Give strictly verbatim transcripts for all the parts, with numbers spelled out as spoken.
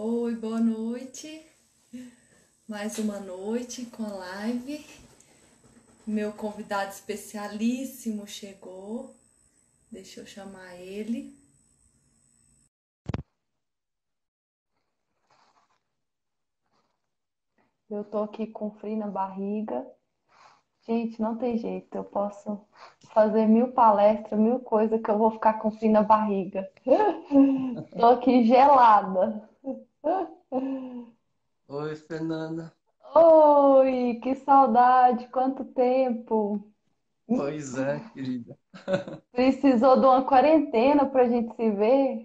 Oi, boa noite. Mais uma noite com a live. Meu convidado especialíssimo chegou. Deixa eu chamar ele. Eu tô aqui com frio na barriga. Gente, não tem jeito. Eu posso fazer mil palestras, mil coisas que eu vou ficar com frio na barriga. Tô aqui gelada. Oi, Fernanda. Oi, que saudade, quanto tempo. Pois é, querida. Precisou de uma quarentena pra gente se ver?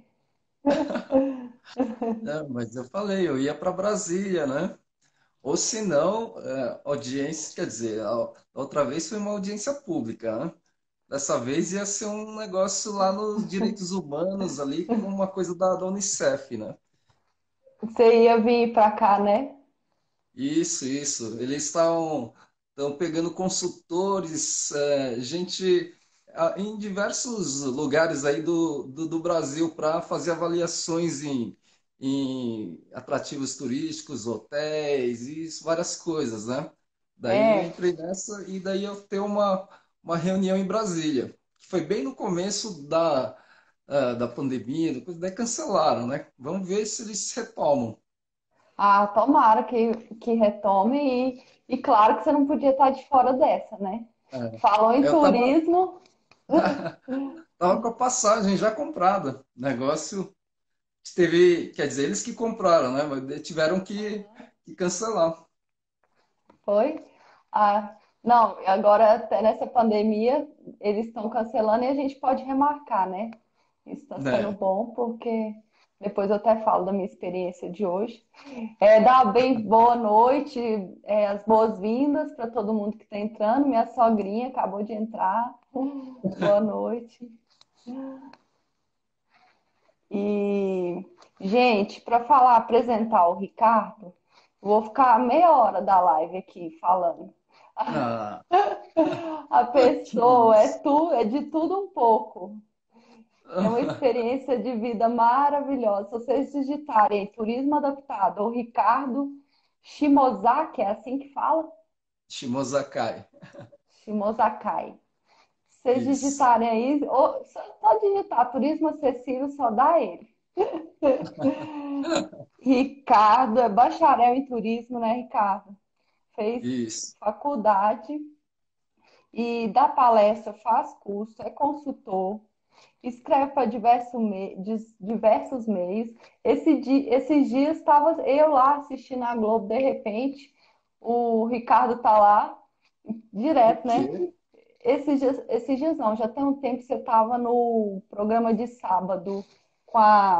Não, mas eu falei, eu ia para Brasília, né? Ou se não, é, audiência, quer dizer, a a outra vez foi uma audiência pública, né? Dessa vez ia ser um negócio lá nos direitos humanos, ali, com uma coisa da, da Unicef, né? Você ia vir pra cá, né? Isso, isso. Eles estão estão pegando consultores, é, gente ah, em diversos lugares aí do, do, do Brasil para fazer avaliações em, em atrativos turísticos, hotéis e isso, várias coisas, né? Daí eu É. entrei nessa e daí eu ter uma, uma reunião em Brasília, que foi bem no começo da, ah, da pandemia, depois daí cancelaram, né? Vamos ver se eles retomam. Ah, tomara que, que retome e, e claro que você não podia estar de fora dessa, né? É. Falou em Eu tava, turismo, Tava com a passagem já comprada. O negócio teve, quer dizer, eles que compraram, né? Mas tiveram que, que cancelar. foi? Ah, não, agora até nessa pandemia eles estão cancelando e a gente pode remarcar, né? Isso está sendo Né? bom porque depois eu até falo da minha experiência de hoje. É, dá bem boa noite, é, as boas-vindas para todo mundo que está entrando. Minha sogrinha acabou de entrar. Boa noite. E, gente, para falar, apresentar o Ricardo, vou ficar meia hora da live aqui falando. Ah, A que pessoa é isso. tu, é de tudo um pouco. É uma experiência de vida maravilhosa. Se vocês digitarem turismo adaptado ou Ricardo Shimozaki, é assim que fala? Shimozakai. Shimozakai. Se vocês Isso. digitarem aí, ou, só, só digitar turismo acessível, só dá ele. Ricardo é bacharel em turismo, né, Ricardo? Fez Isso. faculdade e dá palestra, faz curso, é consultor, escreve para diversos, me diversos meios. Esse di esses dias estava eu lá assistindo a Globo, de repente, o Ricardo tá lá, O direto, né? quê? Esses dias, esses dias não, já tem um tempo que você estava no programa de sábado com a.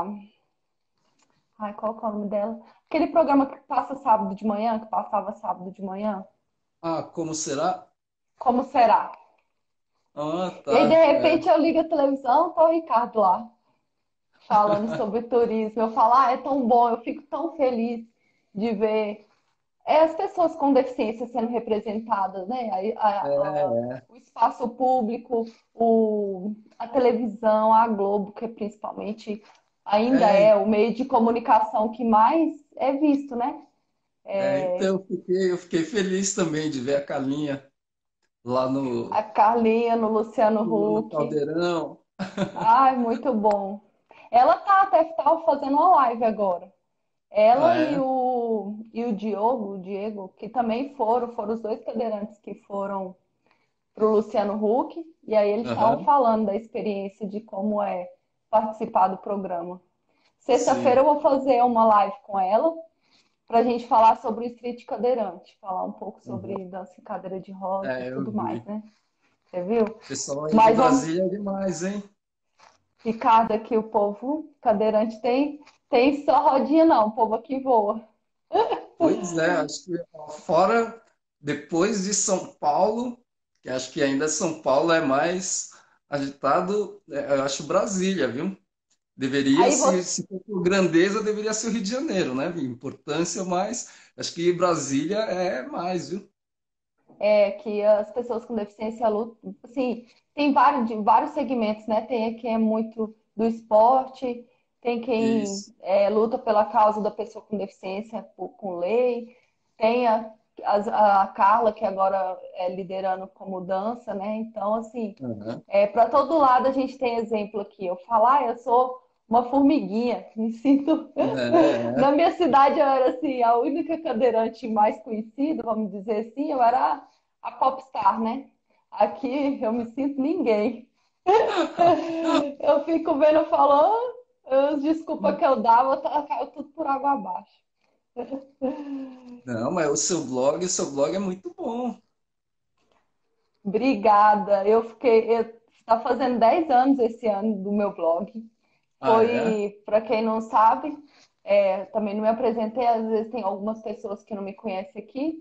Ai, qual que é o nome dela? Aquele programa que passa sábado de manhã, que passava sábado de manhã. Ah, como será? Como será? Ah, E aí, de tá. É. repente, eu ligo a televisão, tá o Ricardo lá, falando sobre turismo. Eu falo, ah, é tão bom, eu fico tão feliz de ver é, as pessoas com deficiência sendo representadas, né? A- a- a- É, o espaço público, o, a televisão, a Globo, que principalmente ainda é, é o meio de comunicação que mais é visto, né? é, então eu fiquei, eu fiquei feliz também de ver a Carlinha lá A no, Carlinha no Luciano no, no Huck. Caldeirão. Ai, muito bom. Ela tá até tá fazendo uma live agora. Ah, Ela e é? o, e o Diogo, o Diego, que também foram, foram os dois cadeirantes que foram para o Luciano Huck, e aí eles estavam Aham, falando da experiência de como é participar do programa. Sexta-feira eu sim. vou fazer uma live com ela para a gente falar sobre o street cadeirante, falar um pouco Aham. sobre dança em cadeira de roda e É, eu tudo mais, vi. né? Você viu? Pessoal aí de Mas vamos, Brasília é demais, hein? Ricardo, aqui o povo cadeirante tem, tem só rodinha não, o povo aqui voa. Pois é, acho que ó, fora, depois de São Paulo, que acho que ainda São Paulo é mais agitado, é, eu acho Brasília, viu? Deveria, Aí se, você, se for por grandeza, deveria ser o Rio de Janeiro, né? Importância, mas acho que Brasília é mais, viu? é, que as pessoas com deficiência lutam, assim, tem vários, de vários segmentos, né? Tem aqui é muito do esporte, tem quem Isso. é, luta pela causa da pessoa com deficiência por- com lei, tem a, as- a Carla, que agora é liderando como dança, né? Então, assim, Aham. é, para todo lado a gente tem exemplo aqui. Eu falar, ah, eu sou uma formiguinha, me sinto. É, Na minha cidade eu era assim, a única cadeirante mais conhecida, vamos dizer assim, eu era a popstar, né? Aqui eu me sinto ninguém. Eu fico vendo falando, as desculpas que eu dava, tá- caiu tudo por água abaixo. não, mas o seu blog, o seu blog é muito bom. Obrigada. Eu fiquei, está fazendo dez anos esse ano do meu blog. Ah, é? Foi, para quem não sabe, é, também não me apresentei, às vezes tem algumas pessoas que não me conhecem aqui.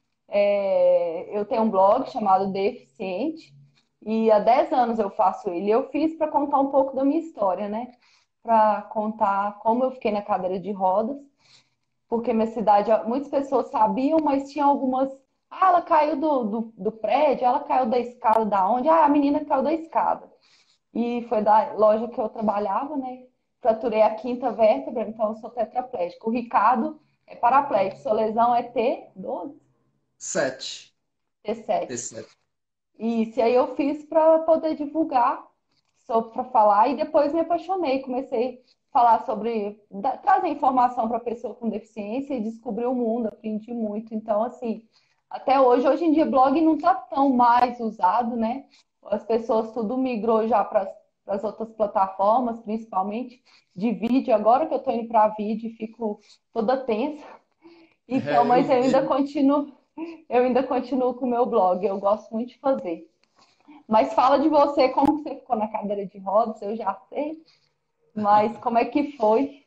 É, eu tenho um blog chamado Deficiente e há dez anos eu faço ele. Eu fiz para contar um pouco da minha história, né? Para contar como eu fiquei na cadeira de rodas, porque minha cidade, muitas pessoas sabiam, mas tinha algumas. Ah, ela caiu do, do, do prédio, ela caiu da escada da onde? Ah, a menina caiu da escada. E foi da loja que eu trabalhava, né? Fraturei a quinta vértebra, então eu sou tetraplégico. O Ricardo é paraplégico, sua lesão é T doze, Sete. T sete. T sete. Isso, e aí eu fiz para poder divulgar, para falar, e depois me apaixonei. Comecei a falar sobre, da- trazer informação para pessoa com deficiência e descobrir o mundo, aprendi muito. Então, assim, até hoje, hoje em dia, blog não está tão mais usado, né? As pessoas tudo migrou já para as outras plataformas, principalmente de vídeo. Agora que eu estou indo para vídeo, fico toda tensa. Então, É, eu mas eu ainda vi. continuo, eu ainda continuo com o meu blog. Eu gosto muito de fazer. Mas fala de você, como que você ficou na cadeira de rodas, eu já sei, mas como é que foi?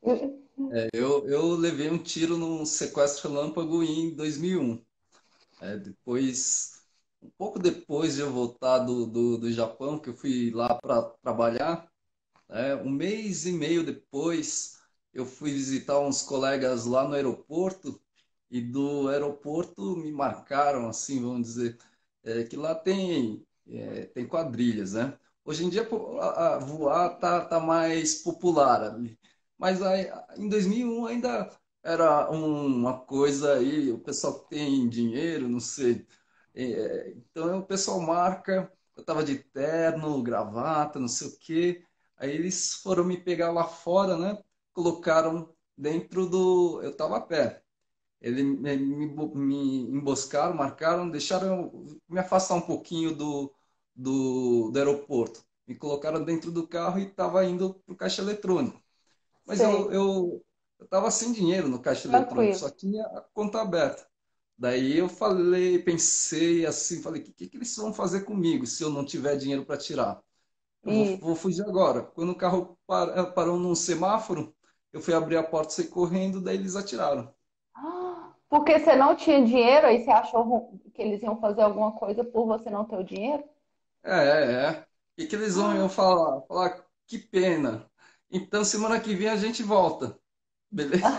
Eu, eu levei um tiro num sequestro relâmpago em dois mil e um. É, depois, um pouco depois de eu voltar do, do, do Japão, que eu fui lá para trabalhar, é, um mês e meio depois, eu fui visitar uns colegas lá no aeroporto e do aeroporto me marcaram, assim, vamos dizer, é, que lá tem, é, tem quadrilhas, né? Hoje em dia pô, a, a voar tá, tá mais popular ali, mas aí, em dois mil e um ainda era um- uma coisa aí, o pessoal que tem dinheiro, não sei. É, então o pessoal marca, eu tava de terno, gravata, não sei o quê. Aí eles foram me pegar lá fora, né? Colocaram dentro do. Eu tava a pé. Eles me, me, me emboscaram, marcaram, deixaram eu me afastar um pouquinho do, do, do aeroporto. Me colocaram dentro do carro e estava indo para o caixa eletrônico. Mas eu, Sei, eu, eu tava sem dinheiro no caixa eletrônico, tranquilo. só tinha a conta aberta. Daí eu falei, pensei assim, falei, o que, que, que eles vão fazer comigo se eu não tiver dinheiro para tirar? Eu vou, Isso. vou fugir agora. Quando o carro par- parou num semáforo, eu fui abrir a porta, saí correndo, daí eles atiraram. Ah, porque você não tinha dinheiro, aí você achou ru- que eles iam fazer alguma coisa por você não ter o dinheiro? É, é, é. E que eles vão eu falar, falar, que pena. Então semana que vem a gente volta. Beleza?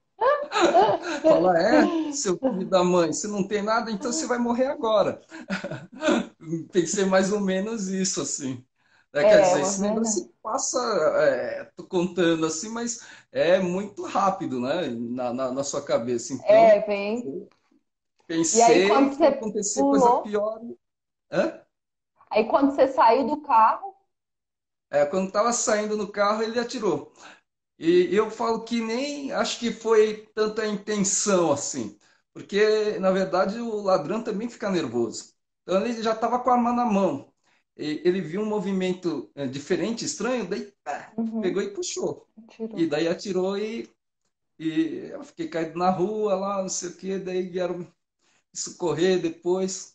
Fala, é, seu filho da mãe, você não tem nada, então você vai morrer agora. Pensei mais ou menos isso, assim. É, quer É, dizer, uma esse negócio verdade. passa, é, tô contando assim, mas é muito rápido, né, na, na, na sua cabeça. É, Então, vem. eu E aí pensei quando que ia você acontecer coisa pulou, pior. Hã? aí quando você saiu do carro, É, quando estava saindo no carro, ele atirou. E eu falo que nem acho que foi tanta intenção assim, porque na verdade o ladrão também fica nervoso. Então ele já estava com a arma na mão. E ele viu um movimento eh, diferente, estranho, daí pá, pegou uhum, e puxou. E tirou. daí atirou e, e eu fiquei caído na rua lá, não sei o que, daí vieram me socorrer depois.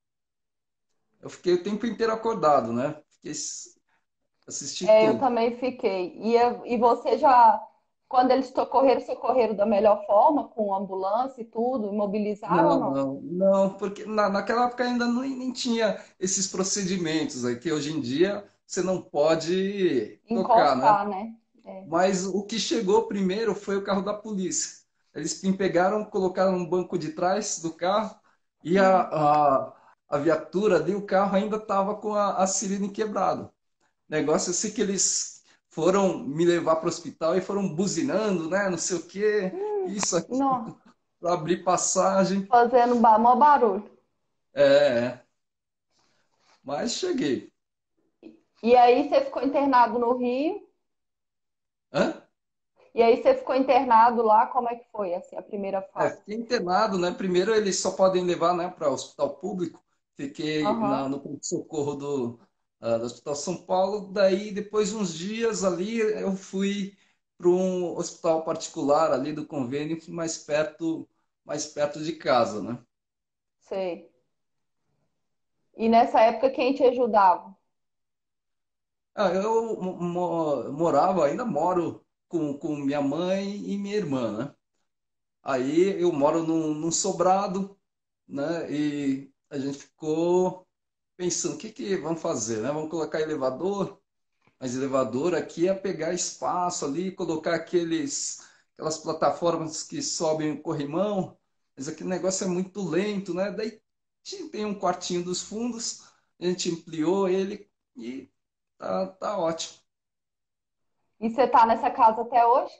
Eu fiquei o tempo inteiro acordado, né? Fiquei, assisti É, eu tudo. também fiquei. E, eu- e você já, quando eles socorreram, socorreram da melhor forma, com ambulância e tudo, imobilizaram ou não? Não, não, porque na, naquela época ainda não, nem tinha esses procedimentos aí, que hoje em dia você não pode tocar, né? Encostar, né? É. Mas o que chegou primeiro foi o carro da polícia. Eles me pegaram, colocaram no banco de trás do carro e a, a, a viatura ali, o carro ainda estava com a, a sirene quebrada. Negócio assim que eles foram me levar para o hospital e foram buzinando, né? Não sei o quê, isso aqui, Não, para abrir passagem. fazendo ba- mó barulho. É, é, mas cheguei. E aí você ficou internado no Rio? Hã? E aí você ficou internado lá? Como é que foi, assim, a primeira É, fase? fiquei internado, né? Primeiro eles só podem levar, né, para o hospital público. Fiquei na, Aham, no pronto-socorro do, ah, do Hospital São Paulo. Daí, depois de uns dias ali, eu fui para um hospital particular ali do convênio, mais perto, mais perto de casa, né? sei. E nessa época quem te ajudava? Ah, eu mo- mo- morava, ainda moro com, com minha mãe e minha irmã, né? Aí eu moro num, num sobrado, né? E a gente ficou pensando, o que que vamos fazer, né? Vamos colocar elevador, mas elevador aqui é pegar espaço ali, colocar aqueles, aquelas plataformas que sobem o corrimão, mas aquele negócio é muito lento, né? Daí tinha- tem um quartinho dos fundos, a gente ampliou ele e tá, tá ótimo. E você tá nessa casa até hoje?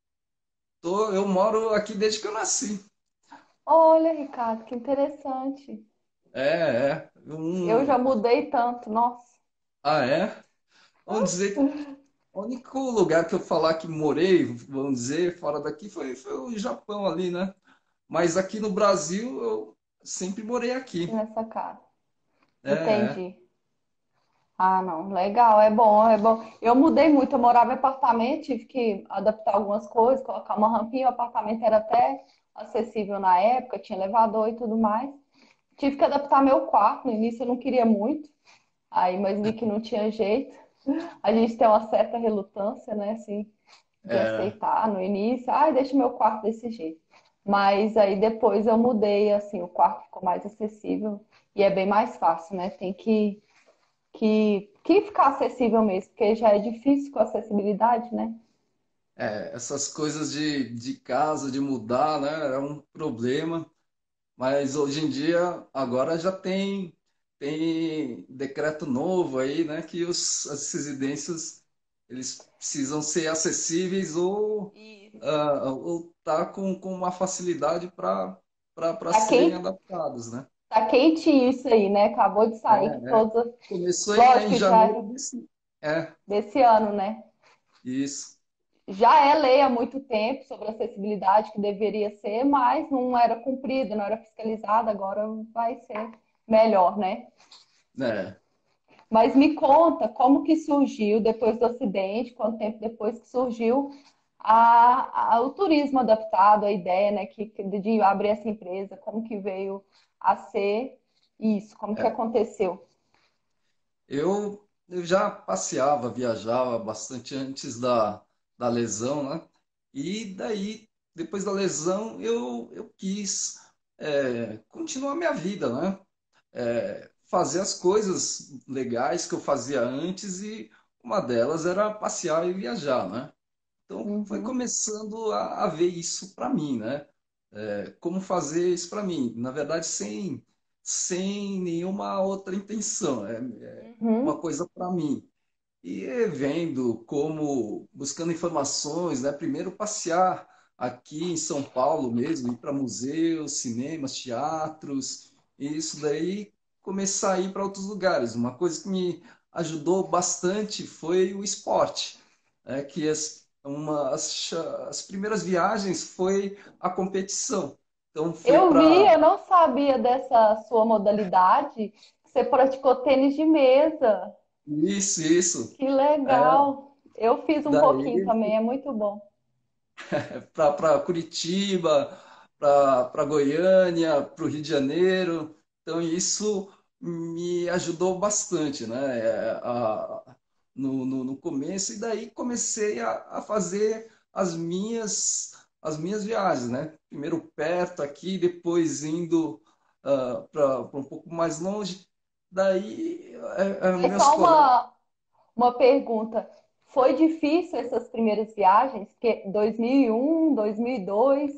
Tô, eu moro aqui desde que eu nasci. Olha, Ricardo, que interessante. É, é. Eu já Um... mudei tanto, nossa. Ah, é? Vamos dizer, o único lugar que eu falar que morei, vamos dizer, fora daqui, foi, foi o Japão ali, né? Mas aqui no Brasil, eu sempre morei aqui. Nessa casa. É, é. Entendi. Ah, não, legal, é bom, é bom. Eu mudei muito, eu morava em apartamento, tive que adaptar algumas coisas, colocar uma rampinha, o apartamento era até acessível na época, tinha elevador e tudo mais. Tive que adaptar meu quarto, no início eu não queria muito, aí, mas vi que não tinha jeito. A gente tem uma certa relutância, né, assim, de É, aceitar no início, ai, deixa meu quarto desse jeito. Mas aí depois eu mudei, assim, o quarto ficou mais acessível e é bem mais fácil, né? Tem que que, que ficar acessível mesmo, porque já é difícil com a acessibilidade, né? é, essas coisas de, de casa, de mudar, né? É um problema. Mas hoje em dia, agora já tem, tem decreto novo aí, né? Que os, as residências eles precisam ser acessíveis ou Isso. ah, ou tá com, com uma facilidade para para Tá serem quente, adaptados, né? tá quentinho isso aí, né? Acabou de sair que É, é. todos, Começou em, em lógico, já janeiro é desse. É, desse ano, né? isso. Já é lei há muito tempo sobre acessibilidade que deveria ser, mas não era cumprida, não era fiscalizada, agora vai ser melhor, né? É, Mas me conta como que surgiu depois do acidente, quanto tempo depois que surgiu a, a- o turismo adaptado, a ideia, né, que, que- de abrir essa empresa, como que veio a ser isso, como que é. aconteceu? Eu, eu já passeava, viajava bastante antes da, da lesão, né? E daí, depois da lesão, eu, eu quis é, continuar minha vida, né? É, fazer as coisas legais que eu fazia antes e uma delas era passear e viajar, né? Então, foi Uhum, começando a, a ver isso para mim, né? É, como fazer isso para mim? Na verdade, sem, sem nenhuma outra intenção. É, é uma uhum. coisa para mim. E vendo como, buscando informações, né? Primeiro passear aqui em São Paulo mesmo, ir para museus, cinemas, teatros, e isso daí começar a ir para outros lugares. Uma coisa que me ajudou bastante foi o esporte, é que as, uma, as, cha- as primeiras viagens foi a competição. Então foi Eu vi, para eu não sabia dessa sua modalidade, você praticou tênis de mesa. isso, isso. Que É, legal. Eu fiz um pouquinho daí também, é muito bom. para Curitiba, para Goiânia, para o Rio de Janeiro. Então, isso me ajudou bastante, né? É, a- no, no, no começo, e daí comecei a, a fazer as minhas, as minhas viagens, né? Primeiro perto aqui, depois indo para um pouco mais longe. Daí, é, é, Mas meus só colegas. uma, uma pergunta. Foi difícil essas primeiras viagens? Porque dois mil e um, dois mil e dois.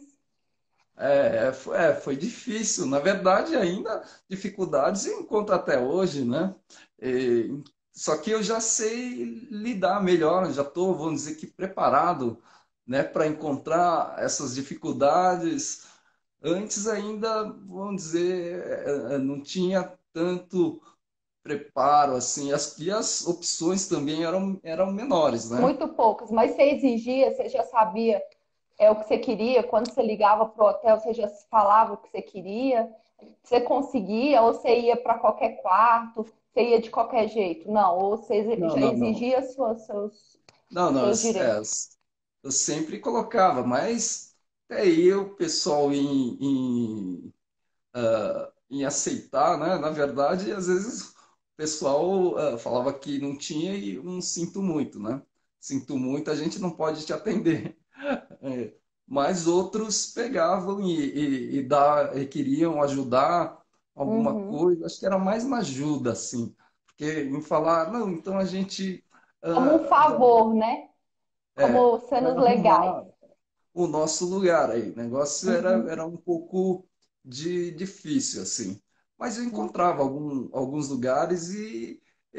É, é, foi, é, foi difícil. Na verdade, ainda dificuldades eu encontro até hoje, né? só que eu já sei lidar melhor, já estou, vamos dizer que, preparado, né, para encontrar essas dificuldades. Antes ainda, vamos dizer, eh, eh, não tinha tanto preparo assim, as, e as opções também eram, eram menores, né? Muito poucas, mas você exigia, você já sabia é o que você queria, quando você ligava para o hotel, você já falava o que você queria, você conseguia, ou você ia para qualquer quarto, você ia de qualquer jeito. Não, ou você Não, já não, não. exigia suas, seus, Não, não, eu, seus é, direitos. eu sempre colocava, mas até aí o pessoal em, em, ah, em aceitar, né? Na verdade, às vezes o pessoal ah, falava que não tinha e um sinto muito, né? Sinto muito, a gente não pode te atender. É, mas outros pegavam e, e, e, dá, e queriam ajudar alguma Uhum. coisa. Acho que era mais uma ajuda, assim. Porque em falar, não, então a gente Como um ah, já favor, né? é, Como vai cenas legais. arrumar o nosso lugar aí. O negócio era, Uhum. era um pouco de difícil, assim. Mas eu Uhum. encontrava algum, alguns lugares e,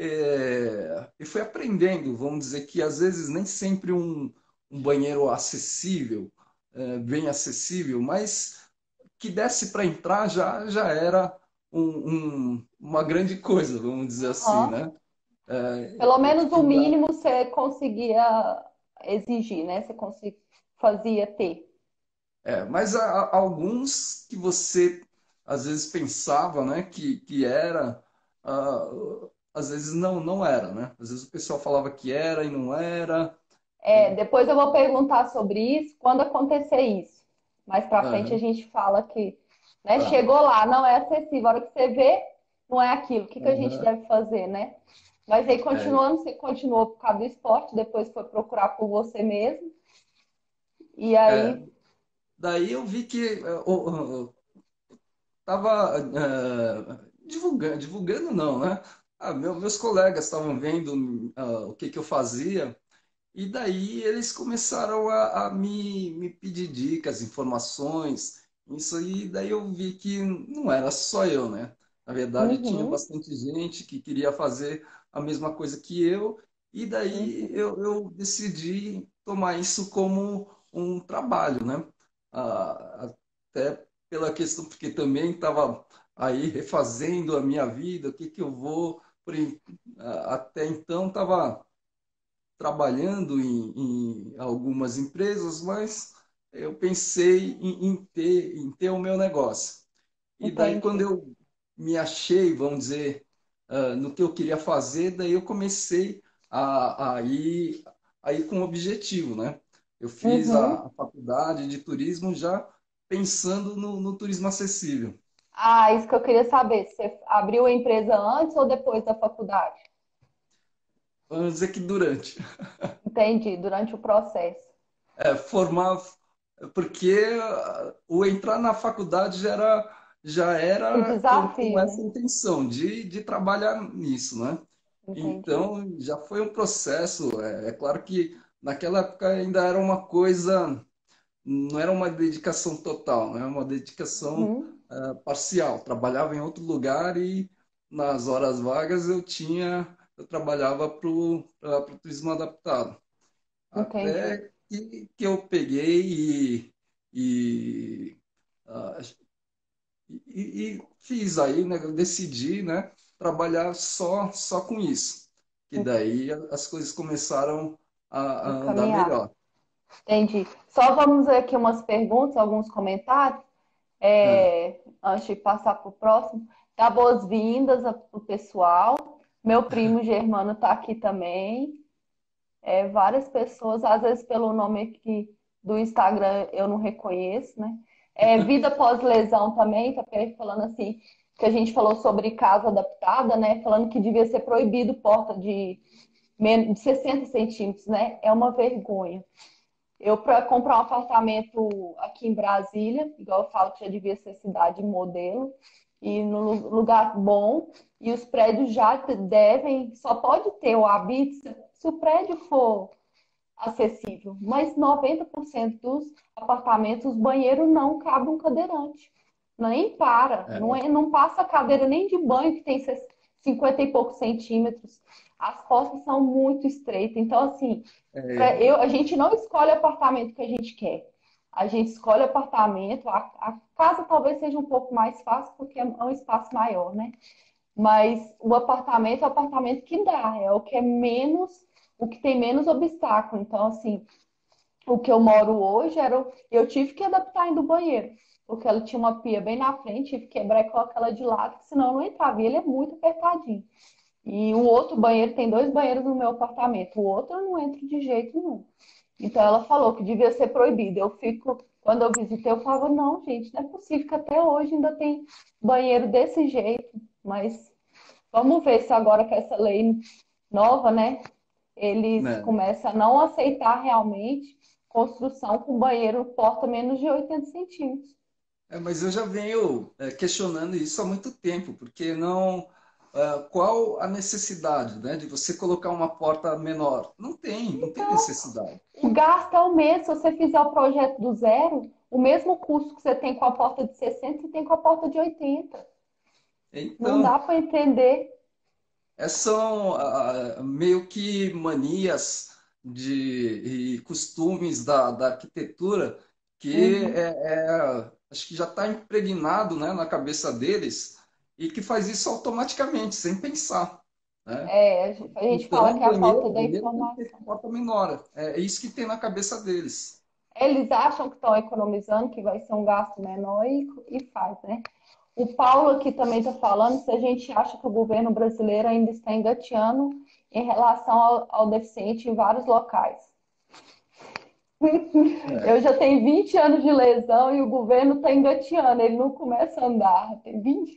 é, e fui aprendendo. Vamos dizer que às vezes nem sempre um, um banheiro acessível, é, bem acessível, mas que desse para entrar já, já era um, um- uma grande coisa, vamos dizer assim, Aham. né? É, Pelo eu menos o fiz a, mínimo você conseguia exigir, né? Você conseguia, fazia ter. É, mas há, há alguns que você às vezes pensava, né, que, que era, ah, às vezes não, não era, né? Às vezes o pessoal falava que era e não era. É, depois eu vou perguntar sobre isso quando acontecer isso. Mais pra frente a Aham, gente fala que, né, tá, chegou lá, não é acessível. A hora que você vê, não é aquilo. O que que a gente aham. deve fazer, né? Mas aí, É, continuando, você continuou por causa do esporte, depois foi procurar por você mesmo. E é, aí, daí eu vi que eu estava divulgando, divulgando não, né? Ah, meu- meus colegas estavam vendo ah, o que que eu fazia. E daí eles começaram a, a me, me pedir dicas, informações, isso aí, daí eu vi que não era só eu, né? Na verdade, tinha uhum, bastante gente que queria fazer a mesma coisa que eu, e daí uhum, eu, eu decidi tomar isso como um trabalho, né? Ah, até pela questão, porque também estava aí refazendo a minha vida, o que que eu vou, por, en- ah, até então estava trabalhando em, em algumas empresas, mas eu pensei em, em ter, em ter o meu negócio. E daí, quando entendi. eu me achei, vamos dizer, ah, no que eu queria fazer, daí eu comecei a, a ir, a ir com um objetivo, né? Eu fiz a, Uhum. a faculdade de turismo já pensando no, no turismo acessível. Ah, isso que eu queria saber. Você abriu a empresa antes ou depois da faculdade? Vamos dizer que durante. Entendi, durante o processo. É, formar, porque ah, o entrar na faculdade já era, já Um era com, com desafio, essa né? intenção de, de trabalhar nisso, né? Entendi. Então, já foi um processo. É, é claro que naquela época ainda era uma coisa, não era uma dedicação total, né? Uma dedicação Uhum, ah, parcial. Trabalhava em outro lugar e nas horas vagas eu tinha, eu trabalhava para o turismo adaptado. entendi. Até que, que eu peguei e, e, ah, e, e fiz aí, né? Eu decidi, né? Trabalhar só, só com isso. Que daí as coisas começaram a, a andar Encaminhar. melhor. Entendi. Só vamos ver aqui umas perguntas, alguns comentários, Ah, é, antes de passar para o próximo. Dá boas-vindas para o pessoal. Meu primo Germano está aqui também. É, várias pessoas, às vezes pelo nome aqui do Instagram eu não reconheço, né? É, vida pós-lesão também, tá falando assim, que a gente falou sobre casa adaptada, né? Falando que devia ser proibido porta de, menos, de sessenta centímetros, né? É uma vergonha. Eu, para comprar um apartamento aqui em Brasília, igual eu falo que já devia ser cidade modelo, e no lugar bom, e os prédios já devem, só pode ter o habite se o prédio for acessível, mas noventa por cento dos apartamentos, os banheiros não cabem um cadeirante. Nem para, não, é, é, não passa a cadeira nem de banho, que tem cinquenta e poucos centímetros. as portas são muito estreitas. Então, assim, pra É, eu, a gente não escolhe o apartamento que a gente quer. A gente escolhe o apartamento, a, a casa talvez seja um pouco mais fácil, porque é um espaço maior, né? Mas o apartamento é o apartamento que dá, é o que é menos, o que tem menos obstáculo. Então, assim, o que eu moro hoje era. o- Eu tive que adaptar ainda o banheiro, porque ela tinha uma pia bem na frente, tive que quebrar e colocar ela de lado, senão eu não entrava. E ele é muito apertadinho. E o outro banheiro, tem dois banheiros no meu apartamento, o outro eu não entro de jeito nenhum. Então ela falou que devia ser proibido. Eu fico, quando eu visitei, eu falava, não, gente, não é possível que até hoje ainda tem banheiro desse jeito. Mas vamos ver se agora com essa lei nova, né, eles né? começam a não aceitar realmente construção com banheiro porta menos de oitenta centímetros. É, mas eu já venho é, questionando isso há muito tempo, porque não, ah, qual a necessidade, né, de você colocar uma porta menor? Não tem, não tem Então, necessidade. o gasto é o mesmo. Se você fizer o projeto do zero, o mesmo custo que você tem com a porta de sessenta, você tem com a porta de oitenta. Não dá Então, para entender. é, são ah, meio que manias de, e costumes da, da arquitetura que Uhum. é, é, acho que já está impregnado, né, na cabeça deles e que faz isso automaticamente, sem pensar, né? É, a gente a gente Então, fala o que é a banheiro, falta o da banheiro tem que ter informação. porta menor. É isso que tem na cabeça deles. Eles acham que estão economizando, que vai ser um gasto menor e, e faz, né? O Paulo aqui também está falando se a gente acha que o governo brasileiro ainda está engateando em relação ao, ao deficiente em vários locais. É, Eu já tenho vinte anos de lesão e o governo está engateando, ele não começa a andar. Tem vinte.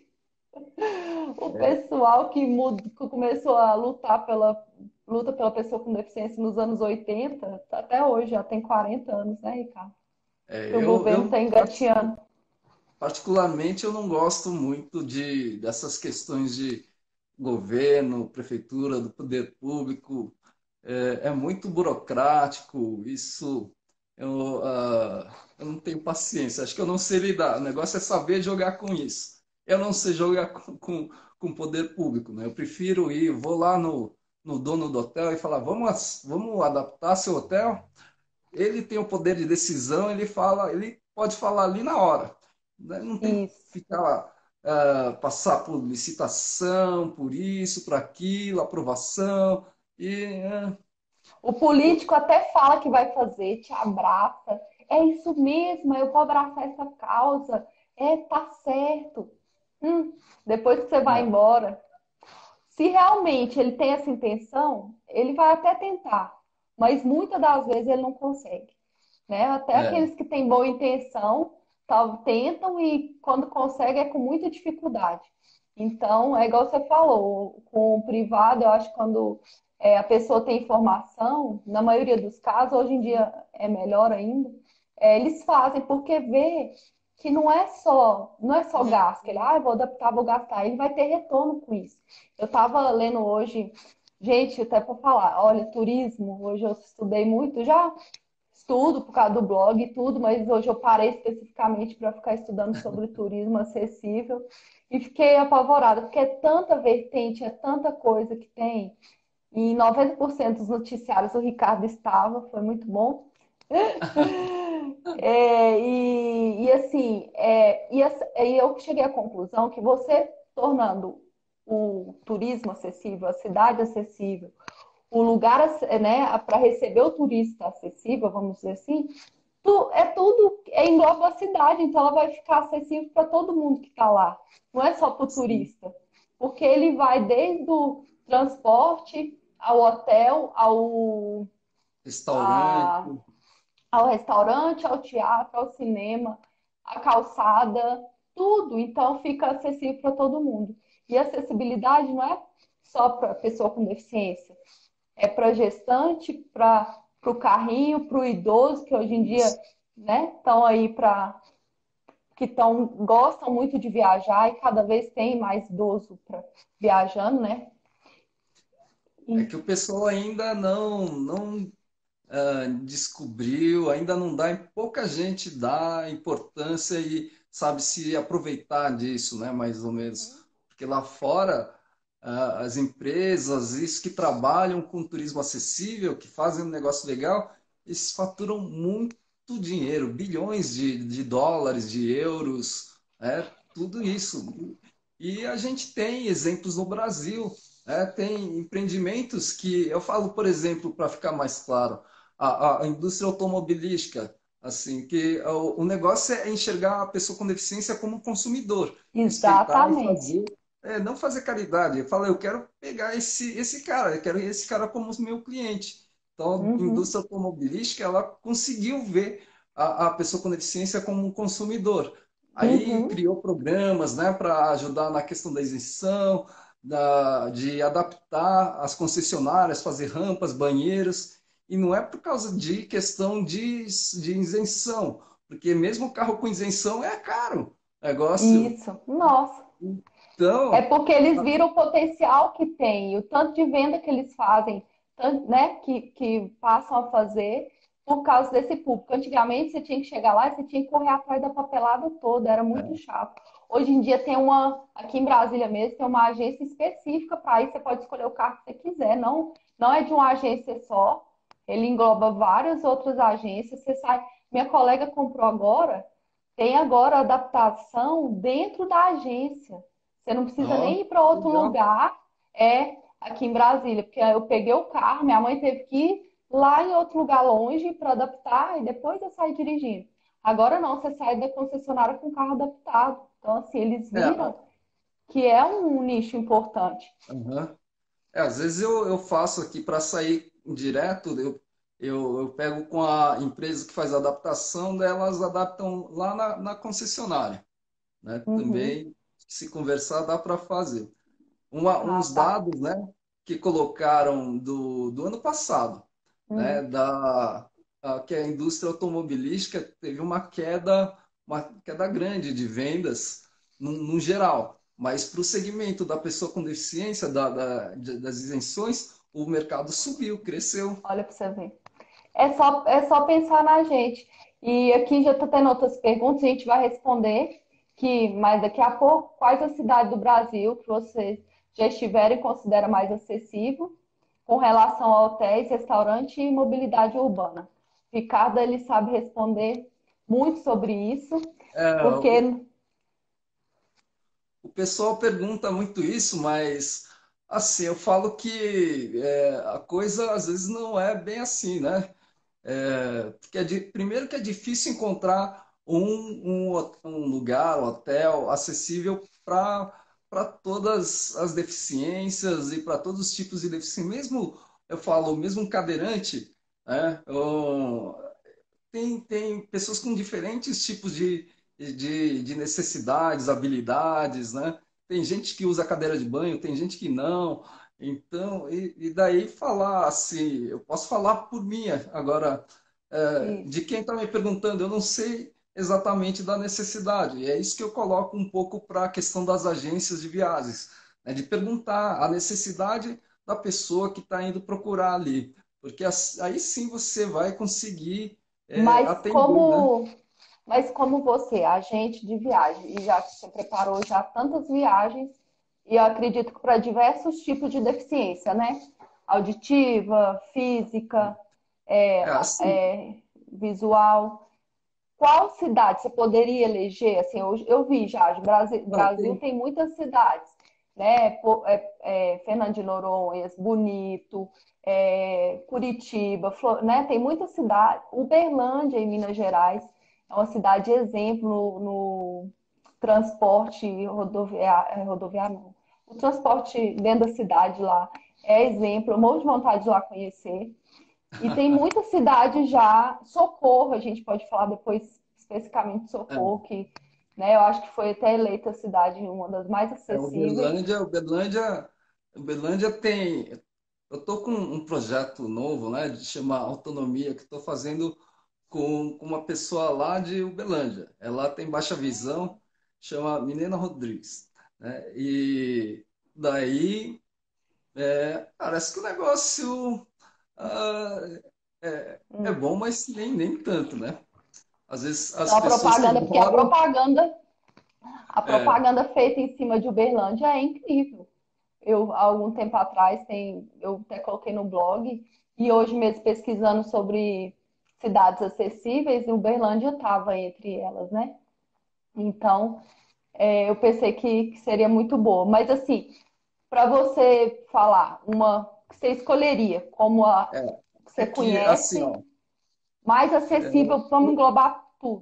O é, pessoal que, muda, que começou a lutar pela luta pela pessoa com deficiência nos anos oitenta, tá até hoje, já tem quarenta anos, né, Ricardo? é, Que o eu, governo eu está particu- engateando. particularmente eu não gosto muito de dessas questões de governo, prefeitura, do poder público. É, é muito burocrático. Isso eu, ah, eu não tenho paciência. Acho que eu não sei lidar. O negócio é saber jogar com isso. Eu não sei jogar com, com, com o poder público, né? Eu prefiro ir, vou lá no, no dono do hotel e falar, vamos, vamos adaptar seu hotel. Ele tem o poder de decisão, ele fala, ele pode falar ali na hora. Né? Não tem que Isso. ficar lá, ah, passar por licitação, por isso, por aquilo, aprovação. E ah, O político até fala que vai fazer, te abraça. É isso mesmo, eu vou abraçar essa causa. É, tá certo. Hum, depois que você vai é, embora, se realmente ele tem essa intenção, ele vai até tentar, mas muitas das vezes ele não consegue, né? Até é, aqueles que têm boa intenção, tal, tentam e quando consegue é com muita dificuldade. Então, é igual você falou, com o privado, eu acho que quando é, a pessoa tem informação, na maioria dos casos, hoje em dia é melhor ainda, é, eles fazem porque vê que não é só, não é só gasto, que ele, ah, eu vou adaptar, vou gastar, ele vai ter retorno com isso. Eu estava lendo hoje, gente, até para falar, olha, turismo, hoje eu estudei muito, já estudo por causa do blog e tudo, mas hoje eu parei especificamente para ficar estudando sobre turismo acessível e fiquei apavorada, porque é tanta vertente, é tanta coisa que tem. E em noventa por cento dos noticiários o Ricardo estava, foi muito bom. É, e, e assim, é, e, essa- e eu cheguei à conclusão que você tornando o turismo acessível, a cidade acessível, o lugar, né, para receber o turista acessível, vamos dizer assim, tu- é tudo, é engloba a cidade, então ela vai ficar acessível para todo mundo que está lá. Não é só para o sim. turista, porque ele vai desde o transporte ao hotel, ao, a- Restaurante. ao restaurante, ao teatro, ao cinema, à calçada, tudo. Então fica acessível para todo mundo. E acessibilidade não é só para pessoa com deficiência, é para gestante, para o carrinho, para o idoso, que hoje em dia, Isso. né, estão aí para que tão, gostam muito de viajar e cada vez tem mais idoso pra, viajando, né? É E, que o pessoal ainda não, não ah, descobriu, ainda não dá, pouca gente dá importância e sabe se aproveitar disso, né? Mais ou menos. Porque lá fora. ah, as empresas, isso que trabalham com turismo acessível, que fazem um negócio legal, eles faturam muito dinheiro, bilhões de, de dólares, de euros, é, tudo isso. E a gente tem exemplos no Brasil, né? Tem empreendimentos que, eu falo, por exemplo, para ficar mais claro, a, a indústria automobilística, assim, que o, o negócio é enxergar a pessoa com deficiência como consumidor, respeitar e Exatamente. fazer, é, não fazer caridade. Eu falo, eu quero pegar esse, esse cara, eu quero esse cara como meu cliente. Então, a Uhum, indústria automobilística, ela conseguiu ver a, a pessoa com deficiência como um consumidor. Aí uhum. criou programas, né, para ajudar na questão da isenção, da, de adaptar as concessionárias, fazer rampas, banheiros. E não é por causa de questão de, de isenção, porque mesmo carro com isenção é caro negócio. Isso. Nossa. É Então, porque eles viram o potencial que tem, e o tanto de venda que eles fazem, tanto, né, que, que passam a fazer por causa desse público. Antigamente você tinha que chegar lá e você tinha que correr atrás da papelada toda, era muito é, chato. Hoje em dia tem uma, aqui em Brasília mesmo, tem uma agência específica para isso, você pode escolher o carro que você quiser, não, não é de uma agência só, ele engloba várias outras agências, você sai. Minha colega comprou agora, tem agora adaptação dentro da agência. Você não precisa ó, nem ir para outro legal. lugar, é aqui em Brasília, porque eu peguei o carro, minha mãe teve que ir lá em outro lugar longe para adaptar e depois eu saí dirigindo. Agora não, você sai da concessionária com o carro adaptado. Então, assim, eles É, a- viram que é um nicho importante. aham. É, às vezes eu, eu faço aqui para sair direto, eu, eu, eu pego com a empresa que faz a adaptação, daí elas adaptam lá na, na concessionária, né? Uhum. Também, se conversar, dá para fazer. Uma- Ah, uns tá. dados, né, que colocaram do, do ano passado, né, Hum. da, a- que a indústria automobilística teve uma queda, uma queda grande de vendas no, no geral, mas para o segmento da pessoa com deficiência, da, da- de- das isenções, o mercado subiu, cresceu. Olha para você ver. É só, é só pensar na gente. E aqui já está tendo outras perguntas, a gente vai responder que, mas daqui a pouco, quais as cidades do Brasil que vocês já estiverem e considera mais acessível com relação a hotéis, restaurante e mobilidade urbana? Ricardo, ele sabe responder muito sobre isso, É, o, porque o pessoal pergunta muito isso, mas assim, eu falo que é, a coisa às vezes não é bem assim, né? É, porque é de- primeiro que é difícil encontrar um, um, um lugar, um hotel acessível para para todas as deficiências e para todos os tipos de deficiência. Mesmo, eu falo, mesmo um cadeirante, né? Um, tem, tem pessoas com diferentes tipos de, de, de necessidades, habilidades, né? Tem gente que usa cadeira de banho, tem gente que não. Então, e, e daí falar assim, eu posso falar por mim agora, é, de isso. quem está me perguntando, eu não sei exatamente da necessidade. E é isso que eu coloco um pouco para a questão das agências de viagens, né? De perguntar a necessidade da pessoa que está indo procurar ali. Porque as- aí sim você vai conseguir é, Mas atender, né? como, mas como você, agente de viagem, e já que você preparou já tantas viagens, e eu acredito que para diversos tipos de deficiência, né? Auditiva, física, É é, assim, é, visual. Qual cidade você poderia eleger? Assim, eu, eu vi já, o Brasil, não, Brasil tem, tem muitas cidades, né? Pô, é, é, Fernando de Noronha, Bonito, é, Curitiba, Flor- né? Tem muitas cidades. Uberlândia, em Minas Gerais, é uma cidade exemplo no, no transporte rodoviário, rodoviário, não. O transporte dentro da cidade lá é exemplo. Eu morro de vontade de ir lá conhecer. E tem muita cidade já, Socorro, a gente pode falar depois especificamente de é, Socorro, que né, eu acho que foi até eleita a cidade uma das mais é acessíveis. Uberlândia, Uberlândia, Uberlândia tem. Eu estou com um projeto novo, né, de chamar Autonomia, que estou fazendo com, com uma pessoa lá de Uberlândia. Ela tem baixa visão, chama Milena Rodrigues, né? E daí é, parece que o negócio ah, é, é Hum. bom, mas nem, nem tanto, né? Às vezes as Então a pessoas que propaganda, porque a moram propaganda, a é, propaganda feita em cima de Uberlândia é incrível. eu há algum tempo atrás, tem, eu até coloquei no blog, e hoje mesmo pesquisando sobre cidades acessíveis, e Uberlândia estava entre elas, né? Então, é, eu pensei que, que seria muito boa. Mas assim, para você falar uma que você escolheria como a que É você que, assim, conhece, ó, mais acessível, vamos englobar tudo.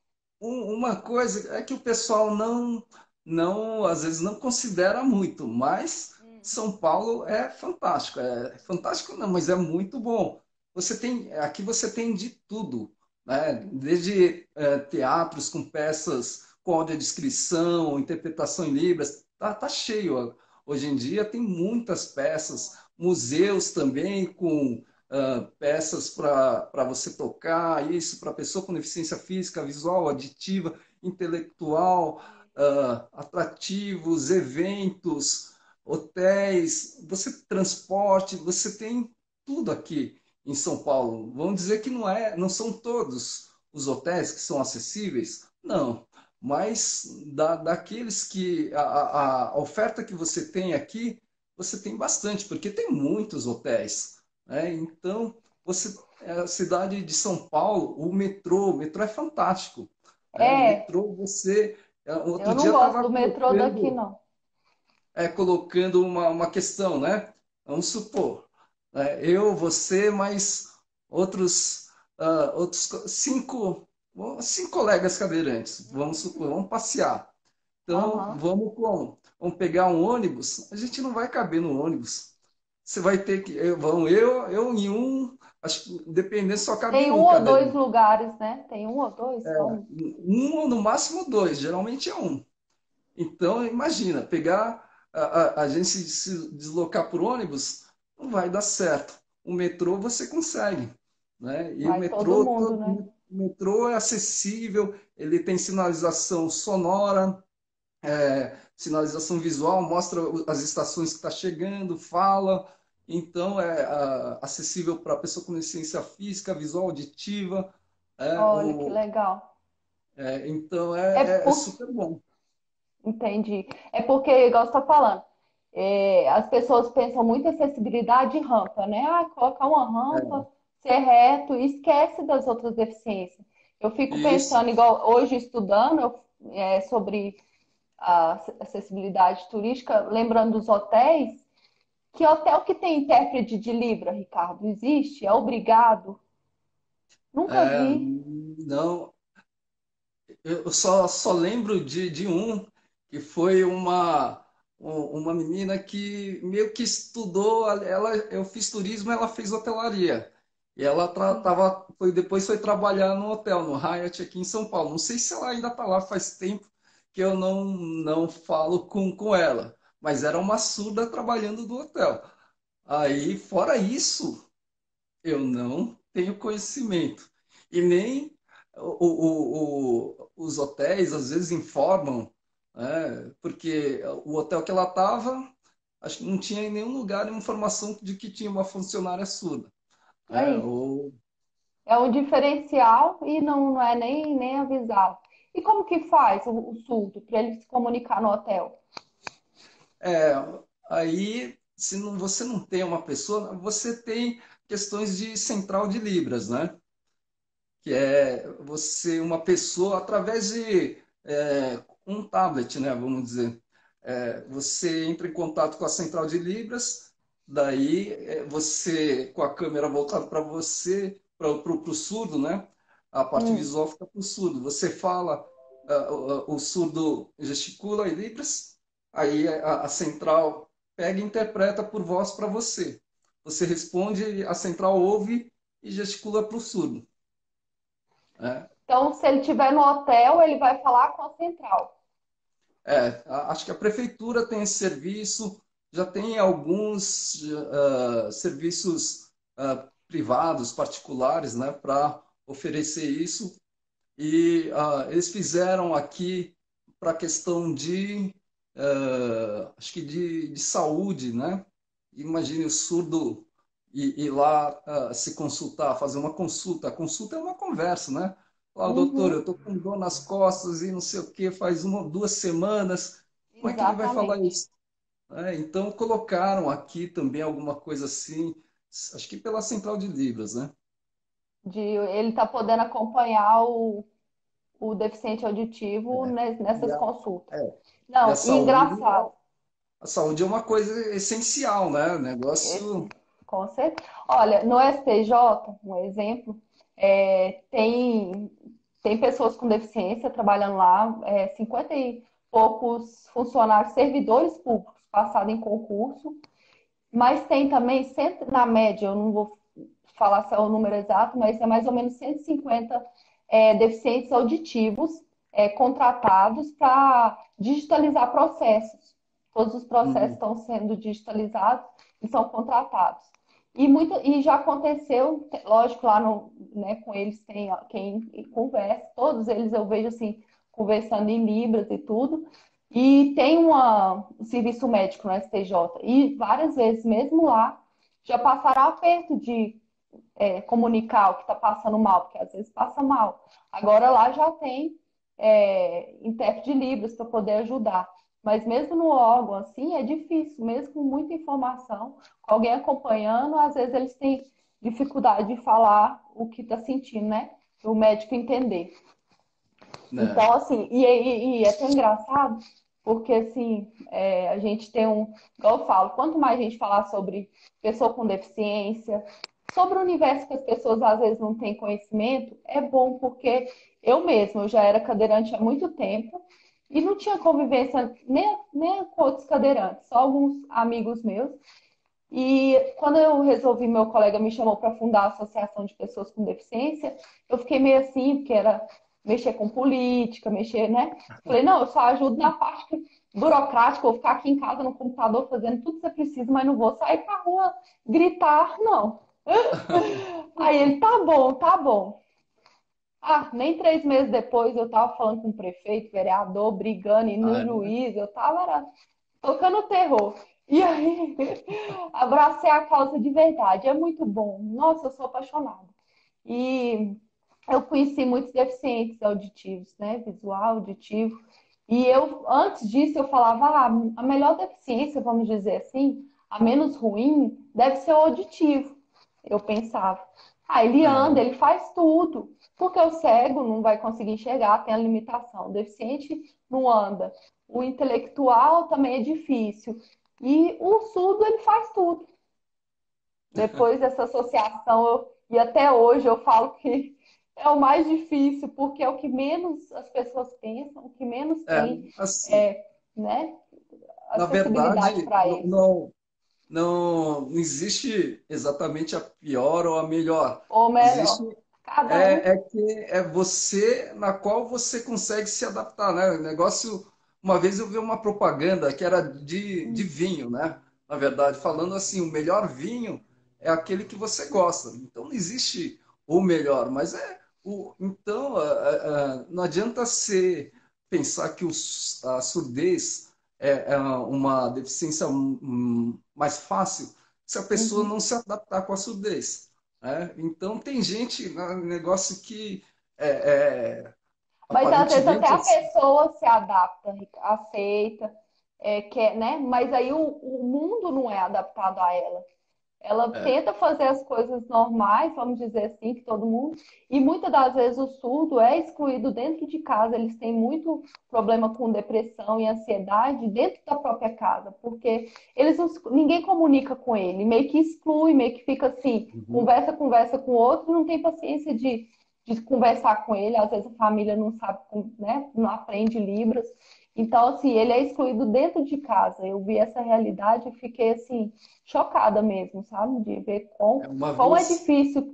um- uma coisa é que o pessoal não, não, às vezes não considera muito, mas São Paulo é fantástico. É fantástico não, mas é muito bom. Você tem, aqui você tem de tudo, né? Desde é, teatros com peças com audiodescrição, interpretação em libras, tá, tá cheio. Hoje em dia tem muitas peças, museus também com ah, peças para para você tocar, isso para pessoa com deficiência física, visual, auditiva, intelectual, ah, atrativos, eventos, hotéis, você transporte, você tem tudo aqui em São Paulo. Vamos dizer que não é, não são todos os hotéis que são acessíveis, não. Mas da, daqueles que a, a a oferta que você tem aqui, você tem bastante, porque tem muitos hotéis. Né? Então, você, é a cidade de São Paulo, o metrô, o metrô é fantástico. Né? O É, metrô, você. é, eu Outro não dia eu gosto estava do metrô daqui, colocando, não. é, colocando uma, uma questão, né? Vamos supor, né? Eu, você, mais outros, ah, outros co- cinco, cinco colegas cadeirantes, vamos supor, vamos passear. Então, Aham. vamos como? Vamos pegar um ônibus? A gente não vai caber no ônibus. Você vai ter que. Eu, vão eu, eu em um. Acho que dependendo, só cabe Tem um um ou dois cadeirante. lugares, né? Tem um ou dois, só um. Um ou no máximo dois, geralmente é um. Então, imagina, pegar. A, a, a gente se, se deslocar por ônibus, não vai dar certo. O metrô você consegue. Né? E o Vai todo metrô, mundo, todo, né? o metrô é acessível, ele tem sinalização sonora, é, sinalização visual, mostra as estações que está chegando, fala. Então, é a, acessível para pessoa com deficiência física, visual, auditiva. É, Olha que o, legal. é, então, É é, é, é por... super bom. Entendi. É porque, igual você está falando, é, as pessoas pensam muito em acessibilidade e rampa, né? Ah, colocar uma rampa, É, ser reto e esquece das outras deficiências. Eu fico isso. pensando, igual hoje estudando eu, é, sobre a acessibilidade turística, lembrando dos hotéis, que hotel que tem intérprete de Libra, Ricardo, existe? É obrigado? Nunca É, vi. não, eu só, só lembro de, de um, que foi uma, um- uma menina que meio que estudou, ela, eu fiz turismo, ela fez hotelaria. E ela tra, Sim. tava, foi, depois foi trabalhar no hotel, no Hyatt aqui em São Paulo. Não sei se ela ainda está lá, faz tempo que eu não, não falo com, com ela. Mas era uma surda trabalhando do hotel. Aí, fora isso, eu não tenho conhecimento. E nem o, o, o, os hotéis às vezes informam, né? Porque o hotel que ela estava, acho que não tinha em nenhum lugar informação de que tinha uma funcionária surda. Né? Aí, Ou, é um diferencial e não, não é nem, nem avisado. E como que faz o, o surdo para ele se comunicar no hotel? é, aí, se não, você não tem uma pessoa, você tem questões de central de Libras, né? Que é você, uma pessoa, através de é, um tablet, né, vamos dizer. É, você entra em contato com a central de Libras, daí é, você, com a câmera voltada para você, para o surdo, né? A parte Hum. visual fica para o surdo. Você fala, ah, o, o surdo gesticula em Libras, aí a, a central pega e interpreta por voz para você. Você responde, a central ouve e gesticula para o surdo. Né? Então, se ele estiver no hotel, ele vai falar com a central. É, a- acho que a prefeitura tem esse serviço, já tem alguns ah, serviços ah, privados, particulares, né, para oferecer isso. E ah, eles fizeram aqui para a questão de, ah, acho que de, de saúde, né? Imagine o surdo ir, ir lá ah, se consultar, fazer uma consulta. A consulta é uma conversa, né? Ó, doutor, eu Uhum, estou com dor nas costas e não sei o que, faz uma, duas semanas. Como é que ele vai falar exatamente. isso? É, então colocaram aqui também alguma coisa assim, acho que pela Central de Libras, né? De ele tá podendo acompanhar o, o deficiente auditivo É. nes- E nessas a, consultas. é, e a Não, e saúde, engraçado, a saúde é uma coisa essencial, né? Negócio. esse, com certeza. Olha, no S T J, um exemplo, é, tem, tem pessoas com deficiência trabalhando lá, é, cinquenta e poucos funcionários, servidores públicos passados em concurso, mas tem também, cento, na média, eu não vou falar se é o número exato, mas é mais ou menos cento e cinquenta é, deficientes auditivos é, contratados para digitalizar processos. Todos os processos Uhum. estão sendo digitalizados e são contratados. E, muito, e já aconteceu, lógico, lá no, né, com eles tem quem conversa, todos eles eu vejo assim, conversando em Libras e tudo. E tem uma, um serviço médico no S T J. E várias vezes, mesmo lá, já passaram aperto de é, comunicar o que está passando mal, porque às vezes passa mal. Agora lá já tem é, intérprete de Libras para poder ajudar. Mas mesmo no órgão, assim, é difícil, mesmo com muita informação, com alguém acompanhando, às vezes eles têm dificuldade de falar o que está sentindo, né? O médico entender. Né? Então, assim, e, e, e é tão engraçado, porque, assim, é, a gente tem um. Igual eu falo, quanto mais a gente falar sobre pessoa com deficiência, sobre o universo que as pessoas às vezes não têm conhecimento, é bom, porque eu mesma, eu já era cadeirante há muito tempo e não tinha convivência nem, nem com outros cadeirantes, só alguns amigos meus. E quando eu resolvi, meu colega me chamou para fundar a Associação de Pessoas com Deficiência, eu fiquei meio assim, porque era mexer com política, mexer, né? Falei, não, eu só ajudo na parte burocrática, vou ficar aqui em casa no computador fazendo tudo que você precisa, mas não vou sair pra rua gritar, não. Aí ele, tá bom, tá bom. Ah, nem três meses depois eu tava falando com o prefeito, vereador, brigando, indo Ah, no é? juiz, eu tava era, tocando terror. E aí, abracei a causa de verdade. É muito bom. Nossa, eu sou apaixonada. E eu conheci muitos deficientes auditivos, né? Visual, auditivo. E eu, antes disso, eu falava, ah, a melhor deficiência, vamos dizer assim, a menos ruim, deve ser o auditivo. Eu pensava. Ah, ele anda, Aham. ele faz tudo. Porque o cego não vai conseguir enxergar, tem a limitação. O deficiente não anda. O intelectual também é difícil. E o surdo, ele faz tudo. Depois dessa associação, eu, e até hoje eu falo que é o mais difícil, porque é o que menos as pessoas pensam, o que menos É, tem, assim, é, né, na acessibilidade verdade, para não, eles. não, não não existe exatamente a pior ou a melhor. Ou Existe melhor, cada é, um. é que é você na qual você consegue se adaptar, né? O negócio, uma vez eu vi uma propaganda que era de, de vinho, né? Na verdade, falando assim, o melhor vinho é aquele que você gosta. Então não existe o melhor, mas é o então a- a- a- não adianta ser pensar que os, a surdez é, é uma deficiência hum, mais fácil se a pessoa Uhum. não se adaptar com a surdez, né? Então tem gente, né, negócio que é, é, Mas às vezes até aparentemente a assim, pessoa se adapta, aceita, é, quer, né? Mas aí o, o mundo não é adaptado a ela. Ela é, tenta fazer as coisas normais, vamos dizer assim, que todo mundo, e muitas das vezes o surdo é excluído dentro de casa. Eles têm muito problema com depressão e ansiedade dentro da própria casa, porque eles não- ninguém comunica com ele, meio que exclui, meio que fica assim, uhum, conversa, conversa com o outro, não tem paciência de, de conversar com ele. Às vezes a família não sabe, né, não aprende Libras. Então, assim, ele é excluído dentro de casa. Eu vi essa realidade e fiquei assim chocada mesmo, sabe? De ver é, quão, uma quão é vez, difícil.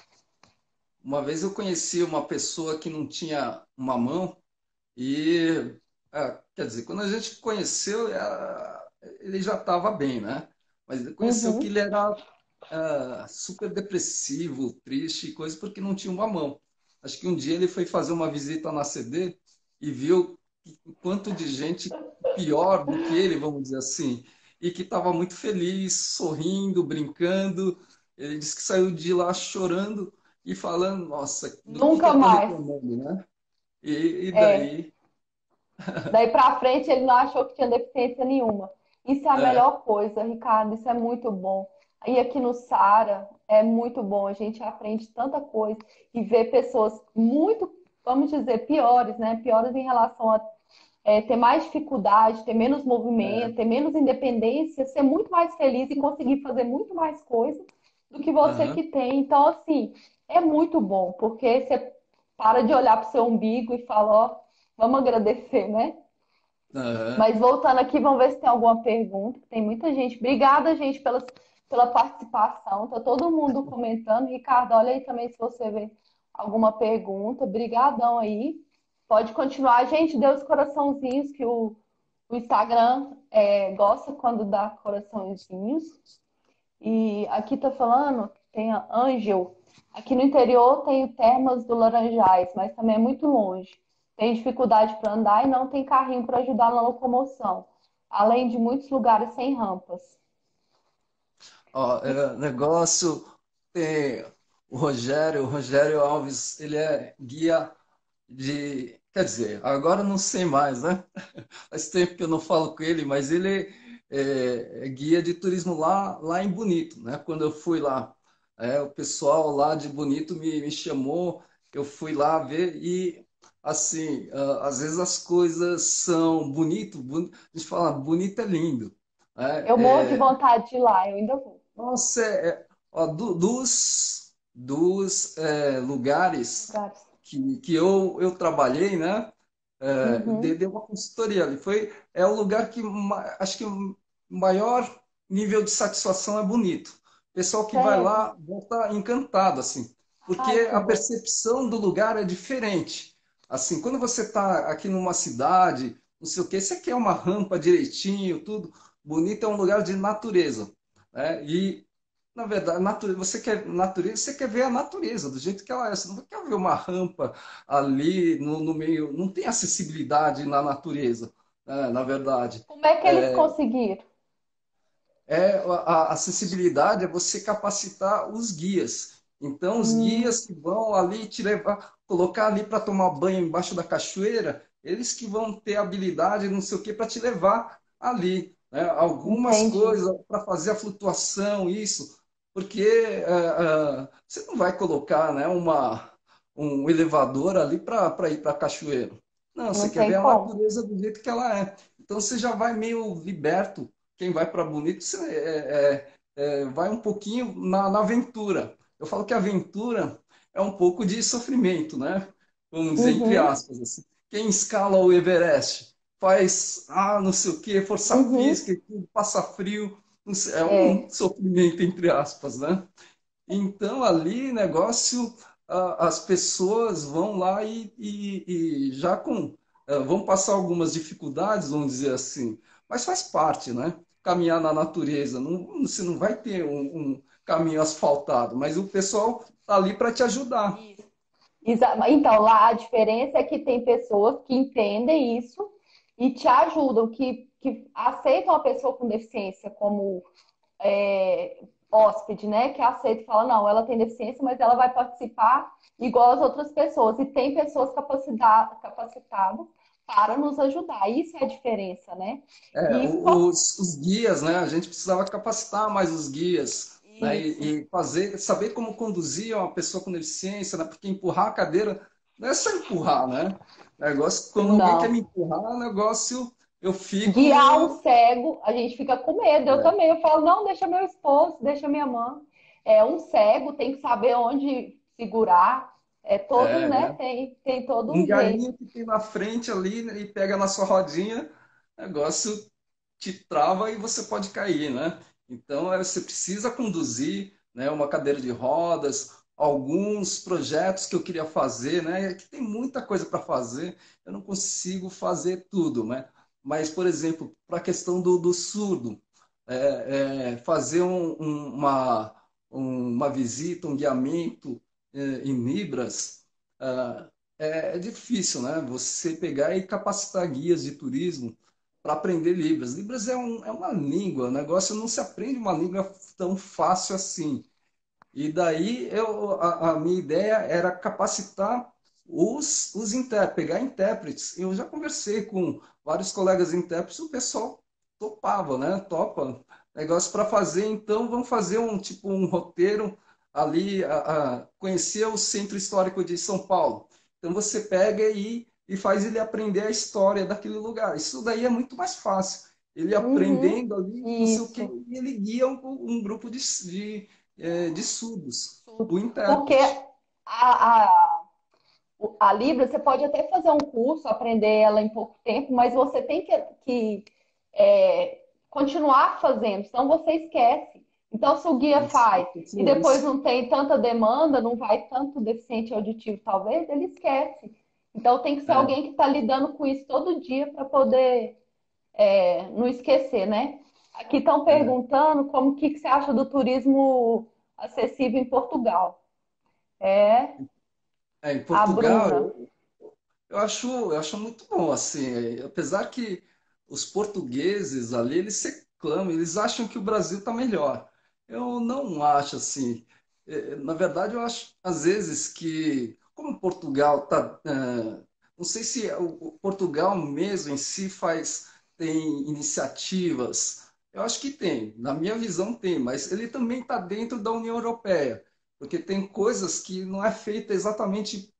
uma vez eu conheci uma pessoa que não tinha uma mão e, é, quer dizer, quando a gente conheceu, era- ele já estava bem, né? Mas ele conheceu que Uhum. ele era ah, super depressivo, triste e coisa porque não tinha uma mão. Acho que um dia ele foi fazer uma visita na C D e viu o quanto de gente pior do que ele, vamos dizer assim, e que estava muito feliz, sorrindo, brincando. Ele disse que saiu de lá chorando e falando, nossa, do que que Nunca eu estou mais. reclamando, né? E, e É. daí, Daí pra frente ele não achou que tinha deficiência nenhuma. Isso é a É, melhor coisa, Ricardo, isso é muito bom. E aqui no Sara é muito bom, a gente aprende tanta coisa e vê pessoas muito, vamos dizer, piores, né? Piores em relação a é, ter mais dificuldade, ter menos é, movimento, ter menos independência, ser muito mais feliz e conseguir fazer muito mais coisas do que você aham, que tem. Então, assim, é muito bom, porque você para de olhar para o seu umbigo e fala, ó, vamos agradecer, né? aham. Mas voltando aqui, vamos ver se tem alguma pergunta. Tem muita gente. Obrigada, gente, pela, pela participação. Tá todo mundo comentando. Ricardo, olha aí também se você vê alguma pergunta. Obrigadão aí. Pode continuar. Gente, dê os coraçãozinhos que o, o Instagram é, gosta quando dá coraçõezinhos. E aqui tá falando, tem a Ângel. Aqui no interior tem o Termas do Laranjais, mas também é muito longe. Tem dificuldade para andar e não tem carrinho para ajudar na locomoção, além de muitos lugares sem rampas. Ó, é, negócio tem o Rogério, o Rogério Alves, ele é guia de, quer dizer, agora eu não sei mais, né? Faz tempo que eu não falo com ele, mas ele é, é guia de turismo lá, lá em Bonito, né? Quando eu fui lá, é, o pessoal lá de Bonito me, me chamou, eu fui lá ver e, assim, ah, às vezes as coisas são bonito, boni- a gente fala bonito é lindo, né? Eu morro de É, vontade de ir lá, eu ainda vou. nossa, é, é, ó, do- dos, dos é, lugares Lugares. que, que eu, eu trabalhei, né? É, dei, Uhum. dei uma consultoria ali. Foi, é o lugar que ma- acho que o maior nível de satisfação é bonito. O pessoal que vai Sério? lá volta encantado, assim, porque Ai, que a bom. percepção do lugar é diferente. Assim, quando você está aqui numa cidade, não sei o quê, você quer uma rampa direitinho, tudo. Bonito é um lugar de natureza, né? E na verdade, natureza, você quer natureza, você quer ver a natureza do jeito que ela é. Você não quer ver uma rampa ali no, no meio. Não tem acessibilidade na natureza, né, na verdade. Como é que eles conseguiram? É, a, a acessibilidade é você capacitar os guias. Então, os Hum, guias que vão ali te levar, colocar ali para tomar banho embaixo da cachoeira, eles que vão ter habilidade, não sei o que, para te levar ali. Né? Algumas entendi. coisas para fazer a flutuação, isso, porque é, é, você não vai colocar, né, uma, um elevador ali para ir para a cachoeira. Não, você Não quer ver tem a como. natureza do jeito que ela é. Então, você já vai meio liberto. Quem vai para Bonito você, é, é, é, vai um pouquinho na, na aventura. Eu falo que a aventura é um pouco de sofrimento, né? Vamos dizer, entre Uhum, aspas. Assim. Quem escala o Everest faz, ah, não sei o quê, força uhum. física, e tudo, passa frio, não sei, é um É, sofrimento, entre aspas, né? Então, ali, negócio, a- as pessoas vão lá e, e- e já com, eh, vão passar algumas dificuldades, vamos dizer assim, mas faz parte, né? Caminhar na natureza, não, você não vai ter um, um caminho asfaltado, mas o pessoal tá ali para te ajudar. isso. Exa- Então, lá a diferença é que tem pessoas que entendem isso e te ajudam, que, que aceitam a pessoa com deficiência como é, hóspede, né? Que aceita e fala, não, ela tem deficiência, mas ela vai participar igual as outras pessoas. E tem pessoas capacita- capacitadas para nos ajudar. Isso é a diferença, né? É, E o- qual... os, os guias, né? A gente precisava capacitar mais os guias, né? Isso. E, e fazer, saber como conduzir uma pessoa com deficiência, né? Porque empurrar a cadeira não é só empurrar, né? Negócio, quando alguém quer me Não. empurrar, o negócio, eu fico Guiar um meio. cego, a gente fica com medo. Eu É, também. Eu falo, não, deixa meu esposo, deixa minha mãe. É um cego, tem que saber onde segurar. É todo, é, né? é. Tem, tem todo Um um jeito. galinho que tem na frente ali né, e pega na sua rodinha, o negócio te trava e você pode cair, né? Então, é, você precisa conduzir, né, uma cadeira de rodas, alguns projetos que eu queria fazer, né? Que tem muita coisa para fazer, eu não consigo fazer tudo, né? Mas, por exemplo, para a questão do, do surdo, é, é, fazer um- um- uma, um- uma visita, um guiamento é, em Libras, ah, é, é difícil, né? Você pegar e capacitar guias de turismo para aprender Libras. Libras é, um, é uma língua, o negócio não se aprende uma língua tão fácil assim. E daí eu, a, a minha ideia era capacitar os, os intérpretes, pegar intérpretes. Eu já conversei com vários colegas intérpretes, o pessoal topava, né? Topa. Negócio para fazer, então vamos fazer um tipo um roteiro ali, a, a- conhecer o Centro Histórico de São Paulo. Então você pega e, e faz ele aprender a história daquele lugar. Isso daí é muito mais fácil. Ele Uhum. aprendendo ali, não sei o que, Isso. e ele guia um, um grupo de, de, eh, de surdos, o Porque intérprete. a, a, a Libra, você pode até fazer um curso, aprender ela em pouco tempo, mas você tem que, que é, continuar fazendo, senão você esquece. Então, se o guia Isso, faz e depois isso. não tem tanta demanda, não vai tanto deficiente auditivo, talvez, ele esquece. Então, tem que ser É, alguém que está lidando com isso todo dia para poder é, não esquecer, né? Aqui estão é. perguntando como que, que você acha do turismo acessível em Portugal. É É, em a Portugal, Bruna. eu, eu acho, eu acho muito bom, assim, é, apesar que os portugueses ali, eles se reclamam, eles acham que o Brasil está melhor. Eu não acho assim. É, na verdade, eu acho, às vezes, que, como Portugal está. Não sei se o, o Portugal mesmo em si faz, tem iniciativas. Eu acho que tem, na minha visão tem, mas ele também está dentro da União Europeia, porque tem coisas que não é feita exatamente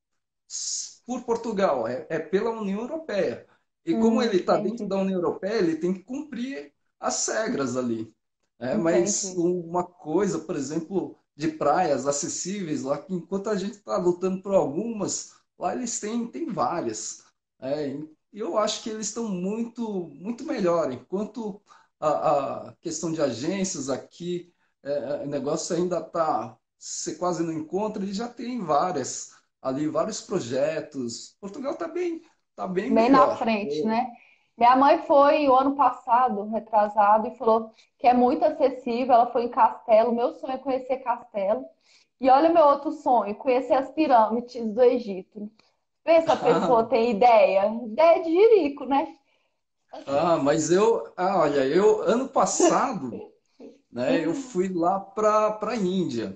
por Portugal, é, é pela União Europeia. E como Hum, ele está dentro entendi, da União Europeia, ele tem que cumprir as regras ali. É, mas entendi. uma coisa, por exemplo, de praias acessíveis, lá que enquanto a gente está lutando por algumas, lá eles têm, têm várias. É, e eu acho que eles estão muito, muito melhor. Enquanto a, a questão de agências aqui, é, o negócio ainda está, você quase não encontra, ele já tem várias ali vários projetos. Portugal está bem, tá bem Bem na melhor. frente, né? Minha mãe foi o ano passado, retrasado, e falou que é muito acessível. Ela foi em Castelo. Meu sonho é conhecer Castelo. E olha meu outro sonho, conhecer as pirâmides do Egito. Vê se a pessoa tem ideia. Ideia de jirico, né? Ah, mas eu, ah, olha, eu ano passado, né, eu fui lá para para Índia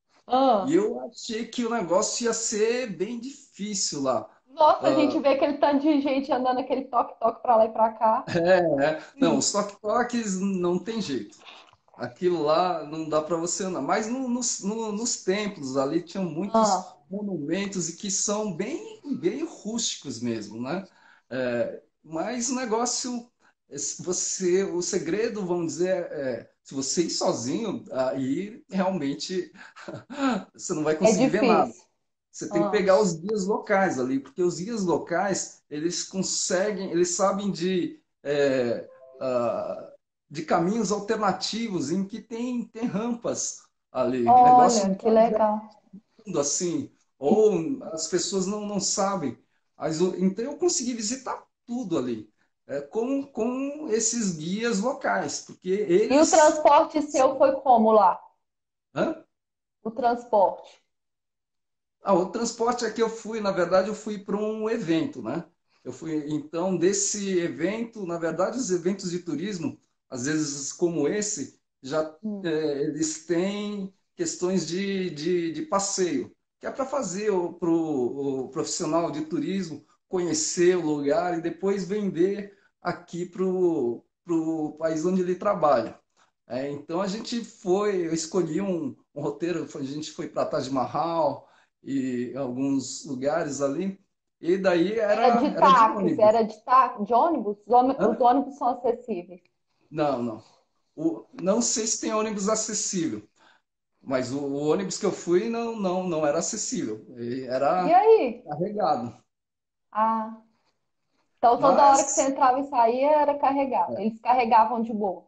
e Ah. eu achei que o negócio ia ser bem difícil lá. Nossa, a gente Ah, vê aquele tanto de gente andando aquele toque-toque pra lá e pra cá. é, é. Não, os toque-toques não tem jeito. Aquilo lá não dá para você andar. Mas no- nos, no- nos templos ali tinham muitos Ah, monumentos e que são bem, bem rústicos mesmo, né? É, mas o negócio, é, se você, o segredo, vamos dizer, é, se você ir sozinho, aí realmente você não vai é conseguir ver nada. difícil. Você tem que Ah, pegar os guias locais ali, porque os guias locais, eles conseguem, eles sabem de, é, ah, de caminhos alternativos em que tem, tem rampas ali. O negócio olha, não que é legal. fundo assim, ou as pessoas não, não sabem. Mas, o- então eu consegui visitar tudo ali, é, com, com esses guias locais, porque E o eles... transporte seu foi como lá? Hã? O transporte. Ah, o transporte é que eu fui, na verdade, eu fui para um evento, né? Eu fui, então, desse evento, na verdade, os eventos de turismo, às vezes como esse, já Hum. é, eles têm questões de, de, de passeio, que é para fazer para o profissional de turismo conhecer o lugar e depois vender aqui para o país onde ele trabalha. É, então a gente foi, eu escolhi um, um roteiro, a gente foi para Taj Mahal, e alguns lugares ali. E daí Era era, de era de táxi, ônibus. era de, tá... de ônibus? Os ôni- os Hã? ônibus são acessíveis. Não, não. O, não sei se tem ônibus acessível, mas o, o ônibus que eu fui não, não, não era acessível. E E era aí? carregado. Ah, então toda hora que você Mas entrava e saía era carregado. Eles carregavam de boa.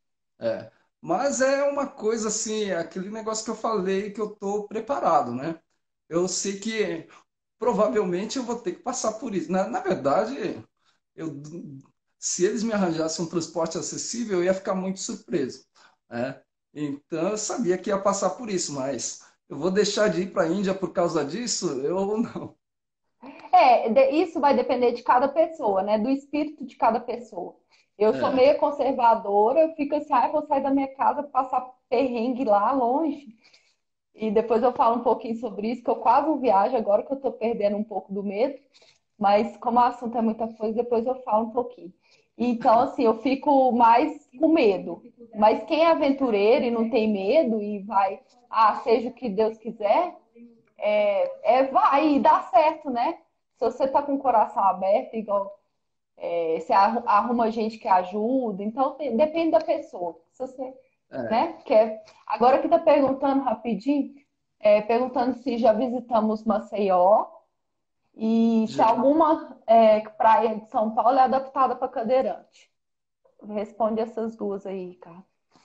é, mas é uma coisa assim, é aquele negócio que eu falei que eu estou preparado, né? Eu sei que provavelmente eu vou ter que passar por isso. Na, na verdade, eu, se eles me arranjassem um transporte acessível, eu ia ficar muito surpreso, né? Então eu sabia que ia passar por isso, mas eu vou deixar de ir para a Índia por causa disso? Eu não. É, de- isso vai depender de cada pessoa, né? Do espírito de cada pessoa. Eu sou É, meio conservadora, eu fico assim, ah, eu vou sair da minha casa, passar perrengue lá longe. E depois eu falo um pouquinho sobre isso, que eu quase não viajo agora que eu tô perdendo um pouco do medo. Mas como o assunto é muita coisa, depois eu falo um pouquinho. Então, assim, eu fico mais com medo. Mas quem é aventureiro e não tem medo e vai, ah, seja o que Deus quiser, é, é vai e dá certo, né? Se você tá com o coração aberto, igual é, você arru- arruma gente que ajuda, então tem- depende da pessoa. Se você, É, né, quer. Agora que tá perguntando rapidinho, é, perguntando se já visitamos Maceió e se já, alguma é, praia de São Paulo é adaptada para cadeirante. Responde essas duas aí, cara.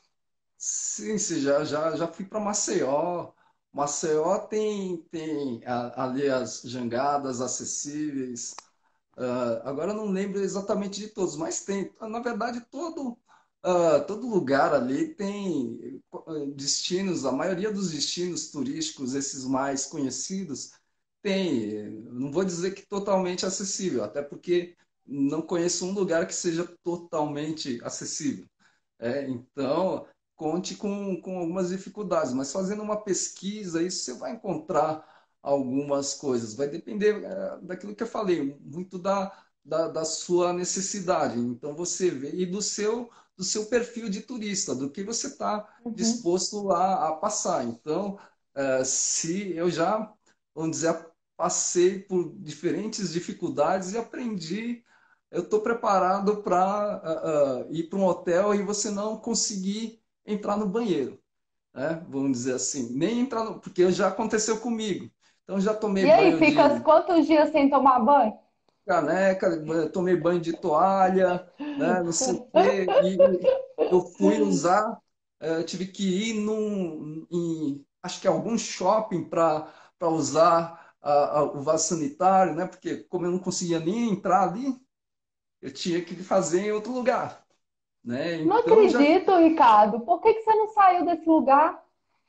sim, sim, já, já, já fui para Maceió. Maceió tem, tem a- ali as jangadas acessíveis. Ah, agora eu não lembro exatamente de todos, mas tem. Na verdade, todo, ah, todo lugar ali tem ah, destinos, a maioria dos destinos turísticos, esses mais conhecidos, tem. Não vou dizer que totalmente acessível, até porque não conheço um lugar que seja totalmente acessível. É, então, conte com, com algumas dificuldades, mas fazendo uma pesquisa, isso você vai encontrar algumas coisas. Vai depender, é, daquilo que eu falei, muito da, da, da sua necessidade. Então, você vê, e do seu, do seu perfil de turista, do que você está Uhum. disposto a, a passar. Então, é, se eu já, vamos dizer, passei por diferentes dificuldades e aprendi, eu estou preparado para ir para um hotel e você não conseguir entrar no banheiro, né? Vamos dizer assim, nem entrar no, porque já aconteceu comigo. Então já tomei E aí, banho fica de quantos dias sem tomar banho? caneca, tomei banho de toalha, né? Não sei o quê. E eu fui usar, eh, tive que ir num, em, acho que algum shopping para para usar a- a- o vaso sanitário, né? Porque como eu não conseguia nem entrar ali, eu tinha que fazer em outro lugar, né? Não Então já, acredito, Ricardo. Por que que você não saiu desse lugar?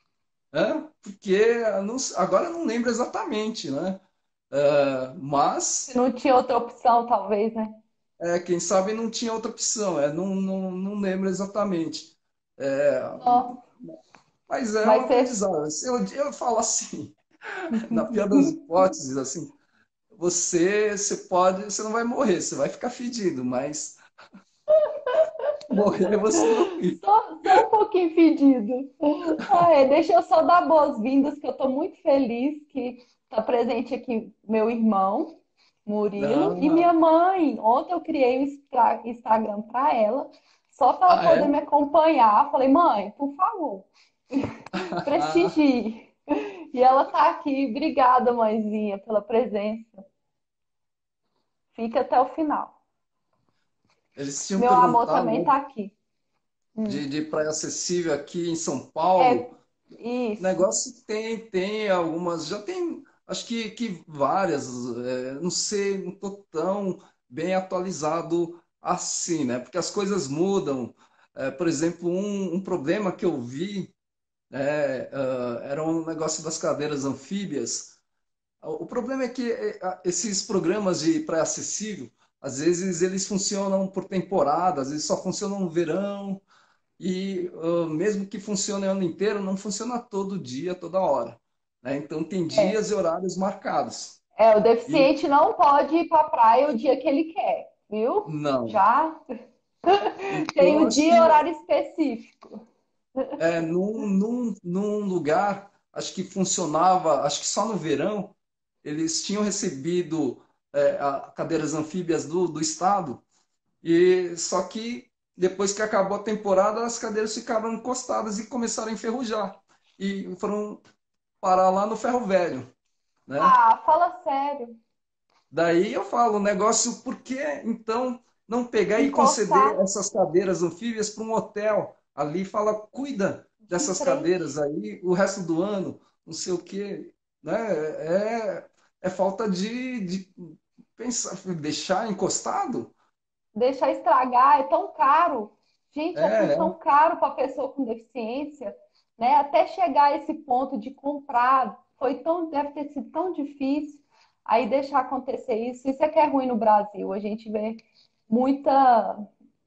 é, porque eu não- agora eu não lembro exatamente, né? É, Se mas não tinha outra opção, talvez, né? é, quem sabe não tinha outra opção, é, não, não, não lembro exatamente. É, Não. mas é um Mas você. aprendizado. Eu, eu falo assim, na pior das hipóteses, assim, você, você pode, você não vai morrer, você vai ficar fedido, mas morrer você não fica. Só, só um pouquinho fedido. Ah, é, deixa eu só dar boas-vindas, que eu estou muito feliz que está presente aqui meu irmão, Murilo, e Ah, minha mãe. Ontem eu criei um Instra- Instagram para ela, só para ela ah, poder é? me acompanhar. Falei, mãe, por favor, prestigie. E ela está aqui. Obrigada, mãezinha, pela presença. Fica até o final. Eles tinham Meu amor perguntado, também né, está aqui. Hum. de, de praia acessível aqui em São É Paulo. O isso. negócio tem, tem algumas, já tem, acho que, que várias, é, não sei, não estou tão bem atualizado assim, né? Porque as coisas mudam. É, por exemplo, um, um problema que eu vi é, ah, era um negócio das cadeiras anfíbias. O problema é que é, a- esses programas de pré-acessível, às vezes eles funcionam por temporada, às vezes só funcionam no verão, e uh, mesmo que funcione o ano inteiro, não funciona todo dia, toda hora, né? Então tem É. dias e horários marcados. É, o E deficiente não pode ir para a praia o dia que ele quer, viu? não. Já tem Então o acho dia e que horário específico. é, num, num, num lugar, acho que funcionava, acho que só no verão, eles tinham recebido é, a- cadeiras anfíbias do, do estado, e só que depois que acabou a temporada, as cadeiras ficaram encostadas e começaram a enferrujar. E foram parar lá no ferro velho, né? Ah, fala sério. Daí eu falo, o negócio, por que então não pegar e Encostar conceder essas cadeiras anfíbias para um hotel? Ali fala, cuida de dessas cadeiras frente. aí o resto do ano, não sei o quê, né? É, é falta de, de pensar, deixar encostado? Deixar estragar é tão caro. Gente, é tudo É, tão caro para a pessoa com deficiência, né? Até chegar a esse ponto de comprar, foi tão, deve ter sido tão difícil. Aí deixar acontecer isso, isso é que é ruim no Brasil. A gente vê muita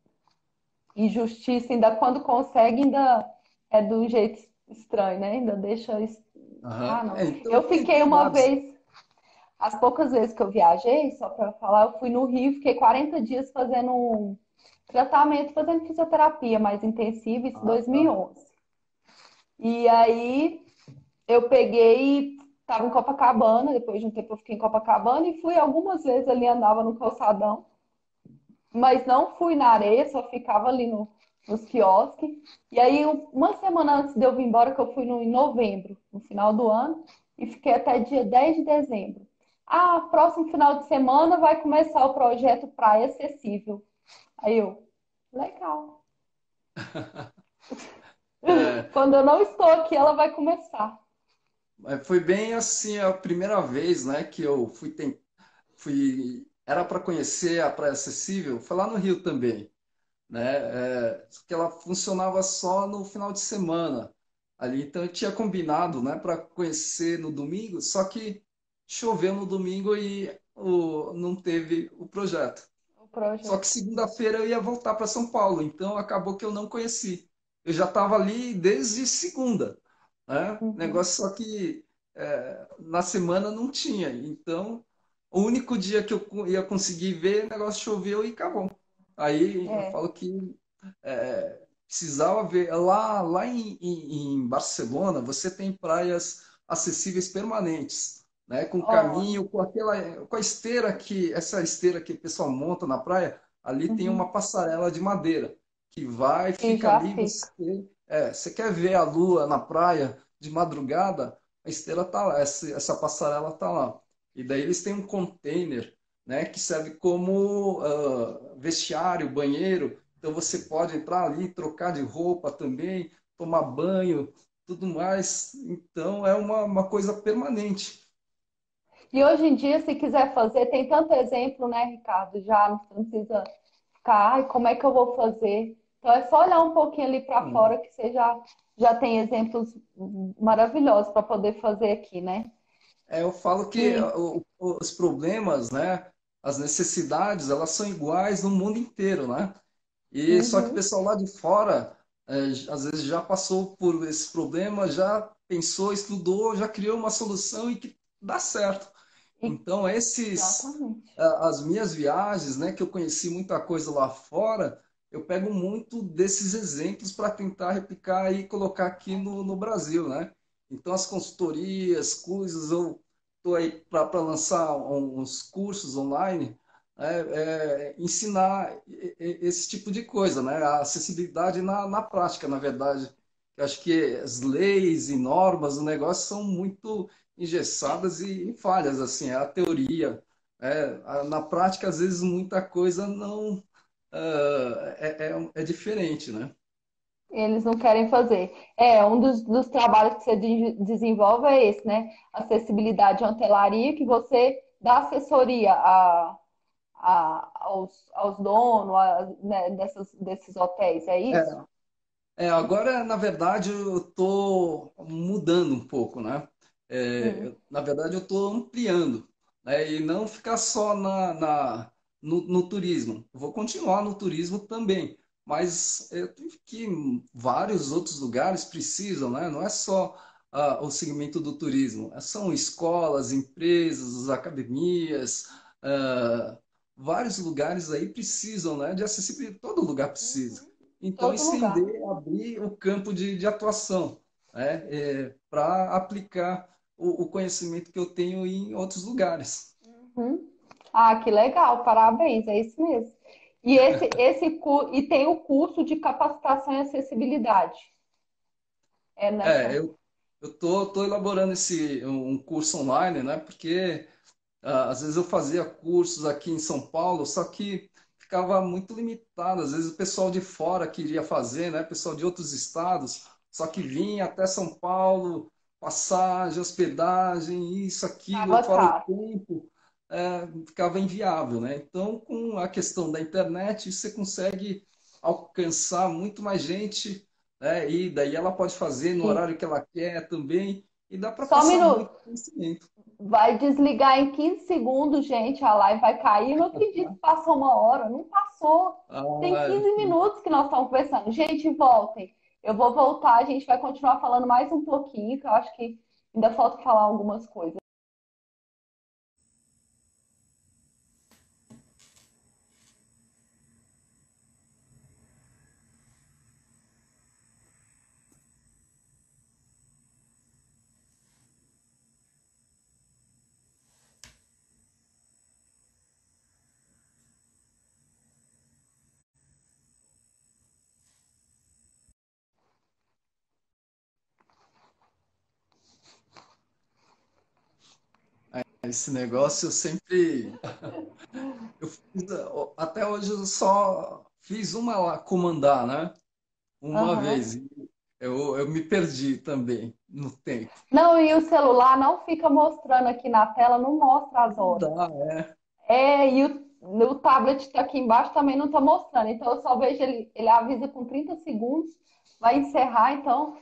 injustiça, ainda quando consegue, ainda é do jeito estranho, né? Ainda deixa. es- Ah, aham. não. É, então Eu tem, fiquei tem uma vários. vez, as poucas vezes que eu viajei, só para falar, eu fui no Rio, fiquei quarenta dias fazendo um, tratamento fazendo fisioterapia mais intensiva, isso em Ah, tá. dois mil e onze. E aí eu peguei, estava em Copacabana, depois de um tempo eu fiquei em Copacabana e fui algumas vezes ali, andava no calçadão, mas não fui na areia, só ficava ali no, nos quiosques. E aí, uma semana antes de eu vir embora, que eu fui no, em novembro, no final do ano, e fiquei até dia dez de dezembro. Ah, próximo final de semana vai começar o projeto Praia Acessível. Aí eu, legal. É, Quando eu não estou aqui, ela vai começar. mas foi bem assim a primeira vez, né, que eu fui, ten- fui era para conhecer a Praia Acessível, foi lá no Rio também, né? É, só que ela funcionava só no final de semana ali, então eu tinha combinado, né, para conhecer no domingo, só que choveu no domingo e o, não teve o projeto. O Só que projeto. segunda-feira eu ia voltar para São Paulo, então acabou que eu não conheci. Eu já estava ali desde segunda, né? Uhum. Negócio só que é, na semana não tinha. Então, o único dia que eu co- ia conseguir ver, o negócio choveu e acabou. Aí eu É. falo que é, precisava ver. Lá, lá em, em, em Barcelona, você tem praias acessíveis permanentes, né? Com Olha. caminho, com aquela, com a esteira que, essa esteira que o pessoal monta na praia, ali tem uma Uhum. passarela de madeira que vai, E fica já ali, fica. você, é, você quer ver a lua na praia de madrugada, a esteira tá lá, essa, essa passarela tá lá. E daí eles têm um container, né, que serve como ah, vestiário, banheiro. Então você pode entrar ali, trocar de roupa também, tomar banho, tudo mais. Então é uma, uma coisa permanente. E hoje em dia, se quiser fazer, tem tanto exemplo, né, Ricardo? Já não precisa ficar, ai, como é que eu vou fazer? Então é só olhar um pouquinho ali para fora que você já, já tem exemplos maravilhosos para poder fazer aqui, né? É, eu falo que E o- o- os problemas, né, as necessidades, elas são iguais no mundo inteiro, né? E só que o uhum, pessoal lá de fora, é, às vezes já passou por esse problema, já pensou, estudou, já criou uma solução e que dá certo. e- Então, esses, exatamente. a- as minhas viagens, né, que eu conheci muita coisa lá fora, eu pego muito desses exemplos para tentar replicar e colocar aqui no, no Brasil, né? Então, as consultorias, coisas, eu estou aí para lançar uns cursos online, né, é, ensinar e- e- esse tipo de coisa, né? A acessibilidade na, na prática, na verdade. Eu acho que as leis e normas do negócio são muito engessadas e, e falhas, assim, é a teoria. É, a- na prática, às vezes, muita coisa não ah, é, é, é diferente, né? Eles não querem fazer. É, um dos, dos trabalhos que você de- desenvolve é esse, né? Acessibilidade à hotelaria, que você dá assessoria a, a- aos, aos donos, a, né, dessas, desses hotéis, é isso? É, agora, na verdade, eu estou mudando um pouco, né? É, Hum. eu- na verdade, eu estou ampliando, né? E não ficar só na, na- no, no turismo. Eu vou continuar no turismo também, mas eu tenho que vários outros lugares precisam, né? Não é só ah, o segmento do turismo, são escolas, empresas, academias, ah, vários lugares aí precisam, né? De acessibilidade. Todo lugar precisa. Então, Todo lugar. estender, abrir o campo de, de atuação, né? Para aplicar o, o conhecimento que eu tenho em outros lugares. Uhum. Ah, que legal, parabéns, é isso mesmo. E esse, esse cu- e tem o curso de capacitação em acessibilidade. É É, nessa. eu eu tô, tô elaborando esse um curso online, né? Porque ah, às vezes eu fazia cursos aqui em São Paulo, só que ficava muito limitado. Às vezes o pessoal de fora queria fazer, né? Pessoal de outros estados, só que vinha até São Paulo, passagem, hospedagem, isso, aquilo, Tava fora o caro. tempo, é, ficava inviável, né? Então, com a questão da internet, você consegue alcançar muito mais gente, né? E daí ela pode fazer no E horário que ela quer também, e dá para só um passar muito minuto. conhecimento. Vai desligar em quinze segundos, gente. A live vai cair. Não acredito que passou uma hora. Não passou. Tem Ah, quinze minutos que nós estamos conversando. Gente, voltem. Eu vou voltar. A gente vai continuar falando mais um pouquinho, que eu acho que ainda falta falar algumas coisas. Esse negócio eu sempre. Eu fiz, até hoje eu só fiz uma lá, comandar, né? Uma Aham. vez. E Eu, eu me perdi também no tempo. Não, e o celular não fica mostrando aqui na tela, não mostra as Não horas. dá, é. É, e o, o tablet está aqui embaixo também não está mostrando. Então eu só vejo ele, ele avisa com trinta segundos, vai encerrar, então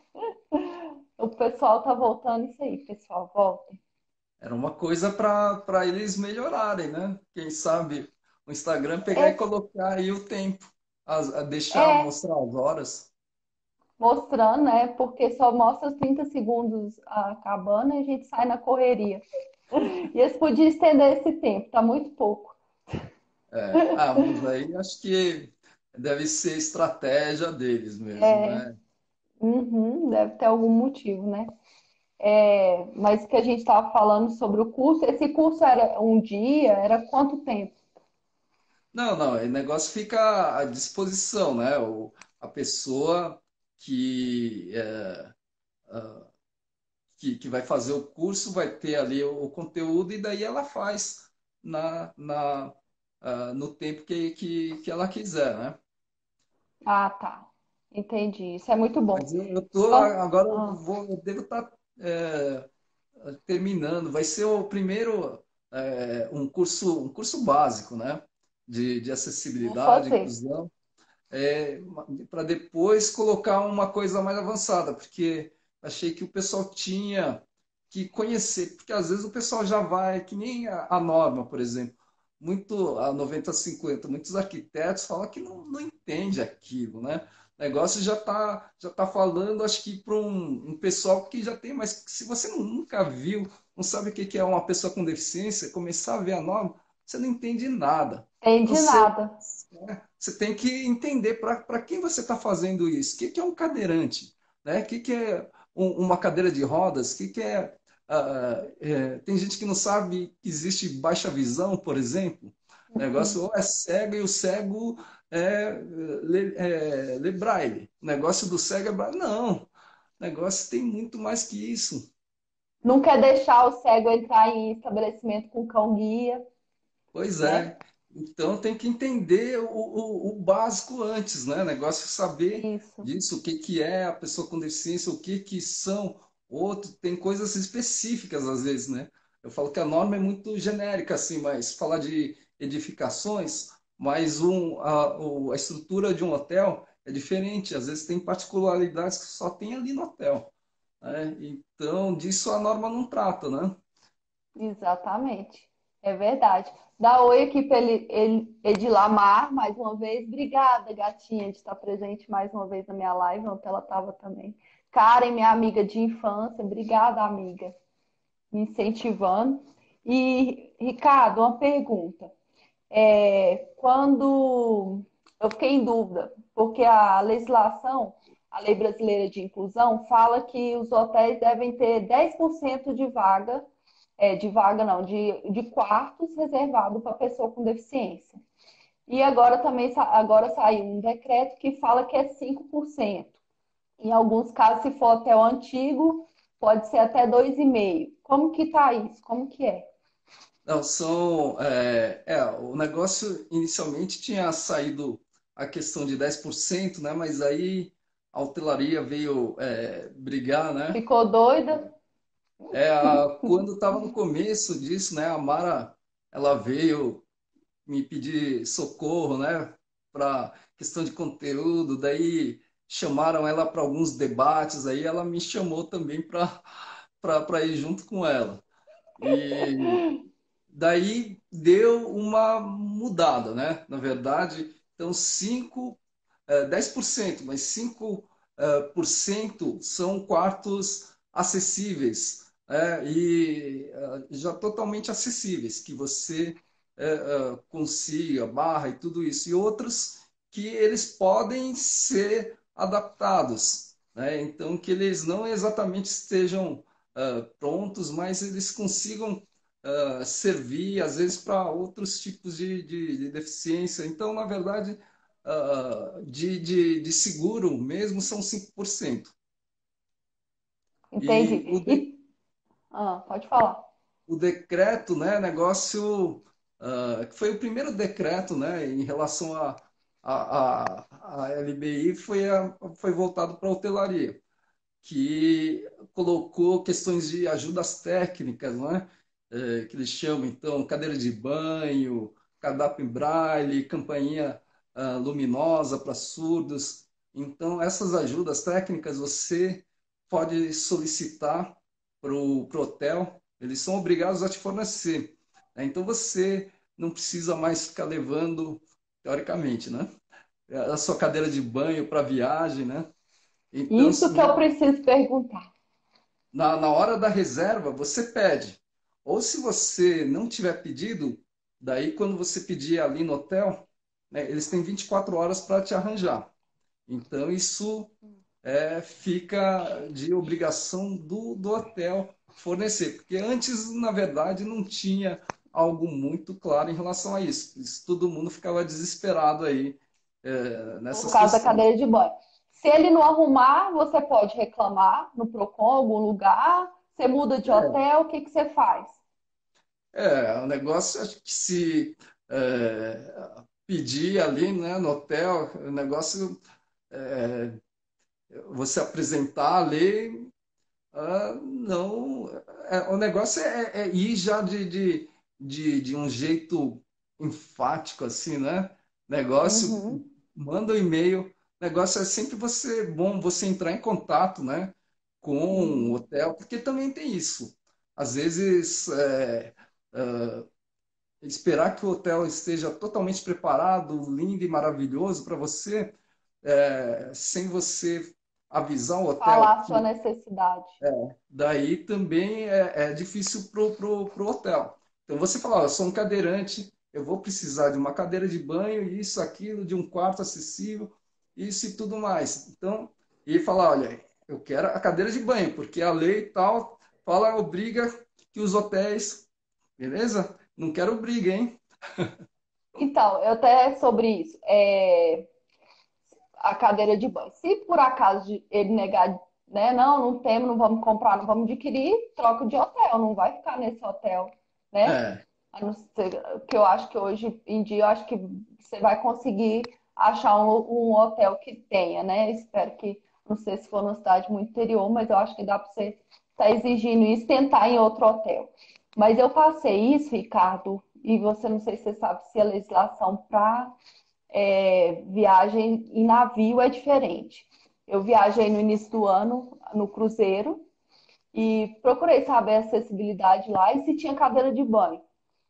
o pessoal tá voltando isso aí, pessoal, voltem. Era uma coisa para para eles melhorarem, né? Quem sabe o Instagram pegar e É, colocar aí o tempo, as- a deixar é, mostrar as horas. mostrando, né? Porque só mostra os trinta segundos acabando e a gente sai na correria. E eles podiam estender esse tempo, tá muito pouco. É. Ah, mas aí acho que deve ser estratégia deles mesmo, É, né? uhum, deve ter algum motivo, né? É, mas que a gente estava falando sobre o curso, esse curso era um dia, era quanto tempo? Não, não, o negócio fica à disposição, né? O, a pessoa que, é, que, que vai fazer o curso vai ter ali o, o conteúdo e daí ela faz na, na, ah, no tempo que, que, que ela quiser, né? Ah, tá. Entendi. Isso é muito bom. Mas eu, eu tô, Igual- agora eu ah, vou, eu devo estar terminando. Vai ser o primeiro, é, um curso, um curso básico, né? De, de vou acessibilidade, fazer. inclusão. É, para depois colocar uma coisa mais avançada, porque achei que o pessoal tinha que conhecer, porque às vezes o pessoal já vai, que nem a, a norma, por exemplo, muito a noventa cinquenta, muitos arquitetos falam que não, não entende aquilo, né? O negócio já está já tá falando, acho que para um, um pessoal que já tem, mas se você nunca viu, não sabe o que que é uma pessoa com deficiência, começar a ver a norma, você não entende nada. Então, Entendi você nada. né? Você tem que entender para quem você está fazendo isso. O que, que é um cadeirante? Né? O que, que é um- uma cadeira de rodas? O que, que é, ah, é, tem gente que não sabe que existe baixa visão, por exemplo. O negócio ou é cego e o cego é, lê, é, lê braille. O negócio do cego é braille. Não, o negócio tem muito mais que isso. Não quer deixar o cego entrar em estabelecimento com cão guia, Pois né? é. Então tem que entender o, o, o básico antes, né? O negócio é saber Isso. disso, o que, que é a pessoa com deficiência, o que, que são outro, tem coisas específicas às vezes, né? Eu falo que a norma é muito genérica, assim, mas falar de edificações, mas um, a, o- a estrutura de um hotel é diferente, às vezes tem particularidades que só tem ali no hotel, né? Então, disso a norma não trata, né? Exatamente. É verdade. Dá oi aqui para ele, ele, Edilamar, mais uma vez. Obrigada, gatinha, de estar presente mais uma vez na minha live, onde ela estava também. Karen, minha amiga de infância. Obrigada, amiga, me incentivando. E, Ricardo, uma pergunta. É, quando eu fiquei em dúvida, porque a legislação, a Lei Brasileira de Inclusão, fala que os hotéis devem ter dez por cento de vaga, é, de vaga não, de, de quartos reservados para pessoa com deficiência. E agora também agora saiu um decreto que fala que é cinco por cento. Em alguns casos, se for hotel antigo, pode ser até dois vírgula cinco por cento. Como que tá isso? Como que é? Não, são. É, é, o negócio inicialmente tinha saído a questão de dez por cento, né? Mas aí a hotelaria veio é, brigar, né? Ficou doida? É, a- quando estava no começo disso, né? A Mara, ela veio me pedir socorro, né? Para questão de conteúdo, daí chamaram ela para alguns debates, aí ela me chamou também para para ir junto com ela. E daí deu uma mudada, né? Na verdade, então cinco, eh, dez por cento, mas cinco eh, por cento são quartos acessíveis, né? E eh, já totalmente acessíveis, que você eh, eh, consiga, barra e tudo isso. E outros que eles podem ser adaptados, né? Então, que eles não exatamente estejam eh, prontos, mas eles consigam uh, servir, às vezes, para outros tipos de, de, de deficiência. Então, na verdade, uh, de, de, de seguro mesmo são cinco por cento. E Entendi. o, de, E, ah, pode falar. o decreto, né, negócio, ah, que foi o primeiro decreto, né, em relação a, a, a, a L B I, foi, a, foi voltado para a hotelaria, que colocou questões de ajudas técnicas, né? É, que eles chamam, então, cadeira de banho, cardápio em braille, campainha ah, luminosa para surdos. Então, essas ajudas técnicas você pode solicitar para o hotel, eles são obrigados a te fornecer, né? Então, você não precisa mais ficar levando, teoricamente, né? A sua cadeira de banho para viagem, né? Então, Isso que eu preciso perguntar. na, na hora da reserva, você pede. Ou se você não tiver pedido, daí quando você pedir ali no hotel, né, eles têm vinte e quatro horas para te arranjar. Então, isso é, fica de obrigação do, do hotel fornecer. Porque antes, na verdade, não tinha algo muito claro em relação a isso. Isso todo mundo ficava desesperado aí é, Por nessas causa da questões. cadeira de banho. Se ele não arrumar, você pode reclamar no Procon, algum lugar. Você muda de hotel, o que que você faz? É, o negócio, acho que se é, pedir ali, né, no hotel, o negócio, é, você apresentar ali, ah, não, é, o negócio é, é ir já de, de, de, de um jeito enfático, assim, né? Negócio, Uhum. manda um e-mail, negócio é sempre você, bom, você entrar em contato, né, com o Uhum. hotel, porque também tem isso. Às vezes, é, esperar que o hotel esteja totalmente preparado, lindo e maravilhoso para você, é, sem você avisar o hotel Falar a sua que necessidade. daí também é, é difícil pro, pro, pro hotel. Então você fala, ó, eu sou um cadeirante, eu vou precisar de uma cadeira de banho, isso, aquilo, de um quarto acessível, isso e tudo mais. Então, e falar, olha, eu quero a cadeira de banho, porque a lei e tal fala, obriga que os hotéis, beleza? Não quero briga, hein? Então, eu até sobre isso. É, a cadeira de banho. Se por acaso de- ele negar, né? Não, não temos, não vamos comprar, não vamos adquirir, troca de hotel, não vai ficar nesse hotel, né? É, A não ser, que eu acho que hoje em dia, eu acho que você vai conseguir achar um, um hotel que tenha, né? Espero que, não sei se for numa cidade muito interior, mas eu acho que dá para você estar tá exigindo isso, tentar em outro hotel. Mas eu passei isso, Ricardo, e você não sei se você sabe se a legislação para é, viagem em navio é diferente. Eu viajei no início do ano no cruzeiro e procurei saber a acessibilidade lá e se tinha cadeira de banho.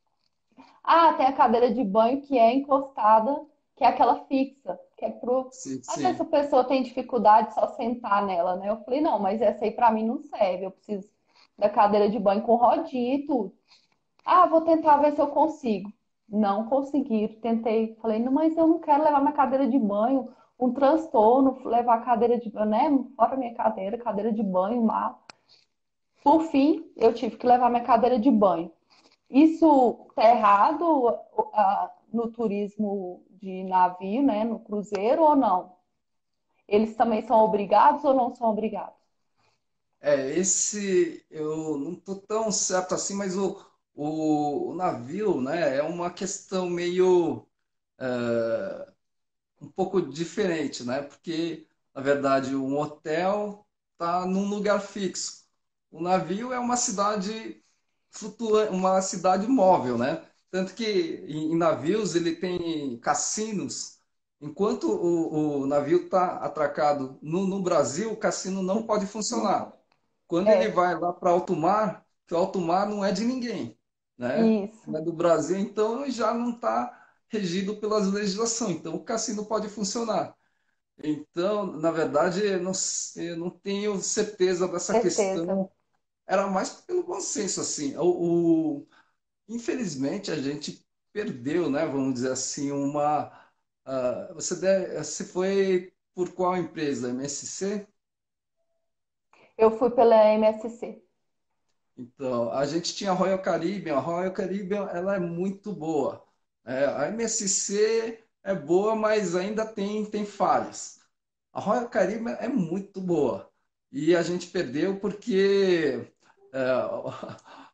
Ah, tem a cadeira de banho que é encostada, que é aquela fixa, que é pro. sim, Às vezes a sim. pessoa tem dificuldade só sentar nela, né? Eu falei, não, mas essa aí pra mim não serve. Eu preciso da cadeira de banho com rodinha e tudo. Ah, vou tentar ver se eu consigo. Não consegui. Tentei. Falei, não, mas eu não quero levar minha cadeira de banho. Um transtorno, levar a cadeira de banho, né? Fora minha cadeira, cadeira de banho, mal. Por fim, eu tive que levar minha cadeira de banho. Isso tá errado ah, no turismo de navio, né? No cruzeiro ou não? Eles também são obrigados ou não são obrigados? É, esse eu não tô tão certo assim, mas o, o, o navio, né, é uma questão meio é, um pouco diferente, né? Porque, na verdade, um hotel está num lugar fixo. O navio é uma cidade flutuante, uma cidade móvel, né? Tanto que em, em navios ele tem cassinos. Enquanto o, o navio está atracado no, no Brasil, o cassino não pode Não funcionar. pode. Quando ele É, vai lá para alto mar, que o alto mar não é de ninguém, né? isso. Não é do Brasil, então já não está regido pelas legislações. Então o cassino pode funcionar. Então, na verdade, eu não, eu não tenho certeza dessa Certeza. questão. Era mais pelo bom senso, assim. O, o- infelizmente, a gente perdeu, né? Vamos dizer assim, uma. ah, você, deve, você foi por qual empresa? M S C? Eu fui pela M S C. Então, a gente tinha a Royal Caribbean. A Royal Caribbean, ela é muito boa. É, a M S C é boa, mas ainda tem, tem falhas. A Royal Caribbean é muito boa. E a gente perdeu porque é,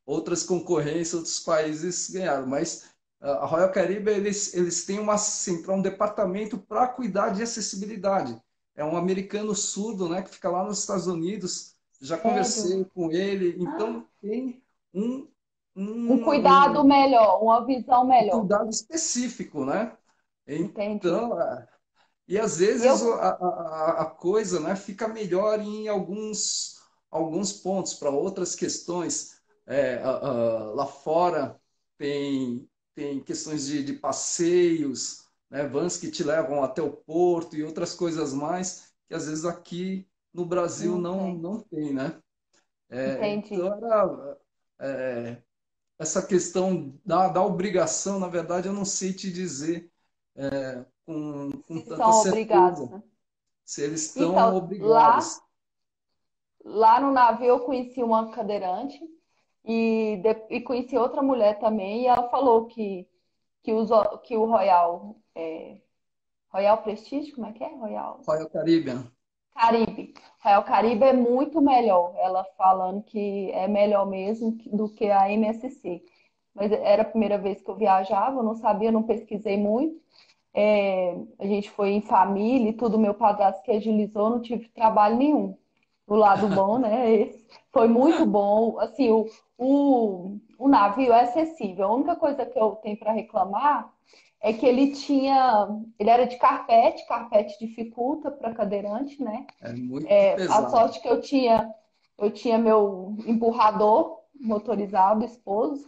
outras concorrências, outros países ganharam. Mas ah, a Royal Caribbean, eles, eles têm uma central, um departamento para cuidar de acessibilidade. É um americano surdo, né, que fica lá nos Estados Unidos. Já Sério? conversei com ele, então tem um, Um um, cuidado um melhor, uma visão um melhor. cuidado específico, né? Entendi. Então, e às E eu, vezes o- a, a, a coisa, né, fica melhor em alguns, alguns pontos, para outras questões. É, a- a- lá fora tem, tem questões de, de passeios, né, vans que te levam até o porto e outras coisas mais, que às vezes aqui no Brasil não não, tem. não tem, né? É, então, Entendi. era, é, essa questão da, da obrigação, na verdade, eu não sei te dizer com, com Se tanta são obrigados, certeza né? se eles estão Então, lá, obrigados. lá no navio eu conheci uma cadeirante e, de- e conheci outra mulher também, e ela falou que, que, os, que o Royal, é, Royal Prestige, como é que é? Royal Royal Caribbean. Caribe. Royal Caribe é muito melhor. Ela falando que é melhor mesmo que- do que a M S C. Mas era a primeira vez que eu viajava, eu não sabia, não pesquisei muito. É, a gente foi em família e tudo, meu padrasto que agilizou, não tive trabalho nenhum. O lado bom, né? Esse. Foi muito bom. Assim, o, o, o navio é acessível. A única coisa que eu tenho para reclamar é que ele tinha. Ele era de carpete, carpete dificulta para cadeirante, né? É muito É, a pesado. sorte que eu tinha, eu tinha meu empurrador motorizado, esposo.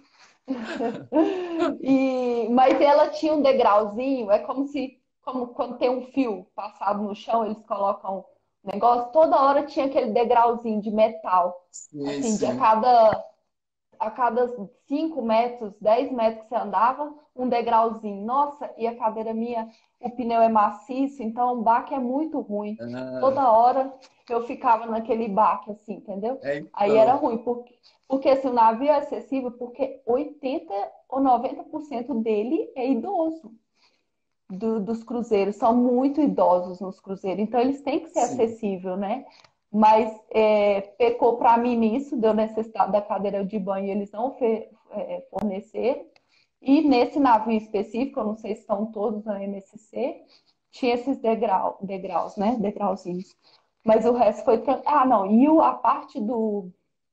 E, mas ela tinha um degrauzinho, é como se, como quando tem um fio passado no chão, eles colocam um negócio, toda hora tinha aquele degrauzinho de metal, Sim, assim, de a sim. cada, a cada cinco metros, dez metros que você andava, um degrauzinho. Nossa, e a cadeira minha, o pneu é maciço, então o baque é muito ruim. Ah, Toda hora eu ficava naquele baque, assim, entendeu? é, Aí era então, ruim, porque, porque assim, o navio é acessível, porque oitenta ou noventa por cento dele é idoso. Do- dos cruzeiros, são muito idosos nos cruzeiros, então eles têm que ser sim. acessível, né? Mas é, pecou para mim nisso, deu necessidade da cadeira de banho, eles não fe- é, forneceram. E nesse navio específico, eu não sei se estão todos na M S C, tinha esses degrau, degraus, né? Degrauzinhos. Mas o resto foi tranquilo. Ah, não, e o, a parte do,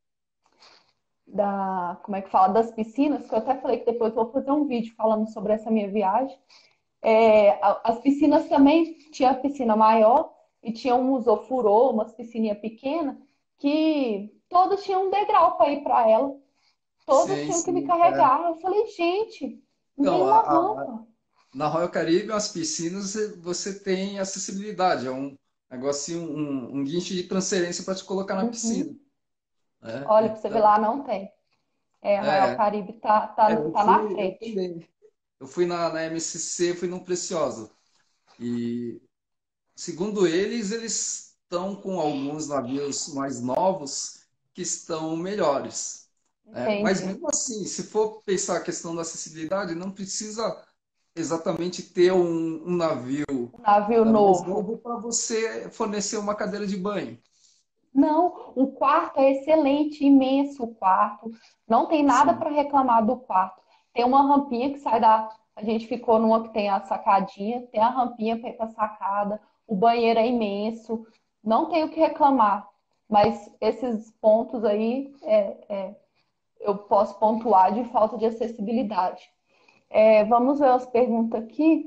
da, como é que fala, das piscinas, que eu até falei que depois eu vou fazer um vídeo falando sobre essa minha viagem. É, as piscinas também, tinha a piscina maior e tinha um usofurô, umas piscininhas pequenas, que todas tinham um degrau para ir para ela. Todas Sim, tinham que me sim. É. carregar. Eu falei, gente, Então, nenhuma a, a- rampa. na Royal Caribbean, as piscinas, você você tem acessibilidade. É um negocinho, um, um guincho de transferência para te colocar na piscina. Uhum. Né? Olha, para você ver Então, lá, não tem. É, Royal é, Caribe tá, é, tá, eu tá na fui, eu frente. também. Eu fui na, na M S C, fui no Preciosa. E segundo eles, eles estão com alguns navios mais novos que estão melhores. Né? Mas Entendi. mesmo assim, se for pensar a questão da acessibilidade, não precisa exatamente ter um, um navio Um navio eh, mais novo. novo para você fornecer uma cadeira de banho. Não, o quarto é excelente, imenso o quarto. Não tem nada Sim, para reclamar do quarto. Tem uma rampinha que sai da. A gente ficou numa que tem a sacadinha, tem a rampinha para ir para sacada. O banheiro é imenso. Não tenho o que reclamar. Mas esses pontos aí é, é, eu posso pontuar de falta de acessibilidade. É, vamos ver as perguntas aqui.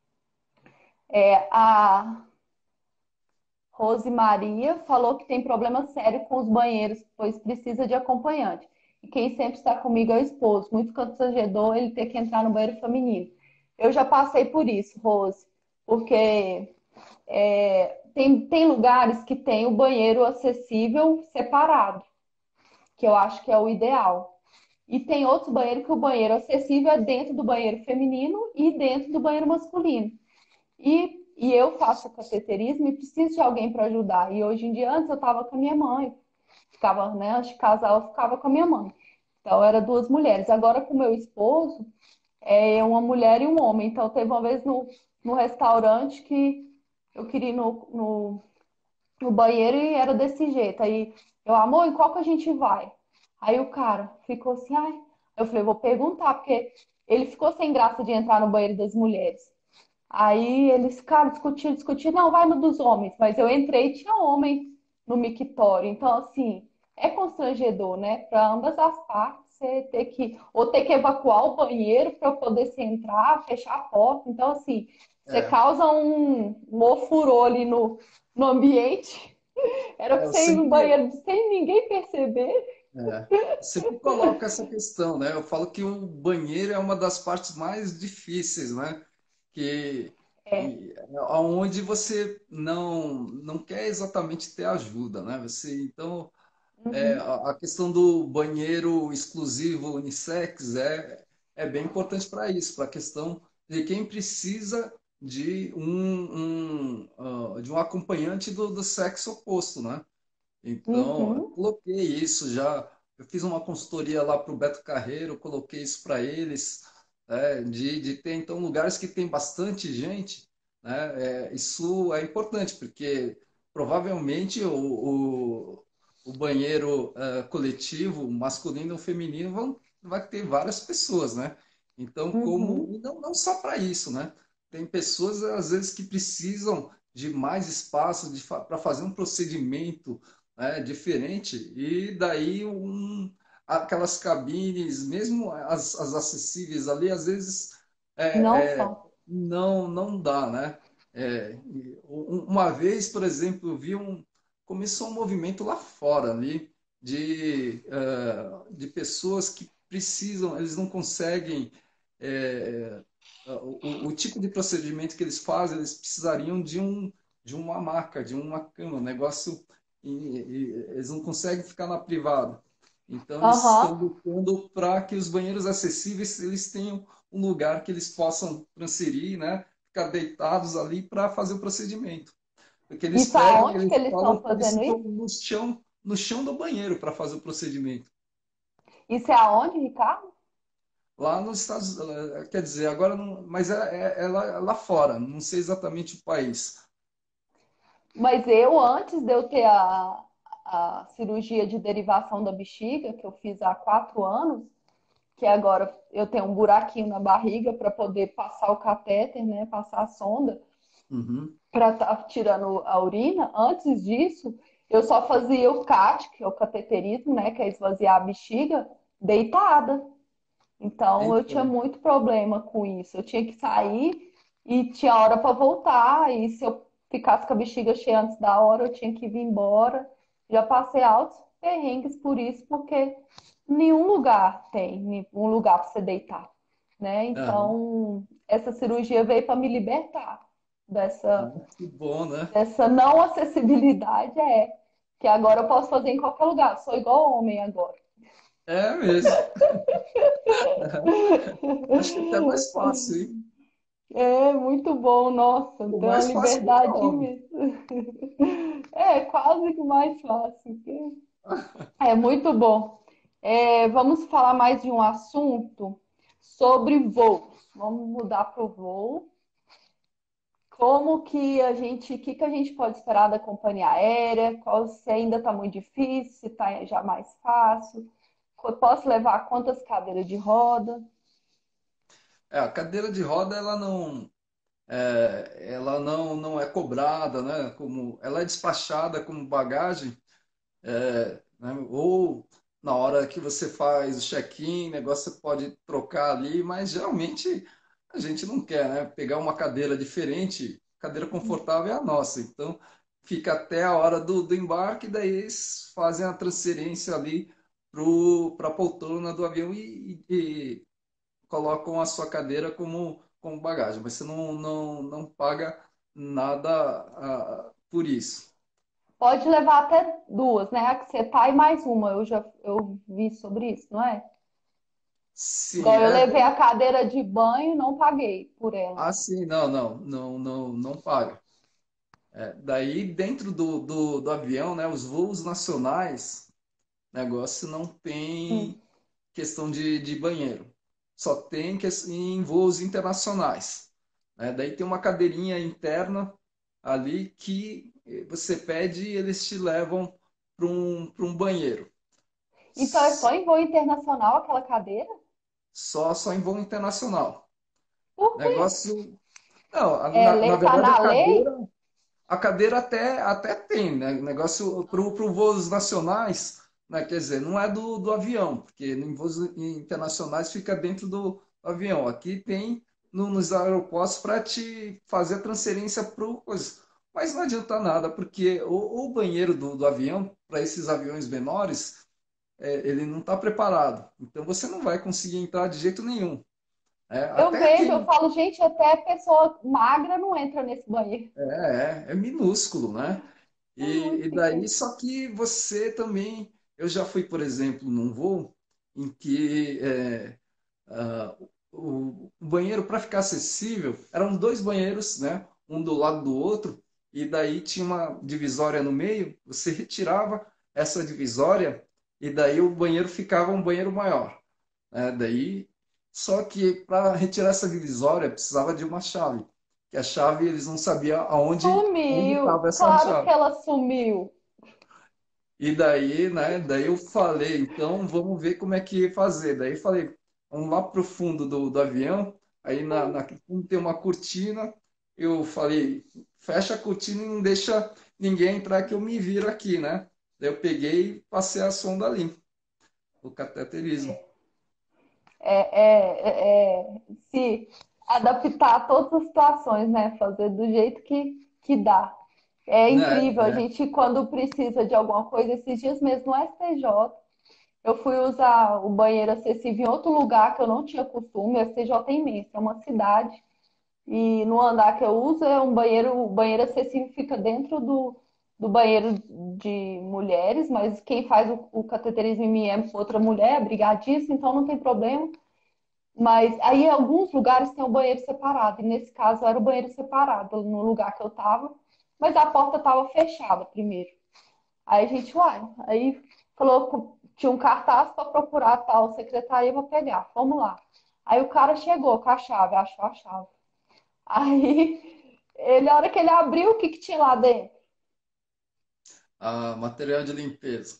É, a Rose Maria falou que tem problema sério com os banheiros, pois precisa de acompanhante. E quem sempre está comigo é o esposo. Muito constrangedor ele ter que entrar no banheiro feminino. Eu já passei por isso, Rose, porque é, tem, tem lugares que tem o banheiro acessível separado, que eu acho que é o ideal. E tem outros banheiros que o banheiro acessível é dentro do banheiro feminino e dentro do banheiro masculino. E, e eu faço cateterismo e preciso de alguém para ajudar. E hoje em dia, antes eu estava com a minha mãe, ficava, né, antes de casar, eu ficava com a minha mãe. Então, era duas mulheres. Agora, com o meu esposo, é uma mulher e um homem. Então, teve uma vez no, no restaurante que eu queria ir no, no, no banheiro e era desse jeito. Aí, eu, amor, em qual que a gente vai? Aí o cara ficou assim, ai. Eu falei, vou perguntar, porque ele ficou sem graça de entrar no banheiro das mulheres. Aí eles ficaram discutindo, discutindo, não, vai no dos homens. Mas eu entrei e tinha homem no mictório. Então, assim, é constrangedor, né? Para ambas as partes, você ter que, ou ter que evacuar o banheiro para poder se entrar, fechar a porta. Então, assim, você É, causa um, um ofurô ali no, no ambiente. Era é, para eu você ir no sempre, banheiro sem ninguém perceber. é, sempre coloco essa questão, né? Eu falo que o banheiro é uma das partes mais difíceis, né? Que É. e, aonde você não não quer exatamente ter ajuda, né? Você então é, Uhum, a a questão do banheiro exclusivo unissex é, é bem importante para isso, para a questão de quem precisa de um, um, ah, de um acompanhante do, do sexo oposto, né? Então, eu uhum, coloquei isso já. Eu fiz uma consultoria lá para o Beto Carreiro, coloquei isso para eles, né, de, de ter então lugares que tem bastante gente, né? É, isso é importante, porque provavelmente o, o, o banheiro eh, coletivo, masculino ou feminino, vão, vai ter várias pessoas, né? Então, como. uhum. E não, não só para isso, né? Tem pessoas, às vezes, que precisam de mais espaço para fazer um procedimento, né, diferente, e daí um, aquelas cabines, mesmo as, as acessíveis ali, às vezes Não é, é, só. não, não dá, né? É, e um- uma vez, por exemplo, eu vi um, começou um movimento lá fora ali de, eh, de pessoas que precisam, eles não conseguem é, o, o tipo de procedimento que eles fazem, eles precisariam de um de uma maca, de uma cama, um negócio e, e eles não conseguem ficar na privada. Então eles estão Aham. lutando para que os banheiros acessíveis eles tenham um lugar que eles possam transferir, né? Ficar deitados ali para fazer o procedimento. Porque eles Isso pegam, aonde que eles eles estão falam que eles fazendo ficam isso? no chão, no chão do banheiro para fazer o procedimento. Isso é aonde, Ricardo? Lá nos Estados, eh, quer dizer, agora não, mas é, é, é lá, é lá fora, não sei exatamente o país. Mas eu, antes de eu ter a, a cirurgia de derivação da bexiga, que eu fiz há quatro anos, que agora eu tenho um buraquinho na barriga para poder passar o catéter, né? Passar a sonda Uhum. para estar tá tirando a urina. Antes disso, eu só fazia o C A T, que é o cateterismo, né? Que é esvaziar a bexiga, deitada. Então eu tinha Então, muito problema com isso. Eu tinha que sair e tinha hora para voltar. E se eu ficasse com a bexiga cheia antes da hora, eu tinha que vir embora. Já passei altos perrengues por isso, porque nenhum lugar tem um lugar para você deitar, né? aham. Então essa cirurgia veio para me libertar dessa Ah, que bom, né? dessa não acessibilidade é que agora eu posso fazer em qualquer lugar. Sou igual homem agora. É mesmo. Acho que até mais fácil, hein? É muito bom, nossa, O tem uma mais fácil que para liberdade homem. imensa. É quase que mais fácil. É muito bom. É, vamos falar mais de um assunto sobre voos. Vamos mudar para o voo. Como que a gente, o que que a gente pode esperar da companhia aérea? Qual, se ainda está muito difícil, se está já mais fácil? Posso levar quantas cadeiras de roda? É, a cadeira de roda ela não é, ela não, não é cobrada, né? Como ela é despachada como bagagem, é, né? Ou na hora que você faz o check-in, negócio você pode trocar ali, mas geralmente a gente não quer, né? Pegar uma cadeira diferente, cadeira confortável é a nossa, então fica até a hora do, do embarque, daí eles fazem a transferência ali para a poltrona do avião e, e, e colocam a sua cadeira como, como bagagem, mas você não, não, não paga nada ah, por isso. Pode levar até duas, né? A que você tá e mais uma. Eu já eu vi sobre isso, não é? Sim, Igual eu é, levei a tem. cadeira de banho e não paguei por ela. Ah, sim, não, não, não, não, não paga. É, daí, dentro do, do, do avião, né, os voos nacionais, negócio não Hum. tem questão de, de banheiro. Só tem que, em voos internacionais. Né? Daí tem uma cadeirinha interna ali que você pede e eles te levam para um, para um banheiro. Então é só em voo internacional aquela cadeira? Só, só em voo internacional. Por quê? Negócio. Não, É, na, na lei- tá verdade, a na lei? cadeira, a cadeira até, até tem, né? Negócio para os voos nacionais, né? Quer dizer, não é do, do avião, porque em voos internacionais fica dentro do avião. Aqui tem no- nos aeroportos para te fazer a transferência para o coisa. Mas não adianta nada, porque o, o banheiro do, do avião, para esses aviões menores, é, ele não está preparado. Então você não vai conseguir entrar de jeito nenhum. É, Eu até vejo, eu quem falo, gente, até pessoa magra não entra nesse banheiro. é, é, é minúsculo, né? É E, muito e daí, pequeno. só que você também. Eu já fui, por exemplo, num voo em que é, ah, o, o banheiro, para ficar acessível, eram dois banheiros, né? Um do lado do outro, e daí tinha uma divisória no meio, você retirava essa divisória, e daí o banheiro ficava um banheiro maior. Né? Daí, só que para retirar essa divisória precisava de uma chave, que a chave eles não sabiam aonde onde estava Sumiu. essa Claro que chave. ela sumiu. E daí, né, daí eu falei, então vamos ver como é que ia fazer. Daí falei, vamos lá pro fundo do, do avião, aí na, na fundo tem uma cortina, eu falei, fecha a cortina e não deixa ninguém entrar que eu me viro aqui, né? Daí eu peguei e passei a sonda ali, o cateterismo. É, é, é, é se adaptar a todas as situações, né? Fazer do jeito que, que dá. É Né? incrível, a É, gente, quando precisa de alguma coisa, esses dias mesmo no S T J, eu fui usar o banheiro acessível em outro lugar que eu não tinha costume. O S T J é imenso, é uma cidade. E no andar que eu uso é um banheiro, o banheiro acessível fica dentro do, do banheiro de mulheres, mas quem faz o, o cateterismo em mim é outra mulher, é brigadista, então não tem problema. Mas aí em alguns lugares tem o banheiro separado, e nesse caso era o banheiro separado no lugar que eu tava, mas a porta estava fechada primeiro. Aí a gente, uai, aí falou, tinha um cartaz para procurar tal secretaria para pegar, vamos lá. Aí o cara chegou com a chave, achou a chave. Aí, ele, a hora que ele abriu, o que que tinha lá dentro? a material de limpeza.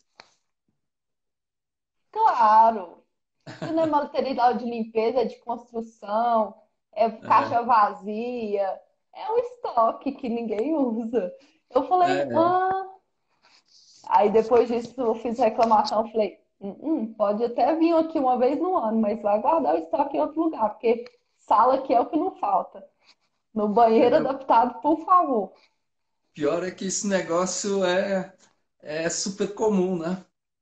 Claro, isso não é material de limpeza, é de construção, é É, caixa vazia, é um estoque que ninguém usa. Eu falei, é, ah. Aí depois disso eu fiz reclamação, eu falei, "Hum, hum, pode até vir aqui uma vez no ano, mas vai guardar o estoque em outro lugar, porque sala aqui é o que não falta. No é, banheiro não, adaptado, por favor. pior é que esse negócio é, é super comum, né?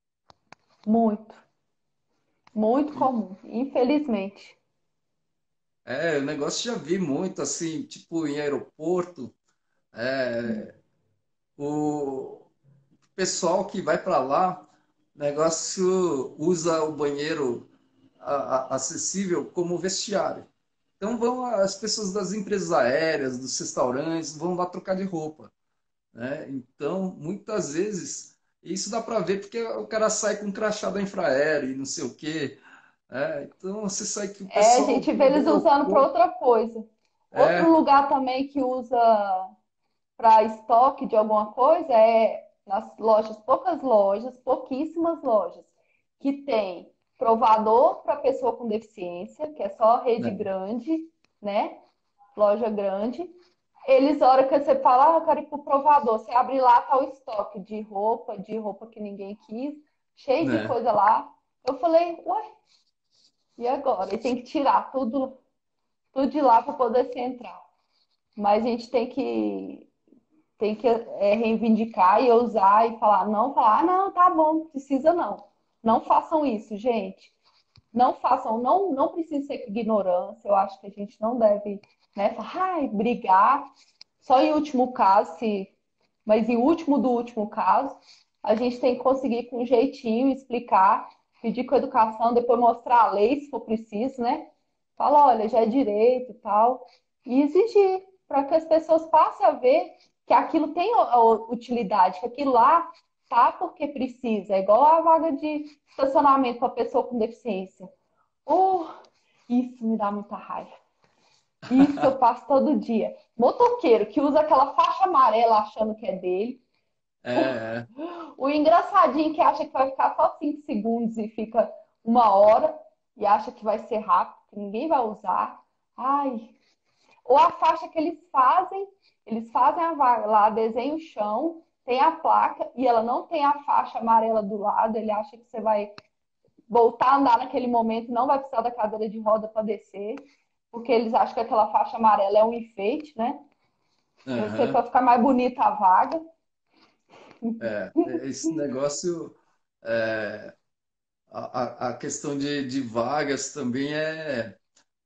Muito, muito comum, infelizmente. É, o negócio já vi muito, assim, tipo em aeroporto, é, o pessoal que vai para lá, o negócio usa o banheiro a- a- acessível como vestiário. Então vão as pessoas das empresas aéreas, dos restaurantes, vão lá trocar de roupa, né? Então, muitas vezes, isso dá para ver porque o cara sai com um crachá da Infraero e não sei o quê. É, então, você sai que o É, a pessoal gente vê do eles usando para aeroporto. outra coisa. Outro É, lugar também que usa para estoque de alguma coisa é nas lojas, poucas lojas, pouquíssimas lojas, que tem provador para pessoa com deficiência, que é só rede né, grande, né? Loja grande. Eles, a hora que você fala, ah, eu quero ir pro provador, você abre lá, tá o estoque de roupa, de roupa que ninguém quis, cheio de né. coisa lá. Eu falei, ué, e agora? E tem que tirar tudo, tudo de lá para poder se entrar. Mas a gente tem que, tem que é, reivindicar e ousar e falar, não, falar, ah, não, tá bom, precisa não. Não façam isso, gente. Não façam, não, não precisa ser ignorância. Eu acho que a gente não deve, né, falar, ai, brigar. Só em último caso, se, mas em último do último caso, a gente tem que conseguir com um jeitinho explicar, pedir com educação, depois mostrar a lei se for preciso, né? Fala, olha, já é direito e tal, e exigir para que as pessoas passem a ver que aquilo tem utilidade, que aquilo lá tá porque precisa, é igual a vaga de estacionamento para pessoa com deficiência. Oh, isso me dá muita raiva. Isso eu passo todo dia. Motoqueiro que usa aquela faixa amarela achando que é dele. É, O engraçadinho que acha que vai ficar só cinco segundos e fica uma hora e acha que vai ser rápido, que ninguém vai usar. Ai. Ou a faixa que eles fazem, eles fazem a vaga lá, desenha o chão, tem a placa e ela não tem a faixa amarela do lado. Ele acha que você vai voltar a andar naquele momento, não vai precisar da cadeira de roda para descer, porque eles acham que aquela faixa amarela é um enfeite, né? Vai ser aham, para ficar mais bonita a vaga. é. Esse negócio, é, a, a a questão de, de vagas também é,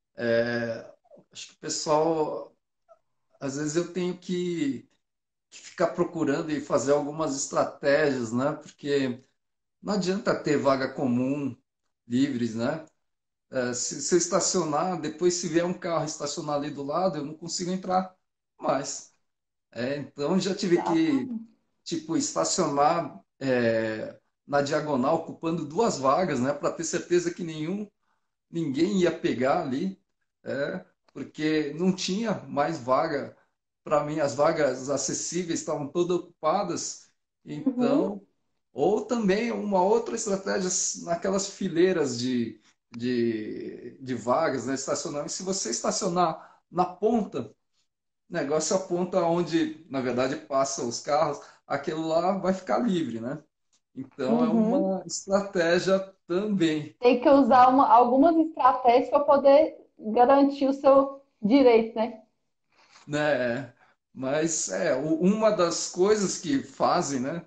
é, acho que o pessoal, às vezes eu tenho que, que ficar procurando e fazer algumas estratégias, né? Porque não adianta ter vaga comum, livres, né? É, se, se eu estacionar, depois se vier um carro estacionar ali do lado, eu não consigo entrar mais. É, então já tive que, Exatamente. tipo, estacionar é, na diagonal, ocupando duas vagas, né? Para ter certeza que nenhum, ninguém ia pegar ali, é, porque não tinha mais vaga. Para mim, as vagas acessíveis estavam todas ocupadas. Uhum, Então, ou também uma outra estratégia naquelas fileiras de, de, de vagas, né, estacionamento. Se você estacionar na ponta, o negócio aponta onde, na verdade, passam os carros, aquilo lá vai ficar livre, né? Então, é uhum. uma estratégia também, Tem que usar uma- algumas estratégias para poder garantir o seu direito, né? né? Mas é u- uma das coisas que fazem, né?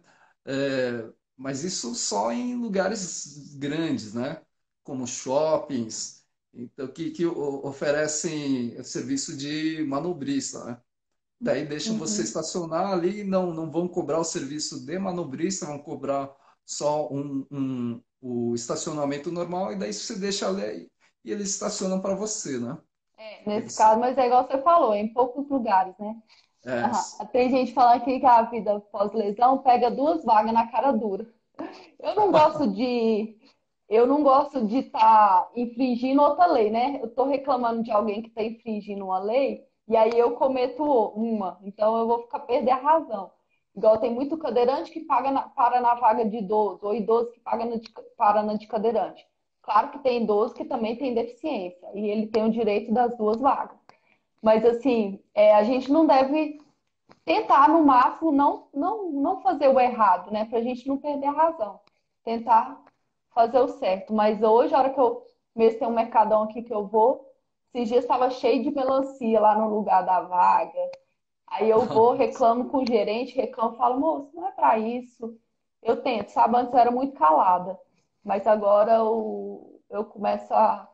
É, mas isso só em lugares grandes, né? Como shoppings, então que, que o- oferecem serviço de manobrista, né? Daí deixam você Uhum. estacionar ali, não não vão cobrar o serviço de manobrista, vão cobrar só um, um- o estacionamento normal e daí você deixa ali e eles estacionam para você, né? É, nesse Eles, caso, mas é igual você falou, é em poucos lugares, né? é, Aham. Tem gente falando aqui que a vida pós-lesão pega duas vagas na cara dura. Eu não gosto de, eu não gosto de estar infringindo outra lei, né? Eu estou reclamando de alguém que está infringindo uma lei e aí eu cometo uma, então eu vou ficar perder a razão. Igual tem muito cadeirante que paga na- para na vaga de idoso, ou idoso que paga na de, para na de cadeirante. Claro que tem idoso que também tem deficiência e ele tem o direito das duas vagas. Mas assim, é, a gente não deve tentar no máximo não, não, não fazer o errado, né? Para a gente não perder a razão. Tentar fazer o certo. Mas hoje, a hora que eu mesmo tem um mercadão aqui que eu vou, esses dias estava cheio de melancia lá no lugar da vaga. Aí eu vou, reclamo com o gerente, reclamo, falo, moço, não é para isso. Eu tento, sabe? Antes eu era muito calada, mas agora eu, eu começo a,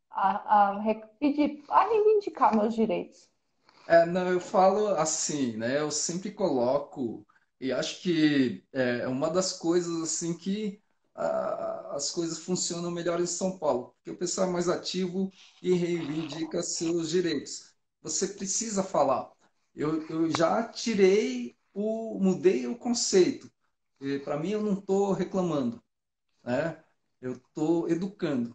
a, a re- pedir, a reivindicar meus direitos. É, não, eu falo assim, né? Eu sempre coloco, e acho que é uma das coisas assim que ah, as coisas funcionam melhor em São Paulo, porque o pessoal é mais ativo e reivindica seus direitos. Você precisa falar. Eu, eu já tirei o, mudei o conceito. Para mim, eu não estou reclamando, né? Eu estou educando.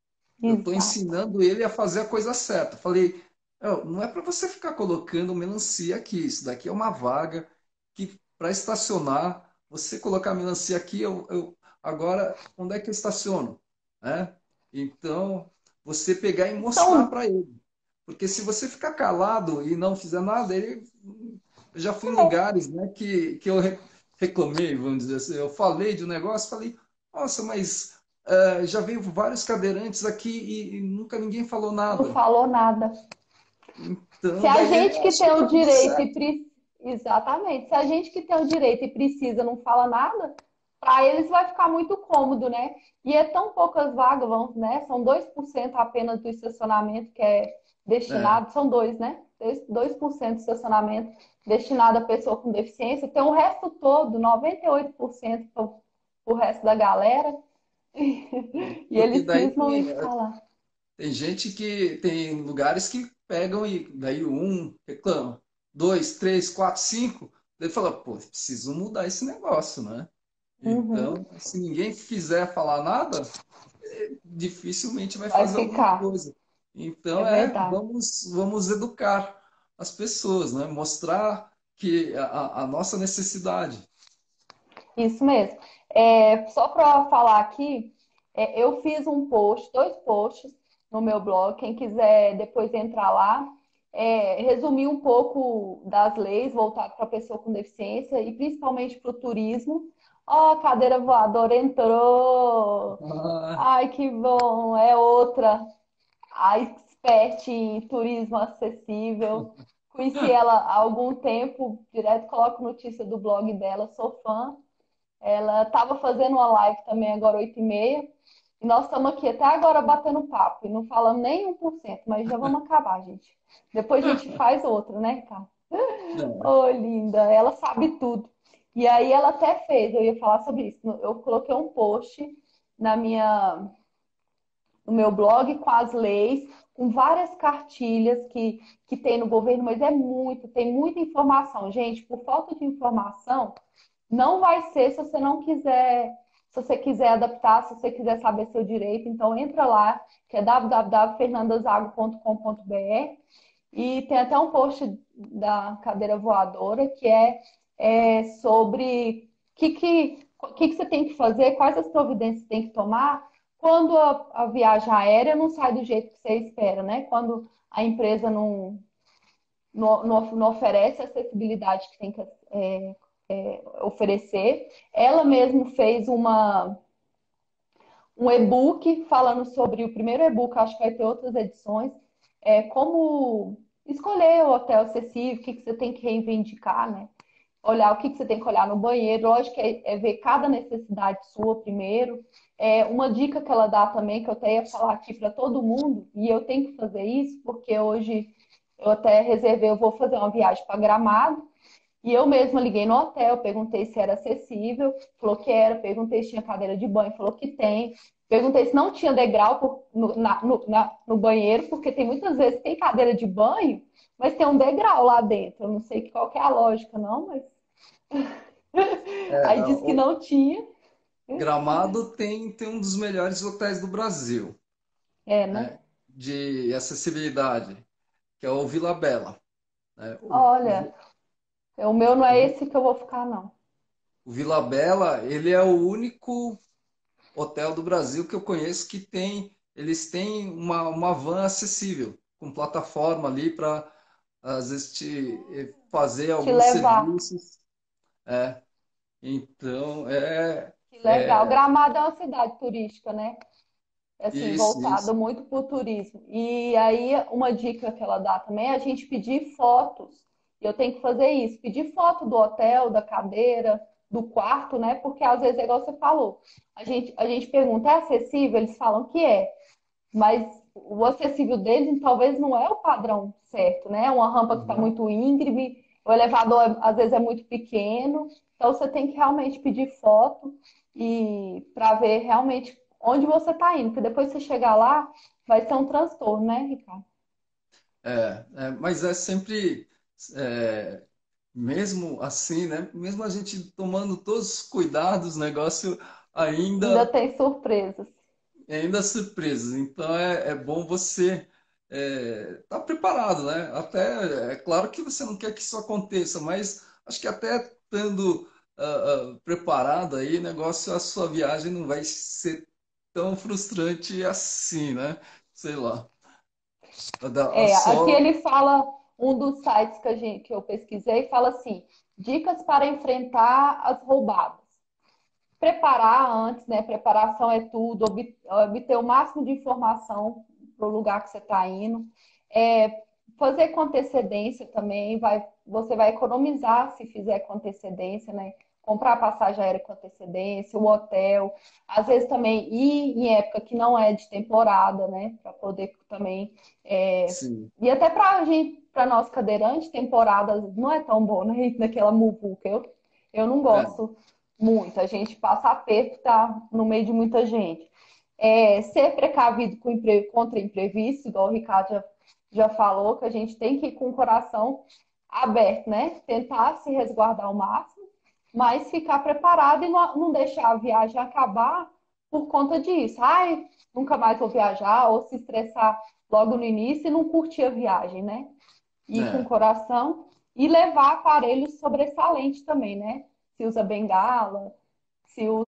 Eu estou Exato. ensinando ele a fazer a coisa certa. Falei, "Ó, não é para você ficar colocando melancia aqui. Isso daqui é uma vaga que para estacionar, você colocar melancia aqui, eu, eu- agora onde é que eu estaciono? Né? Então, você pegar e mostrar São para ele. Porque se você ficar calado e não fizer nada, ele eu já fui em lugares, né, que, que eu re- reclamei, vamos dizer assim. Eu falei de um negócio, falei, nossa, mas é, já veio vários cadeirantes aqui e, e nunca ninguém falou Não nada. falou nada. Se Então, a daí ele gente que acha tem que tá o tudo direito e certo. pre... exatamente, se a gente que tem o direito e precisa não fala nada, para eles vai ficar muito cômodo, né? E é tão poucas vagas, vão, né? São dois por cento apenas do estacionamento que é É, destinado, são dois, né? Dois dois por cento do estacionamento destinado a pessoa com deficiência, tem o resto todo, noventa e oito por cento para o resto da galera, e porque eles daí cismam tem, em falar. tem gente que tem lugares que pegam e daí um reclama, dois, três, quatro, cinco, daí fala, pô, preciso mudar esse negócio, né? Uhum, Então, se ninguém fizer falar nada, dificilmente vai vai fazer alguma ficar, coisa. é Então é verdade. vamos vamos educar as pessoas, né? Mostrar que a, a nossa necessidade. Isso mesmo. É, só para falar aqui, é, eu fiz um post, dois posts no meu blog. Quem quiser depois entrar lá, é, resumir um pouco das leis voltadas para a pessoa com deficiência e principalmente para o turismo. Ó, a cadeira voadora entrou! Ah, Ai, que bom! É outra. A expert em turismo acessível. Conheci ela há algum tempo, direto coloco notícia do blog dela, sou fã. Ela estava fazendo uma live também agora, oito e meia. E nós estamos aqui até agora batendo papo. E não falamos nem um por cento, mas já vamos acabar, gente. Depois a gente faz outra, né, cara? é. Ô, linda, ela sabe tudo. E aí ela até fez, eu ia falar sobre isso. Eu coloquei um post na minha, no meu blog com as leis, com várias cartilhas que, que tem no governo, mas é muito, tem muita informação. Gente, por falta de informação, não vai ser se você não quiser, se você quiser adaptar, se você quiser saber seu direito, então entra lá, que é w w w ponto fernandazago ponto com ponto b r e tem até um post da cadeira voadora que é, é sobre o que, que, que, que você tem que fazer, quais as providências você tem que tomar quando a, a viagem aérea não sai do jeito que você espera, né? Quando a empresa não, não, não, não oferece a acessibilidade que tem que é, é, oferecer. Ela mesmo fez uma, um e-book falando sobre o primeiro e-book, acho que vai ter outras edições, é, como escolher o hotel acessível, o que, que você tem que reivindicar, né? Olhar o que, que você tem que olhar no banheiro, lógico que é, é ver cada necessidade sua primeiro. É, uma dica que ela dá também, que eu até ia falar aqui para todo mundo, e eu tenho que fazer isso, porque hoje eu até reservei, eu vou fazer uma viagem para Gramado, e eu mesma liguei no hotel, perguntei se era acessível, falou que era, perguntei se tinha cadeira de banho, falou que tem. Perguntei se não tinha degrau por- no, na- no- na- no banheiro, porque tem muitas vezes que tem cadeira de banho, mas tem um degrau lá dentro. Eu não sei qual que é a lógica, não, mas É, aí disse que o não tinha. Gramado tem, tem um dos melhores hotéis do Brasil, É, né? né? De acessibilidade, que é o Vila Bela, né? O, Olha, o, o meu não o é Vi- esse que eu vou ficar, não. o Vila Bela, ele é o único hotel do Brasil que eu conheço que tem, eles têm uma, uma van acessível, com plataforma ali para, às vezes, te, eh, fazer Te alguns levar. serviços. É, então, é, Que legal. é Gramado é uma cidade turística, né? Assim, isso, voltado isso. muito para o turismo. E aí, uma dica que ela dá também é a gente pedir fotos. E eu tenho que fazer isso, pedir foto do hotel, da cadeira, do quarto, né? Porque às vezes é igual você falou. A gente, a gente pergunta, é acessível? Eles falam que é. Mas o acessível deles talvez não é o padrão certo, né? Uma rampa que está Uhum. muito íngreme, o elevador às vezes é muito pequeno. Então você tem que realmente pedir foto e para ver realmente onde você está indo, porque depois que você chegar lá, vai ser um transtorno, né, Ricardo? É, é, mas é sempre, é, mesmo assim, né? Mesmo a gente tomando todos os cuidados, o negócio Ainda ainda tem surpresas. ainda surpresas. Então é, é bom você estar preparado, né? Até é claro que você não quer que isso aconteça, mas acho que até estando ah, ah, preparado aí, o negócio, a sua viagem não vai ser tão frustrante assim, né? Sei lá. A da- a É, aqui só. ele fala, um dos sites que, a gente, que eu pesquisei, fala assim, dicas para enfrentar as roubadas. Preparar antes, né? Preparação é tudo, obter o máximo de informação para o lugar que você está indo. É, fazer com antecedência também, vai, você vai economizar se fizer com antecedência, né? Comprar passagem aérea com antecedência, o hotel, às vezes também ir em época que não é de temporada, né? Para poder também. É, Sim. e até para a gente, para nós cadeirantes, temporada não é tão bom, né? Naquela muvuca. Eu, eu não É, gosto muito. A gente passa aperto, tá no meio de muita gente. É, ser precavido com impre... contra imprevisto, igual o Ricardo já, já falou, que a gente tem que ir com o coração aberto, né? Tentar se resguardar ao máximo, mas ficar preparado e não, não deixar a viagem acabar por conta disso. Ai, nunca mais vou viajar, ou se estressar logo no início e não curtir a viagem, né? Ir com o é. coração e levar aparelhos sobressalentes também, né? Se usa bengala, Se o...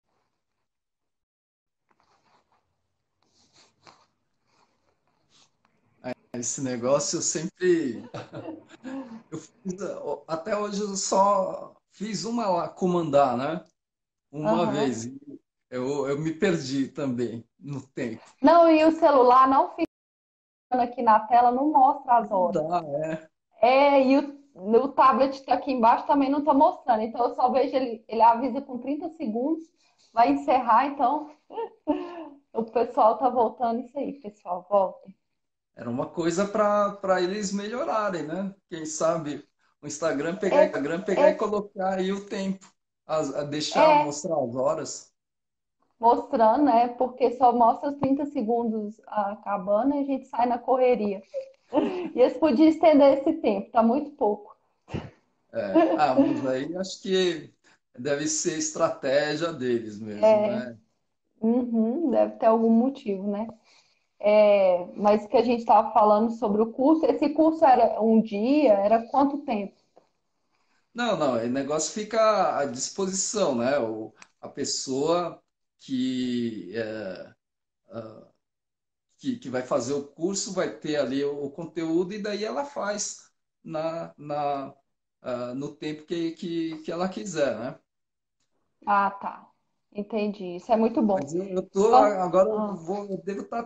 Esse negócio eu sempre. Eu fiz, até hoje eu só fiz uma lá, comandar, né? Uma Aham. vez. E Eu, eu me perdi também no tempo. Não, e o celular não fica aqui na tela, não mostra as Não horas. dá, é. É, e o, o tablet está aqui embaixo também não está mostrando. Então eu só vejo ele, ele avisa com trinta segundos, vai encerrar, então o pessoal tá voltando isso aí, pessoal, voltem. Era uma coisa para para eles melhorarem, né? Quem sabe o Instagram pegar, É, Instagram pegar e é, colocar aí o tempo, as- a deixar é mostrar as horas. mostrando, né? Porque só mostra os trinta segundos acabando e a gente sai na correria. E eles podiam estender esse tempo, tá muito pouco. É. Ah, mas aí acho que deve ser estratégia deles mesmo, É, né? uhum, deve ter algum motivo, né? É, mas que a gente estava falando sobre o curso, esse curso era um dia, era quanto tempo? Não, não, o negócio fica à disposição, né? O, a pessoa que, é, que, que vai fazer o curso vai ter ali o, o conteúdo e daí ela faz na, na, ah, no tempo que, que, que ela quiser, né? Ah, tá. Entendi. Isso é muito bom. Mas eu, eu tô, Quan- agora eu ah, vou, eu devo estar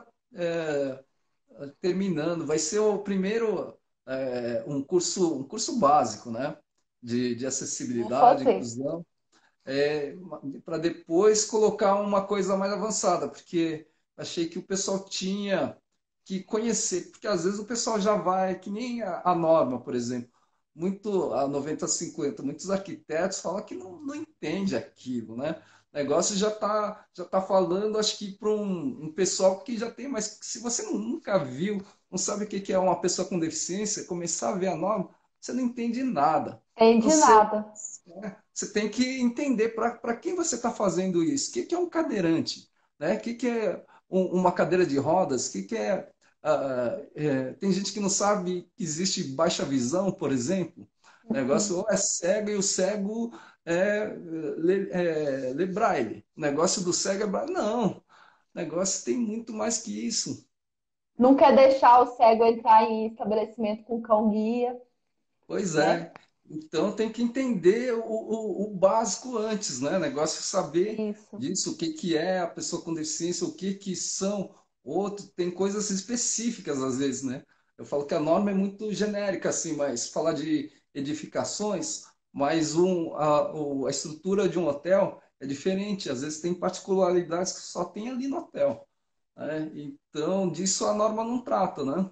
terminando. Vai ser o primeiro, é, um curso, um curso básico, né? De, de vou acessibilidade, fazer. inclusão. É, para depois colocar uma coisa mais avançada, porque achei que o pessoal tinha que conhecer, porque às vezes o pessoal já vai, que nem a, a norma, por exemplo, muito a noventa cinquenta, muitos arquitetos falam que não, não entende aquilo, né? O negócio já está já tá falando, acho que para um, um pessoal que já tem, mas se você nunca viu, não sabe o que que é uma pessoa com deficiência, começar a ver a norma, você não entende nada. Então, Entendi você nada. né? Você tem que entender para quem você está fazendo isso. O que, que é um cadeirante? Né? O que, que é um- uma cadeira de rodas? O que, que é, ah, é, tem gente que não sabe que existe baixa visão, por exemplo. O negócio ou é cego e o cego é, lê, é, lê braille. O negócio do cego é braille. Não, o negócio tem muito mais que isso. Não quer deixar o cego entrar em estabelecimento com cão guia, Pois né? é. Então tem que entender o, o, o básico antes, né? O negócio é saber Isso. disso, o que, que é a pessoa com deficiência, o que, que são outros, tem coisas específicas às vezes, né? Eu falo que a norma é muito genérica, assim, mas falar de edificações, mas um, a, o- a estrutura de um hotel é diferente, às vezes tem particularidades que só tem ali no hotel, né? Então, disso a norma não trata, né?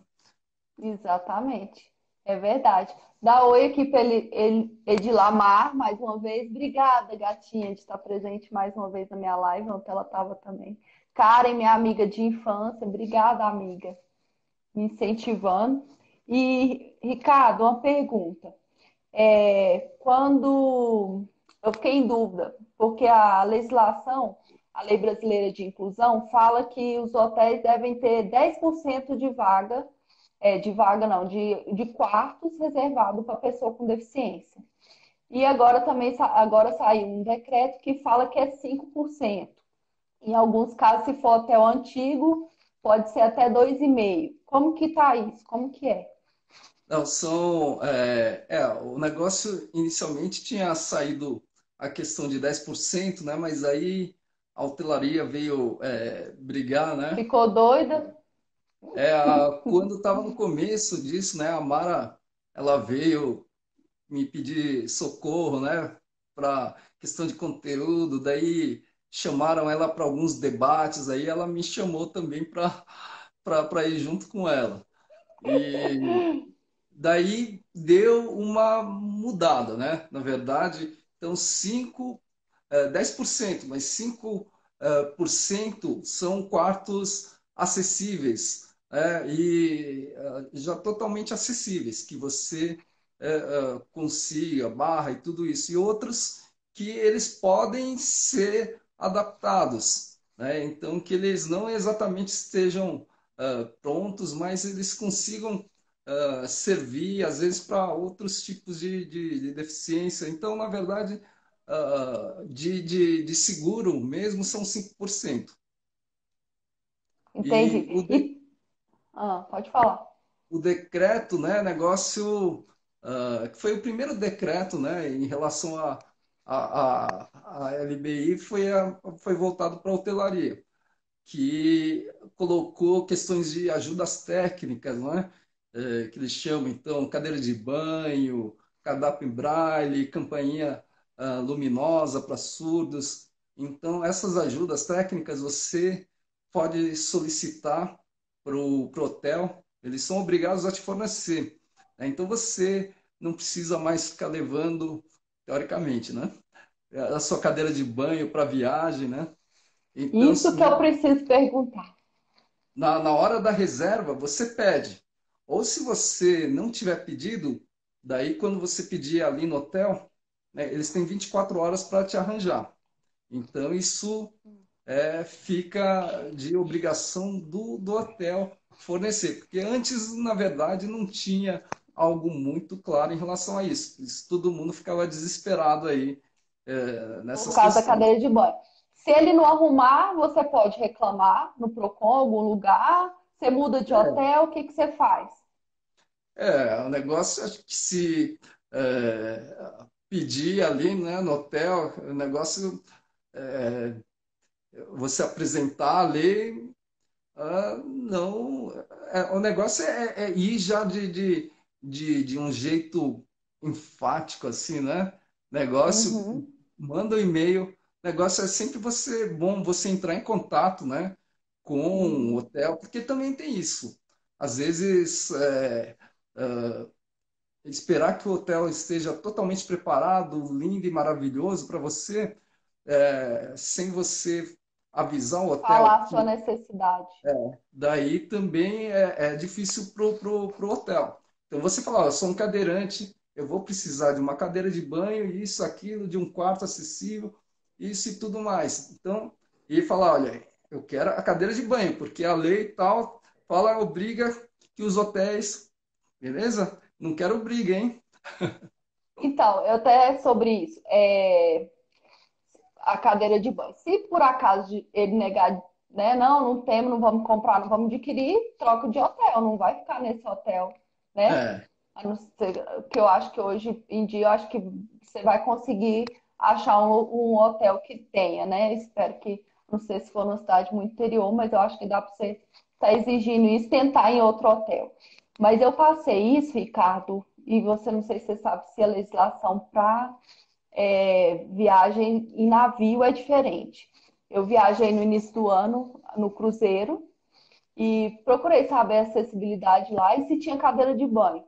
Exatamente. É verdade. Dá oi aqui para ele, ele, Edilamar, mais uma vez. Obrigada, gatinha, de estar presente mais uma vez na minha live, onde ela estava também. Karen, minha amiga de infância. Obrigada, amiga, me incentivando. E, Ricardo, uma pergunta. É, quando eu fiquei em dúvida, porque a legislação, a Lei Brasileira de Inclusão, fala que os hotéis devem ter dez por cento de vaga, é, de vaga não, de, de quartos reservados para pessoa com deficiência. E agora também agora saiu um decreto que fala que é cinco por cento. Em alguns casos, se for hotel antigo, pode ser até dois vírgula cinco por cento. Como que tá isso? Como que é? Não, são. É, é, o negócio inicialmente tinha saído a questão de dez por cento, né? Mas aí a hotelaria veio é, brigar, né? Ficou doida? É, a- quando estava no começo disso, né? A Mara, ela veio me pedir socorro, né? Para questão de conteúdo, daí chamaram ela para alguns debates, aí ela me chamou também para para ir junto com ela. E daí deu uma mudada, né? Na verdade, então cinco, eh, dez por cento, mas cinco eh, por cento são quartos acessíveis, né? E eh, já totalmente acessíveis, que você eh, eh, consiga, barra e tudo isso. E outros que eles podem ser adaptados, né? Então, que eles não exatamente estejam eh, prontos, mas eles consigam servir, às vezes, para outros tipos de, de, de deficiência. Então, na verdade, ah, de, de, de seguro mesmo são cinco por cento. E o, Entendi. de, E, ah, pode falar. o decreto, né, negócio, ah, que foi o primeiro decreto, né, em relação a, a, a, a L B I, foi, a, foi voltado para a hotelaria, que colocou questões de ajudas técnicas, né? É, que eles chamam, então, cadeira de banho, cardápio em braille, campainha ah, luminosa para surdos. Então, essas ajudas técnicas você pode solicitar para o hotel, eles são obrigados a te fornecer, né? Então, você não precisa mais ficar levando, teoricamente, né? A sua cadeira de banho para viagem, né? Então, Isso que eu preciso perguntar. na, na hora da reserva, você pede. Ou se você não tiver pedido, daí quando você pedir ali no hotel, né, eles têm vinte e quatro horas para te arranjar. Então, isso é, fica de obrigação do, do hotel fornecer. Porque antes, na verdade, não tinha algo muito claro em relação a isso. Isso todo mundo ficava desesperado aí é, Por nessas causa da questões. cadeira de banho. Se ele não arrumar, você pode reclamar no Procon, algum lugar. Você muda de É, hotel, o que que você faz? É, o negócio, acho que se é, pedir ali, né, no hotel, o negócio, é, você apresentar ali, ah, não, é, o negócio é, é ir já de, de, de, de um jeito enfático, assim, né? Negócio, Uhum. manda um e-mail, negócio é sempre você, bom você entrar em contato, né, com o Uhum. hotel, porque também tem isso. Às vezes, é, esperar que o hotel esteja totalmente preparado, lindo e maravilhoso para você, é, sem você avisar o hotel Falar a sua que necessidade. daí também é, é difícil pro, pro, pro hotel. Então você fala, ó, eu sou um cadeirante, eu vou precisar de uma cadeira de banho, isso, aquilo, de um quarto acessível, isso e tudo mais. Então, e falar, olha, eu quero a cadeira de banho, porque a lei tal fala, obriga que os hotéis, beleza? Não quero briga, hein? Então, eu até sobre isso. É, a cadeira de banho. Se por acaso de- ele negar, né? Não, não temos, não vamos comprar, não vamos adquirir, troca de hotel, não vai ficar nesse hotel, né? É, A não ser, que eu acho que hoje em dia eu acho que você vai conseguir achar um, um hotel que tenha, né? Espero que, não sei se for numa cidade muito interior, mas eu acho que dá para você estar exigindo isso, tentar em outro hotel. Mas eu passei isso, Ricardo, e você não sei se você sabe se a legislação para é, viagem em navio é diferente. Eu viajei no início do ano no cruzeiro e procurei saber a acessibilidade lá e se tinha cadeira de banho.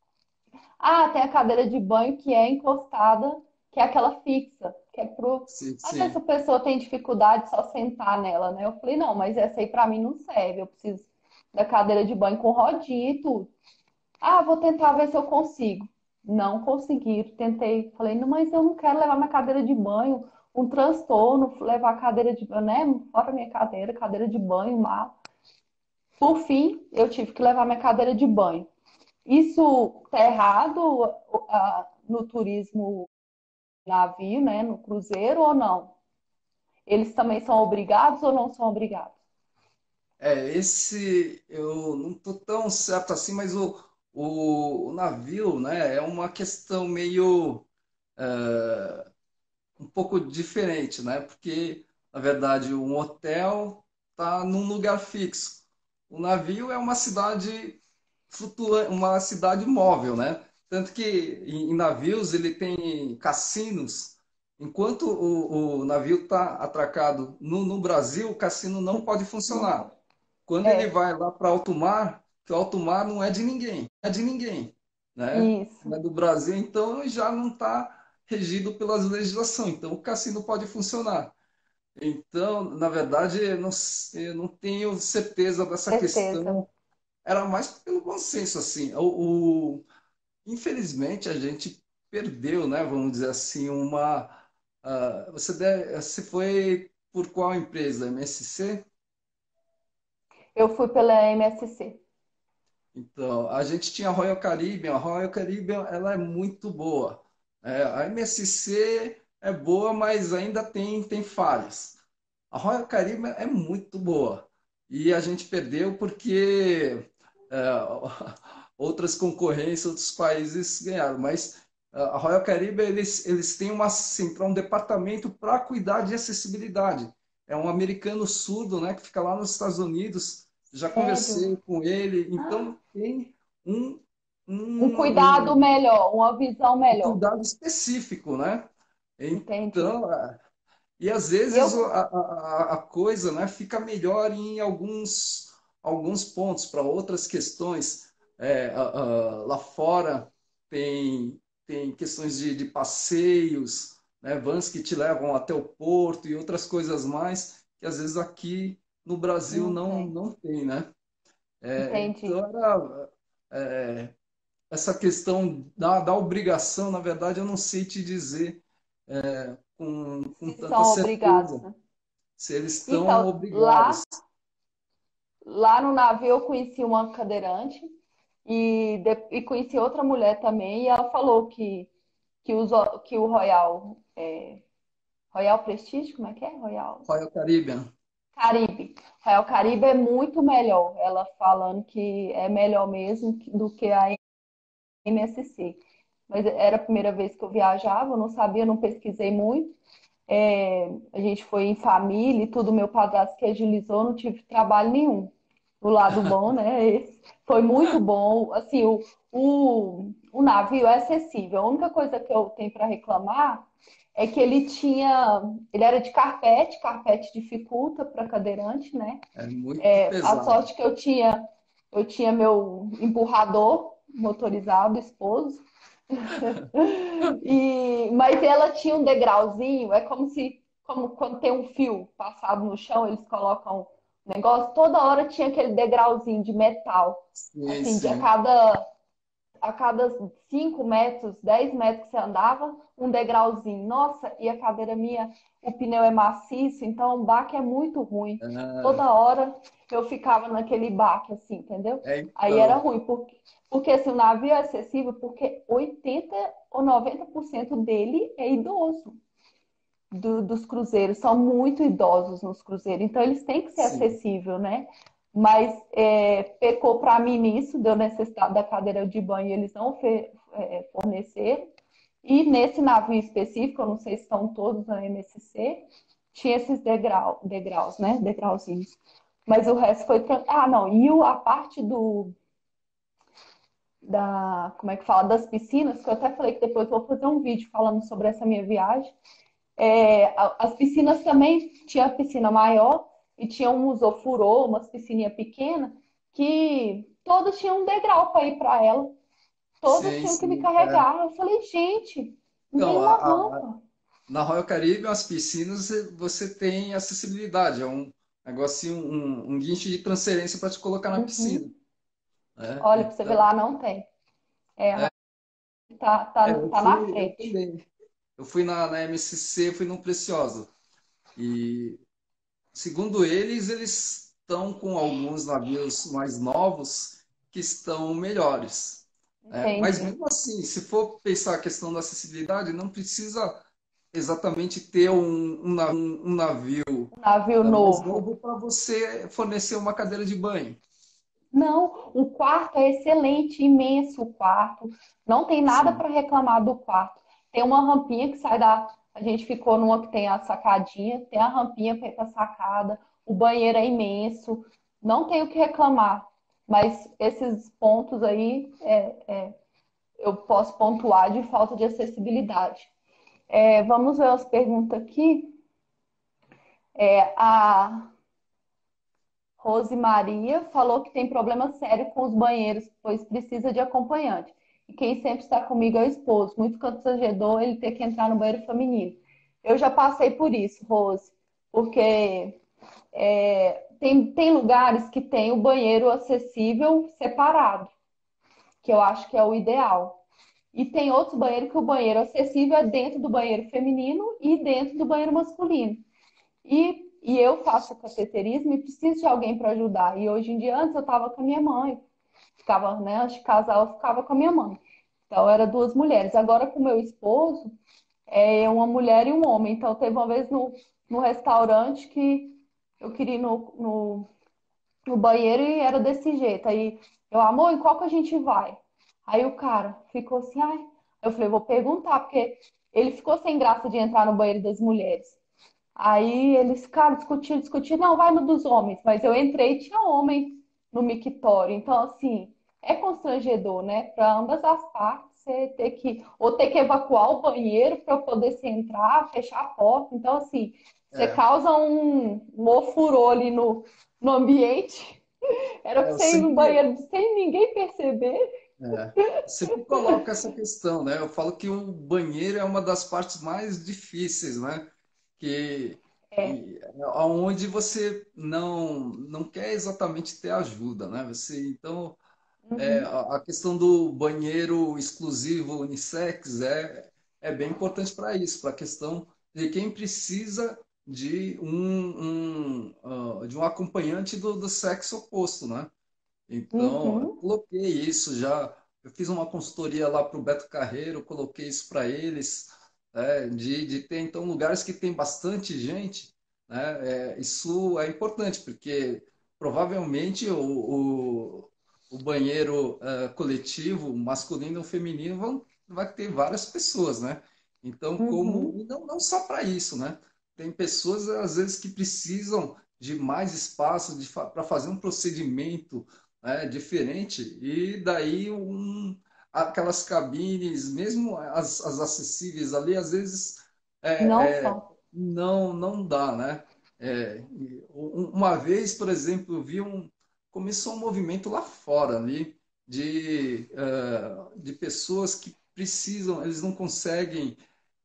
Ah, tem a cadeira de banho que é encostada, que é aquela fixa, que é pro. sim, Às vezes a sim. pessoa tem dificuldade só sentar nela, né? Eu falei, não, mas essa aí para mim não serve. Eu preciso da cadeira de banho com rodinha e tudo. Ah, vou tentar ver se eu consigo. Não consegui. Tentei. Falei, não, mas eu não quero levar minha cadeira de banho. Um transtorno, levar a cadeira de banho, né? Fora minha cadeira, cadeira de banho, mal. Por fim, eu tive que levar minha cadeira de banho. Isso tá errado ah, no turismo navio, né? No cruzeiro ou não? Eles também são obrigados ou não são obrigados? É, esse eu não tô tão certo assim, mas o, o, o navio, né, é uma questão meio é, um pouco diferente, né? Porque, na verdade, um hotel tá num lugar fixo. O navio é uma cidade flutuante, uma cidade móvel, né? Tanto que em, em navios ele tem cassinos. Enquanto o, o navio está atracado no, no Brasil, o cassino não pode Não funcionar. pode. Quando ele É, vai lá para alto mar, que o alto mar não é de ninguém, é de ninguém, né? isso. Não é do Brasil, então já não está regido pelas legislações. Então o cassino pode funcionar. Então, na verdade, eu não, eu não tenho certeza dessa Certeza. questão. Era mais pelo bom senso, assim. O, o- infelizmente, a gente perdeu, né? Vamos dizer assim, uma. ah, você, deve, você foi por qual empresa? M S C? Eu fui pela M S C. Então, a gente tinha a Royal Caribbean. A Royal Caribbean, ela é muito boa. É, a M S C é boa, mas ainda tem, tem falhas. A Royal Caribbean é muito boa. E a gente perdeu porque é, outras concorrências, outros países ganharam. Mas é, a Royal Caribbean, eles, eles têm uma, central, um departamento para cuidar de acessibilidade. É um americano surdo, né, que fica lá nos Estados Unidos. Já Sério? conversei com ele. Então, tem um, Um um, cuidado um melhor, uma visão um melhor. cuidado específico, né? Entendi. Então, e às E vezes eu, o- a, a, a coisa, né, fica melhor em alguns, alguns pontos, para outras questões. É, a- a- lá fora tem, tem questões de, de passeios, né, vans que te levam até o porto e outras coisas mais, que às vezes aqui no Brasil não não, tem. não tem, né? É, então, Entendi. era, é, essa questão da, da obrigação, na verdade, eu não sei te dizer com, com Eles tanta são obrigados, certeza né? se eles estão Então, obrigados. lá, lá no navio eu conheci uma cadeirante e, de- e conheci outra mulher também, e ela falou que, que, os, que o Royal, é, Royal Prestige, como é que é? Royal Royal Caribbean. Caribe. Royal Caribe é muito melhor. Ela falando que é melhor mesmo do que a M S C. Mas era a primeira vez que eu viajava, eu não sabia, não pesquisei muito. É, a gente foi em família e tudo, meu padrasto que agilizou, não tive trabalho nenhum. O lado bom, né? Esse. Foi muito bom. Assim, o, o, o navio é acessível. A única coisa que eu tenho para reclamar é que ele tinha. Ele era de carpete, carpete dificulta para cadeirante, né? É muito É, a pesado. sorte que eu tinha, eu tinha meu empurrador motorizado, esposo. E, mas ela tinha um degrauzinho, é como se, como quando tem um fio passado no chão, eles colocam um negócio, toda hora tinha aquele degrauzinho de metal, Sim, assim, de a sim. cada, a cada cinco metros, dez metros que você andava, um degrauzinho. Nossa, e a cadeira minha, o pneu é maciço, então o baque é muito ruim. Ah, Toda hora eu ficava naquele baque, assim, entendeu? é, Aí era então, ruim, porque, porque assim, o navio é acessível porque oitenta ou noventa por cento dele é idoso. Do, dos cruzeiros, são muito idosos nos cruzeiros, então eles têm que ser sim. acessível, né? Mas é, pecou para mim nisso, deu necessidade da cadeira de banho, eles não fe, é, forneceram. E nesse navio específico, eu não sei se estão todos na M S C, tinha esses degrau, degraus, né? Degrauzinhos. Mas o resto foi tranquilo. Ah, não, e o, a parte do, da, como é que fala, das piscinas, que eu até falei que depois eu vou fazer um vídeo falando sobre essa minha viagem. É, as piscinas também, tinha a piscina maior e tinha um usofurô, umas piscininhas pequenas, que todas tinham um degrau para ir para ela. Todas Sim, tinham que me sim. É. carregar. Eu falei, gente, Então, nenhuma a, a- rampa. na Royal Caribbean, as piscinas, eh, você tem acessibilidade. É um negócio, um, um guincho de transferência para te colocar na piscina. Uhum. Né? Olha, para você ver Então, lá, não tem. É, tá, é, tá, eu tá na fui, eu frente. também. Eu fui na, na M S C, fui no Preciosa. E segundo eles, eles estão com alguns navios mais novos que estão melhores. Né? Mas Entendi. mesmo assim, se for pensar a questão da acessibilidade, não precisa exatamente ter um, um, na- um- um navio Um navio eh, mais novo. novo para você fornecer uma cadeira de banho. Não, o quarto é excelente, imenso o quarto. Não tem nada Sim, para reclamar do quarto. Tem uma rampinha que sai da. A gente ficou numa que tem a sacadinha, tem a rampinha para ir para sacada. O banheiro é imenso. Não tenho o que reclamar. Mas esses pontos aí é, é, eu posso pontuar de falta de acessibilidade. É, vamos ver as perguntas aqui. É, a Rose Maria falou que tem problema sério com os banheiros, pois precisa de acompanhante. E quem sempre está comigo é o esposo. Muito constrangedor ele ter que entrar no banheiro feminino. Eu já passei por isso, Rose, porque é, tem, tem lugares que tem o banheiro acessível separado, que eu acho que é o ideal. E tem outros banheiros que o banheiro acessível é dentro do banheiro feminino e dentro do banheiro masculino. E, e eu faço cateterismo e preciso de alguém para ajudar. E hoje em dia, antes eu estava com a minha mãe, ficava, né, antes de casar, eu ficava com a minha mãe. Então, era duas mulheres. Agora, com o meu esposo, é uma mulher e um homem. Então, teve uma vez no, no restaurante que eu queria ir no, no, no banheiro e era desse jeito. Aí eu, amor, em qual que a gente vai? Aí o cara ficou assim, ai. Eu falei, vou perguntar, porque ele ficou sem graça de entrar no banheiro das mulheres. Aí eles ficaram discutindo, discutindo, não, vai no dos homens. Mas eu entrei e tinha homem no mictório. Então, assim, é constrangedor, né? Para ambas as partes, você ter que, ou ter que evacuar o banheiro para poder se entrar, fechar a porta. Então, assim, você É, causa um, um ofurô ali no, no ambiente. Era é, para eu você ir no sempre, banheiro sem ninguém perceber. é, eu sempre coloco essa questão, né? Eu falo que o banheiro é uma das partes mais difíceis, né? Que, É. que aonde você não não quer exatamente ter ajuda, né? Você então é, Uhum, a a questão do banheiro exclusivo unissex é, é bem importante para isso, para a questão de quem precisa de um, um, ah, de um acompanhante do, do sexo oposto, né? Então, eu uhum, coloquei isso já. Eu fiz uma consultoria lá para o Beto Carreiro, coloquei isso para eles, né, de, de ter então lugares que tem bastante gente, né? É, isso é importante, porque provavelmente o, o, o banheiro eh, coletivo, masculino ou feminino, vão, vai ter várias pessoas, né? Então, como. uhum. E não, não só para isso, né? Tem pessoas, às vezes, que precisam de mais espaço para fazer um procedimento, né, diferente, e daí um, aquelas cabines, mesmo as, as acessíveis ali, às vezes Não é, é, são. não, não dá, né? É, um- uma vez, por exemplo, eu vi um, começou um movimento lá fora ali de, eh, de pessoas que precisam, eles não conseguem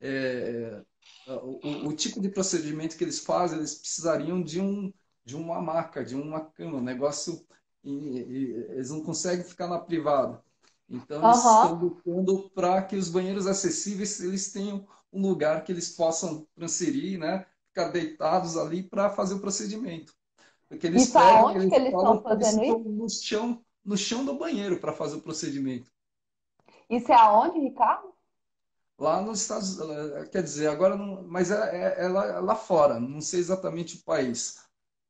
é, o, o tipo de procedimento que eles fazem, eles precisariam de um de uma maca, de uma cama, um negócio e, e eles não conseguem ficar na privada. Então eles estão Aham. lutando para que os banheiros acessíveis eles tenham um lugar que eles possam transferir, né? Ficar deitados ali para fazer o procedimento. Porque eles Isso pegam, aonde que eles eles estão falam que eles fazendo ficam isso? no chão, no chão do banheiro para fazer o procedimento. Isso é aonde, Ricardo? Lá nos Estados, eh, quer dizer, agora não, mas é, é, é lá, lá fora, não sei exatamente o país.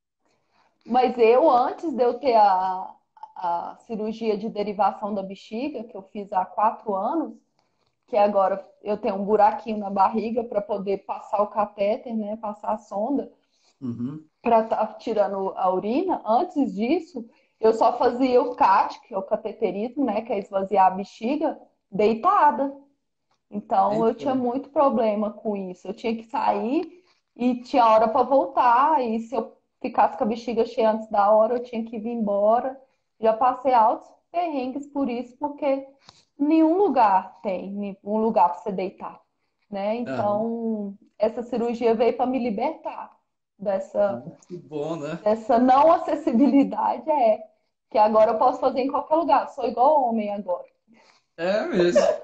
Mas eu, antes de eu ter a, a cirurgia de derivação da bexiga, que eu fiz há quatro anos, que agora eu tenho um buraquinho na barriga para poder passar o catéter, né? Passar a sonda Uhum. para estar tá tirando a urina. Antes disso, eu só fazia o C A T, que é o cateterismo, né? Que é esvaziar a bexiga, deitada. Então eu tinha Então, muito problema com isso. Eu tinha que sair e tinha hora para voltar. E se eu ficasse com a bexiga cheia antes da hora, eu tinha que vir embora. Já passei altos perrengues por isso, porque nenhum lugar tem um lugar para você deitar, né? aham. Então essa cirurgia veio para me libertar Ah, dessa que bom, né? dessa não acessibilidade, é que agora eu posso fazer em qualquer lugar. Sou igual homem agora. É mesmo.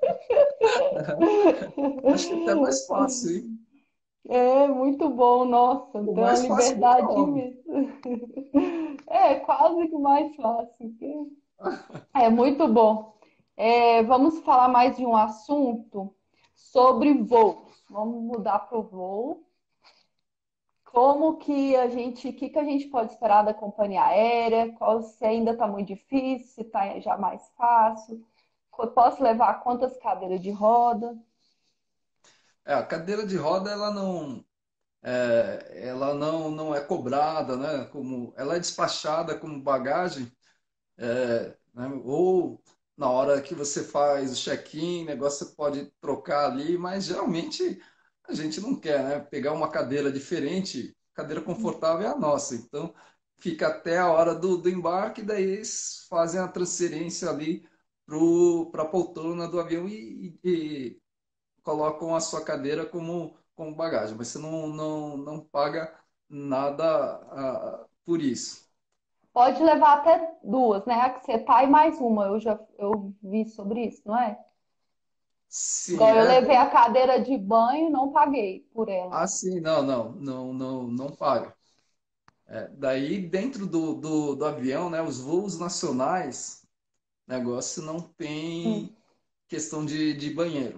Acho que até mais fácil, hein? É muito bom, nossa, Ou tem uma mais fácil que para liberdade homem. imensa. É quase que mais fácil. É muito bom. É, vamos falar mais de um assunto sobre voos. Vamos mudar para o voo. Como que a gente, o que que a gente pode esperar da companhia aérea? Qual, se ainda está muito difícil, se está já mais fácil? Posso levar quantas cadeiras de roda? É, a cadeira de roda, ela não, é, ela não, não é cobrada, né? Como, ela é despachada como bagagem, é, né? Ou na hora que você faz o check-in, o negócio você pode trocar ali, mas geralmente a gente não quer, né? Pegar uma cadeira diferente, cadeira confortável é a nossa, então fica até a hora do, do embarque, daí eles fazem a transferência ali para a poltrona do avião e, e- colocam a sua cadeira como, como bagagem, mas você não, não, não paga nada ah, por isso. Pode levar até duas, né? A que você tá e mais uma. Eu já eu vi sobre isso, não é? Sim, Igual eu é levei bem. a cadeira de banho, não paguei por ela. Ah, sim, não, não, não, não, não paga. É, daí, dentro do, do, do avião, né, os voos nacionais, negócio não Hum. tem questão de, de banheiro.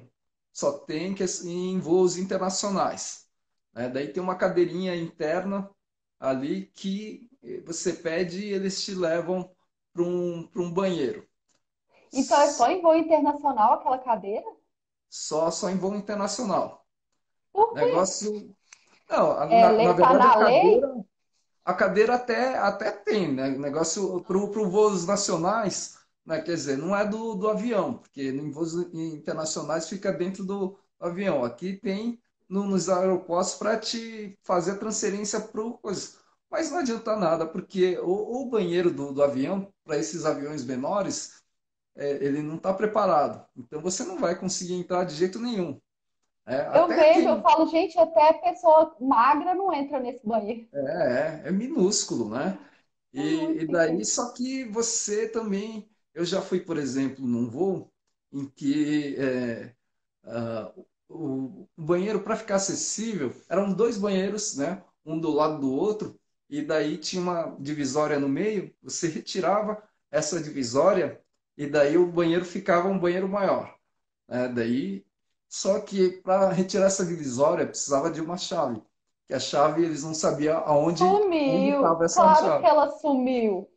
só tem que em voos internacionais. Né? Daí tem uma cadeirinha interna ali que você pede e eles te levam para um, para um banheiro. Então é só em voo internacional aquela cadeira? Só, só em voo internacional. Por quê? Negócio. Não, É, na, na lei- tá verdade a na lei? cadeira, a cadeira até, até tem, né? Negócio para os voos nacionais, né? Quer dizer, não é do, do avião, porque em voos internacionais fica dentro do avião. Aqui tem no- nos aeroportos para te fazer a transferência para o coisa. Mas não adianta nada, porque o, o banheiro do, do avião, para esses aviões menores, é, ele não está preparado. Então você não vai conseguir entrar de jeito nenhum. É, Eu até vejo, eu quem falo, gente, até pessoa magra não entra nesse banheiro. é, é, é minúsculo, né? É E, muito e daí, pequeno. só que você também. Eu já fui, por exemplo, num voo em que é, ah, o, o banheiro, para ficar acessível, eram dois banheiros, né? Um do lado do outro, e daí tinha uma divisória no meio, você retirava essa divisória, e daí o banheiro ficava um banheiro maior. Né? Daí, só que para retirar essa divisória precisava de uma chave, que a chave eles não sabiam aonde onde Sumiu. estava essa Claro que chave. ela sumiu.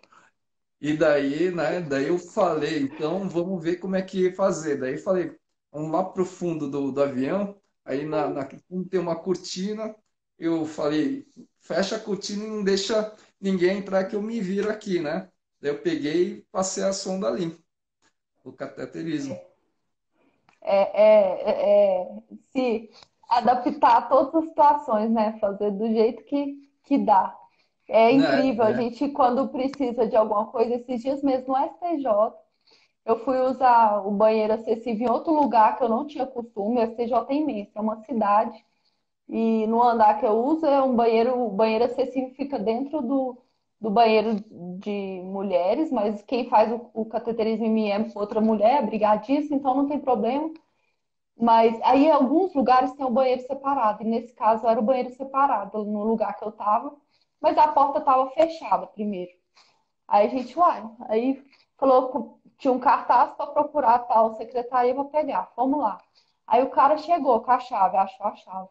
E daí, né, daí eu falei, então vamos ver como é que ia fazer. Daí falei, vamos lá pro fundo do, do avião, aí na, na fundo tem uma cortina, eu falei, fecha a cortina e não deixa ninguém entrar que eu me viro aqui, né? Daí eu peguei e passei a sonda ali, o cateterismo. É, é, é, é, se adaptar a todas as situações, né? Fazer do jeito que, que dá. É Né? incrível, a É, gente, quando precisa de alguma coisa, esses dias mesmo no S T J, eu fui usar o banheiro acessível em outro lugar que eu não tinha costume. O S T J é imenso, é uma cidade. E no andar que eu uso é um banheiro, o banheiro acessível fica dentro do, do banheiro de mulheres, mas quem faz o, o cateterismo em mim é outra mulher, é brigadista, então não tem problema. Mas aí, em alguns lugares tem o banheiro separado, e nesse caso era o banheiro separado, no lugar que eu tava, mas a porta estava fechada primeiro. Aí a gente, uai, aí falou, tinha um cartaz para procurar tal secretaria para pegar, vamos lá. Aí o cara chegou com a chave, achou a chave.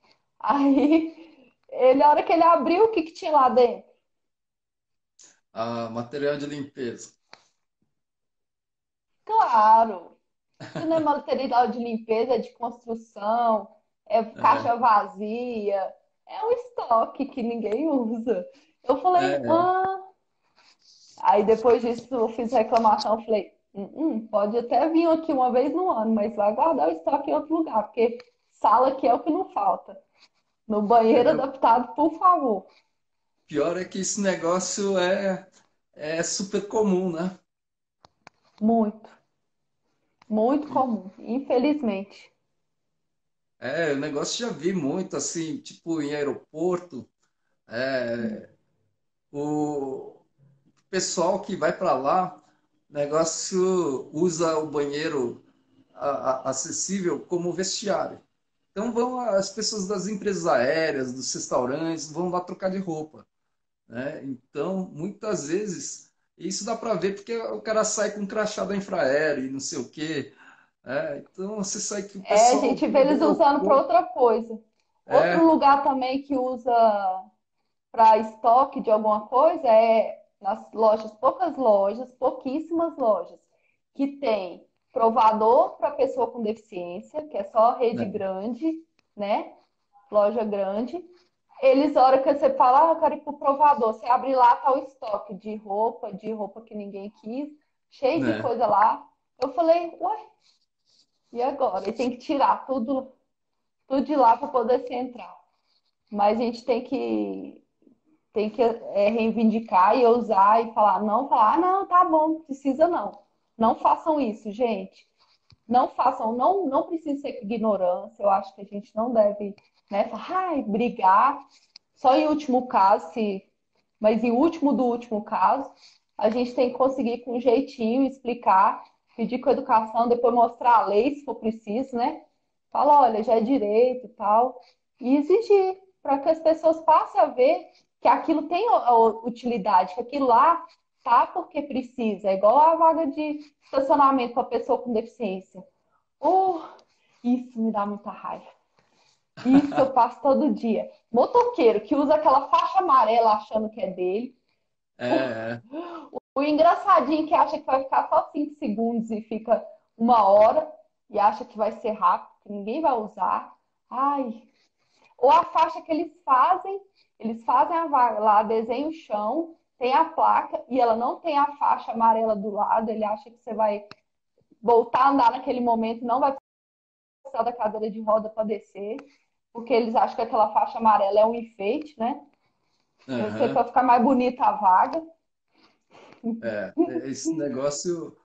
Aí, ele, a hora que ele abriu, o que que tinha lá dentro? a material de limpeza. Claro, isso não é material de limpeza, é de construção, é É, caixa vazia, é um estoque que ninguém usa. Eu falei, é, ah. Aí depois disso eu fiz reclamação, eu falei, "Hum, hum, pode até vir aqui uma vez no ano, mas vai guardar o estoque em outro lugar, porque sala aqui é o que não falta. No banheiro é. adaptado, por favor. Pior é que esse negócio é, é super comum, né? Muito, muito comum, infelizmente. É, o negócio já vi muito, assim, tipo em aeroporto, o pessoal que vai para lá, o negócio usa o banheiro a- a- acessível como vestiário. Então vão as pessoas das empresas aéreas, dos restaurantes, vão lá trocar de roupa, né? Então, muitas vezes, isso dá para ver porque o cara sai com crachá da Infraero e não sei o quê. É, então você sai que o É, a pessoal gente vê do eles usando para aeroporto outra coisa. Outro é, lugar também que usa para estoque de alguma coisa é nas lojas, poucas lojas, pouquíssimas lojas, que tem provador para pessoa com deficiência, que é só rede né, grande, né? Loja grande. Eles, a hora que você fala, ah, eu quero ir pro provador, você abre lá, tá o estoque de roupa, de roupa que ninguém quis, cheio de né, coisa lá. Eu falei, ué, e agora? E tem que tirar tudo, tudo de lá para poder ser entrar. Mas a gente tem que tem que é, reivindicar e usar e falar, não, falar, ah, não, tá bom, precisa não. Não façam isso, gente. Não façam, não, não precisa ser ignorância. Eu acho que a gente não deve, né, falar, ai, brigar. Só em último caso, se, mas em último do último caso, a gente tem que conseguir com um jeitinho explicar, pedir com educação, depois mostrar a lei, se for preciso, né? Fala, olha, já é direito e tal, e exigir para que as pessoas passem a ver que aquilo tem utilidade, que aquilo lá tá porque precisa, é igual a vaga de estacionamento para pessoa com deficiência. Uh, Isso me dá muita raiva. Isso eu passo todo dia. Motoqueiro que usa aquela faixa amarela achando que é dele. É, é. O engraçadinho que acha que vai ficar só cinco segundos e fica uma hora e acha que vai ser rápido, que ninguém vai usar. Ai. Ou a faixa que eles fazem, eles fazem a vaga lá, desenham o chão, tem a placa e ela não tem a faixa amarela do lado. Ele acha que você vai voltar a andar naquele momento, não vai precisar da cadeira de roda para descer, porque eles acham que aquela faixa amarela é um enfeite, né? Deve ser Aham. para ficar mais bonita a vaga. É, esse negócio,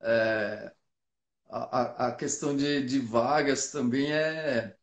é, a, a a questão de, de vagas também é,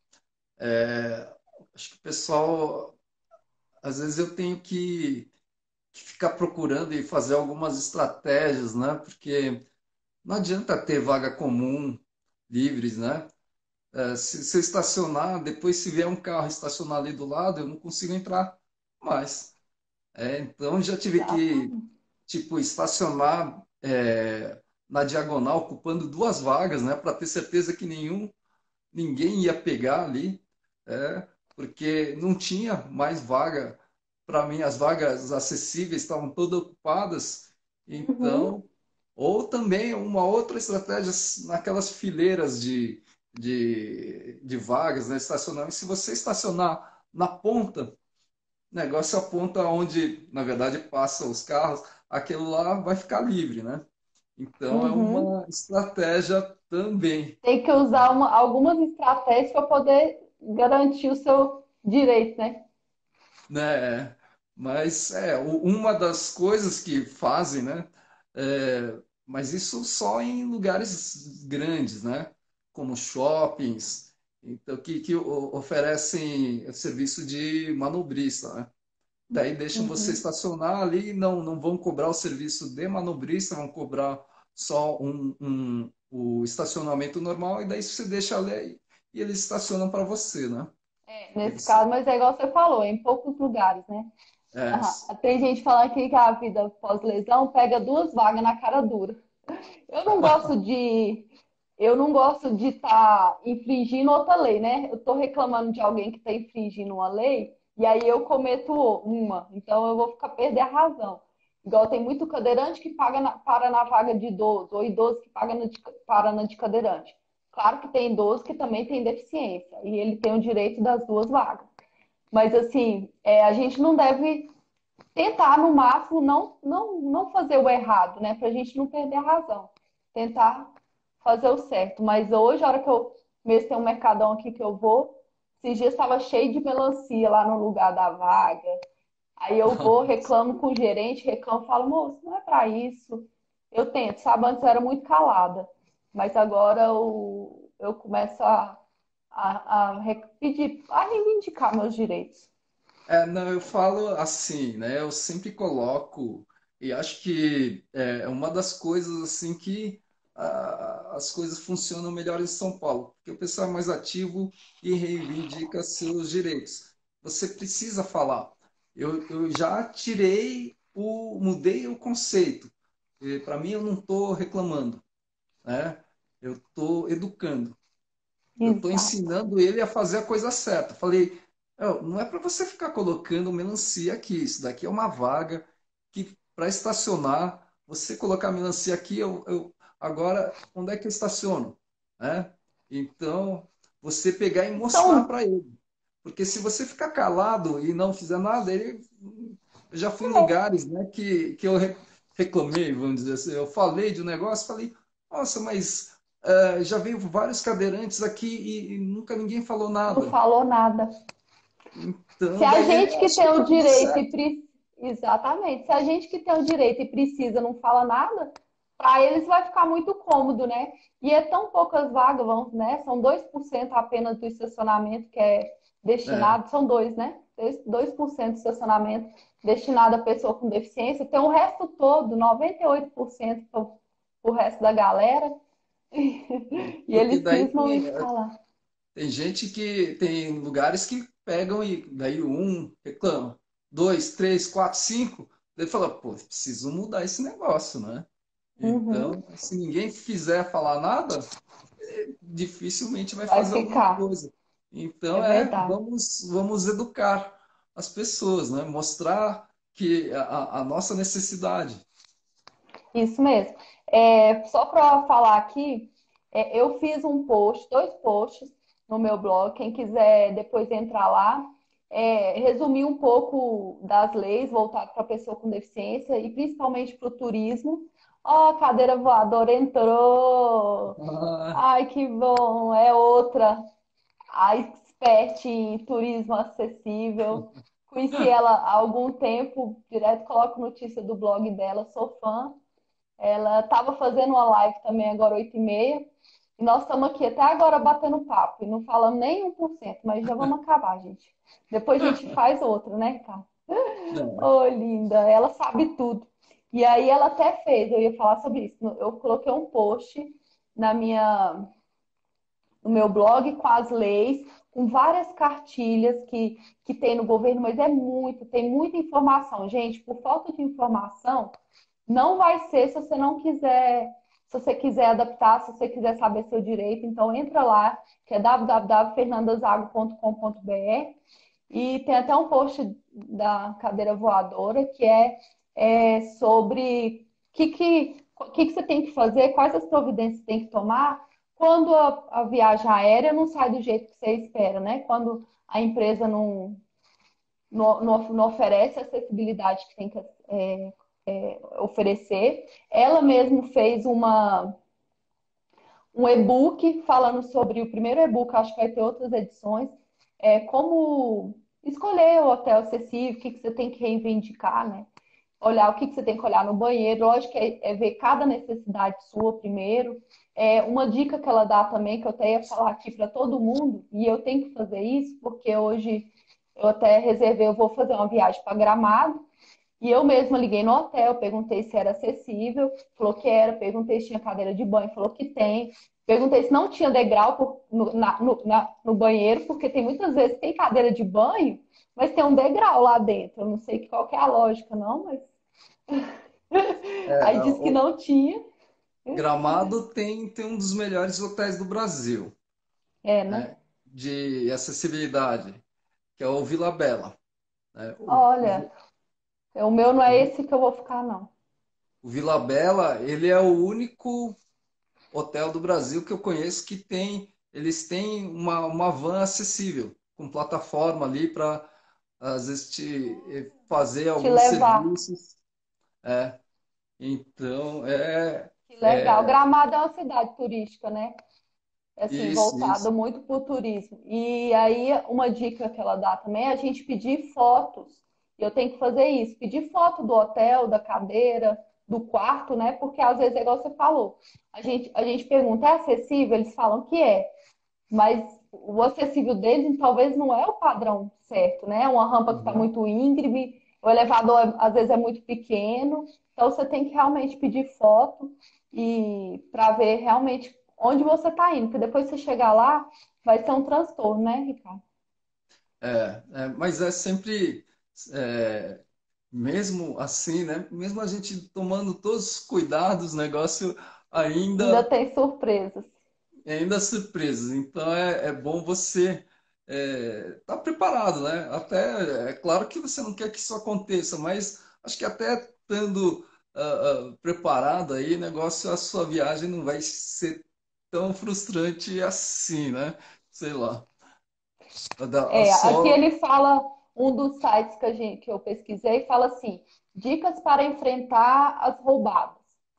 é, acho que o pessoal, às vezes eu tenho que, que ficar procurando e fazer algumas estratégias, né? Porque não adianta ter vaga comum, livres, né? É, se, se eu estacionar, depois se vier um carro estacionar ali do lado, eu não consigo entrar mais. É, então já tive que, Exatamente. tipo, estacionar é, na diagonal, ocupando duas vagas, né, para ter certeza que nenhum, ninguém ia pegar ali, é, porque não tinha mais vaga. Para mim, as vagas acessíveis estavam todas ocupadas. Uhum, Então, ou também uma outra estratégia naquelas fileiras de, de, de vagas, né, estacionamento. Se você estacionar na ponta, o negócio aponta onde, na verdade, passam os carros, aquilo lá vai ficar livre, né? Então é uhum. uma estratégia também, Tem que usar uma- algumas estratégias para poder garantir o seu direito, né? né? Mas é u- uma das coisas que fazem, né? É, mas isso só em lugares grandes, né? Como shoppings, então que, que o- oferecem serviço de manobrista, né? Daí deixam você Uhum. estacionar ali, não, não vão cobrar o serviço de manobrista, vão cobrar só um, um- o estacionamento normal, e daí você deixa ali e eles estacionam para você, né? É, E nesse você, caso, mas é igual você falou, em poucos lugares, né? é, Aham. Tem gente falando aqui que a vida pós-lesão pega duas vagas na cara dura. Eu não gosto de, eu não gosto de estar infringindo outra lei, né? Eu estou reclamando de alguém que está infringindo uma lei e aí eu cometo uma, então eu vou ficar perder a razão. Igual tem muito cadeirante que paga na- para na vaga de idoso, ou idoso que paga na de, para na de cadeirante. Claro que tem idoso que também tem deficiência e ele tem o direito das duas vagas. Mas assim, é, a gente não deve tentar no máximo não, não, não fazer o errado, né? Para a gente não perder a razão. Tentar fazer o certo. Mas hoje, a hora que eu mesmo tem um mercadão aqui que eu vou, esses dias estava cheio de melancia lá no lugar da vaga. Aí eu vou, reclamo com o gerente, reclamo, falo, moço, não é para isso. Eu tento, sabe? Antes eu era muito calada, mas agora eu, eu começo a, a, a re- pedir, a reivindicar meus direitos. é, não, eu falo assim, né? Eu sempre coloco, e acho que é uma das coisas assim que ah, as coisas funcionam melhor em São Paulo, porque o pessoal é mais ativo e reivindica seus direitos. Você precisa falar. Eu, eu já tirei o, mudei o conceito. Para mim, eu não estou reclamando, né? Eu estou educando. Eu estou Exato. ensinando ele a fazer a coisa certa. Falei, "Ó, não é para você ficar colocando melancia aqui. Isso daqui é uma vaga que para estacionar, você colocar melancia aqui, eu, eu- agora onde é que eu estaciono, né? Então, você pegar e mostrar São para ele. Porque se você ficar calado e não fizer nada, ele eu já fui em lugares, né, que, que eu re- reclamei, vamos dizer assim. Eu falei de um negócio, falei, nossa, mas é, já veio vários cadeirantes aqui e, e nunca ninguém falou não nada. falou nada. Se Então, a daí ele gente que acha que tem tá o tudo direito e certo. pre... exatamente, se a gente que tem o direito e precisa não fala nada, para eles vai ficar muito cômodo, né? E é tão poucas vagas, vamos, né? São dois por cento apenas do estacionamento que é É, destinado, são dois, né? Dois dois por cento do estacionamento destinado a pessoa com deficiência, tem o resto todo, noventa e oito por cento para o resto da galera, e porque eles daí cismam tem, em falar. tem gente que tem lugares que pegam e daí um reclama, dois, três, quatro, cinco, daí fala, pô, preciso mudar esse negócio, né? Uhum. Então, se ninguém fizer falar nada, você dificilmente vai vai fazer alguma ficar. coisa. É Então, é, verdade. vamos, vamos educar as pessoas, né? Mostrar que a, a nossa necessidade. Isso mesmo. É, só para falar aqui, é, eu fiz um post, dois posts no meu blog. Quem quiser depois entrar lá, é, resumir um pouco das leis voltadas para a pessoa com deficiência e principalmente para o turismo. Ó, a cadeira voadora entrou! Ah, Ai, que bom! É outra. A expert em turismo acessível. Conheci ela há algum tempo, direto coloco notícia do blog dela, sou fã. Ela estava fazendo uma live também agora, oito e meia. E nós estamos aqui até agora batendo papo. E não falamos nem um por cento, mas já vamos acabar, gente. Depois a gente faz outra, né, cara? não. Ô, linda, ela sabe tudo. E aí ela até fez, eu ia falar sobre isso. Eu coloquei um post na minha, no meu blog com as leis, com várias cartilhas que, que tem no governo, mas é muito, tem muita informação. Gente, por falta de informação, não vai ser se você não quiser, se você quiser adaptar, se você quiser saber seu direito, então entra lá, que é w w w ponto fernandazago ponto com ponto b r e tem até um post da cadeira voadora que é, é sobre o que, que, que, que você tem que fazer, quais as providências você tem que tomar quando a, a viagem aérea não sai do jeito que você espera, né? Quando a empresa não, não, não, não oferece a acessibilidade que tem que é, é, oferecer. Ela mesma fez uma, um e-book falando sobre o primeiro e-book, acho que vai ter outras edições, é, como escolher o hotel acessível, o que, que você tem que reivindicar, né? Olhar o que, que você tem que olhar no banheiro, lógico que é, é ver cada necessidade sua primeiro. É, uma dica que ela dá também, que eu até ia falar aqui para todo mundo, e eu tenho que fazer isso, porque hoje eu até reservei, eu vou fazer uma viagem para Gramado, e eu mesma liguei no hotel, perguntei se era acessível, falou que era, perguntei se tinha cadeira de banho, falou que tem. Perguntei se não tinha degrau por- no, na- no- na- no banheiro, porque tem muitas vezes que tem cadeira de banho, mas tem um degrau lá dentro. Eu não sei qual que é a lógica, não, mas É, aí disse que o não tinha. Gramado tem, tem um dos melhores hotéis do Brasil, É, né? né? De acessibilidade, que é o Vila Bela, né? O, Olha, o, o meu não o é Vi- esse que eu vou ficar, não. o Vila Bela, ele é o único hotel do Brasil que eu conheço que tem, eles têm uma, uma van acessível, com plataforma ali para, às vezes, te, eh, fazer Te alguns levar. serviços. É. Então, é, Que legal. é Gramado é uma cidade turística, né? Assim, isso, voltado isso. muito para o turismo. E aí, uma dica que ela dá também é a gente pedir fotos. E eu tenho que fazer isso, pedir foto do hotel, da cadeira, do quarto, né? Porque às vezes é igual você falou. A gente, a gente pergunta, é acessível? Eles falam que é. Mas o acessível deles talvez não é o padrão certo, né? Uma rampa que está Uhum. muito íngreme, o elevador às vezes é muito pequeno. Então você tem que realmente pedir foto e para ver realmente onde você está indo, porque depois você chegar lá vai ser um transtorno, né, Ricardo? É, é, mas é sempre, é, mesmo assim, né? Mesmo a gente tomando todos os cuidados, o negócio Ainda ainda tem surpresas. ainda surpresas. Então é, é bom você estar preparado, né? Até é claro que você não quer que isso aconteça, mas acho que até estando ah, ah, preparado aí, o negócio, a sua viagem não vai ser tão frustrante assim, né? Sei lá. A, da- a É, aqui só. ele fala, um dos sites que, a gente, que eu pesquisei, fala assim: dicas para enfrentar as roubadas.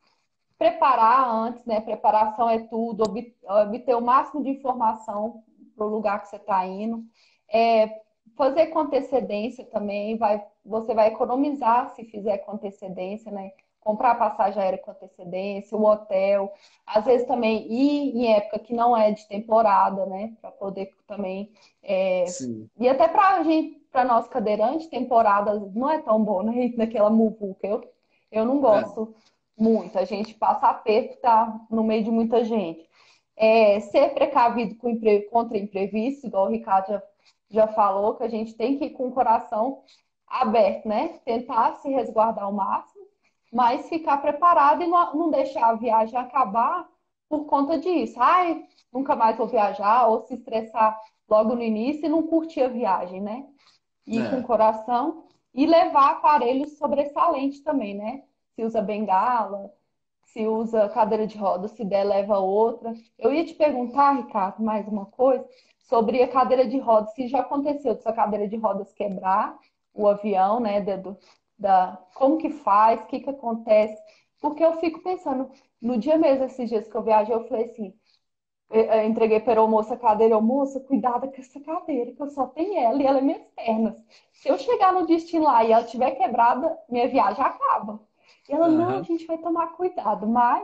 Preparar antes, né? Preparação é tudo, ob- obter o máximo de informação para o lugar que você está indo. É, fazer com antecedência também, vai, você vai economizar se fizer com antecedência, né? Comprar passagem aérea com antecedência, o hotel, às vezes também ir em época que não é de temporada, né? Para poder também. É, Sim. e até para a gente, para nós cadeirantes, temporada não é tão bom, né? Naquela muvuca. Eu, eu não É, gosto muito. A gente passa aperto, tá no meio de muita gente. É, ser precavido com impre... contra imprevisto, igual o Ricardo já, já falou, que a gente tem que ir com o coração aberto, né? Tentar se resguardar ao máximo, mas ficar preparado e não, não deixar a viagem acabar por conta disso. Ai, nunca mais vou viajar, ou se estressar logo no início e não curtir a viagem, né? Ir com o É, coração e levar aparelhos sobressalentes também, né? Se usa bengala, se usa cadeira de rodas, se der, leva outra. Eu ia te perguntar, Ricardo, mais uma coisa, sobre a cadeira de rodas, se já aconteceu de sua cadeira de rodas quebrar o avião, né? Da, do- da, como que faz, o que que acontece? Porque eu fico pensando, no dia mesmo, esses dias que eu viajei, eu falei assim, eu eu entreguei para a moça a cadeira, eu, moça, cuidado com essa cadeira, que eu só tenho ela e ela é minhas pernas. Se eu chegar no destino lá e ela estiver quebrada, minha viagem acaba. E ela, não, a aham, gente vai tomar cuidado, mas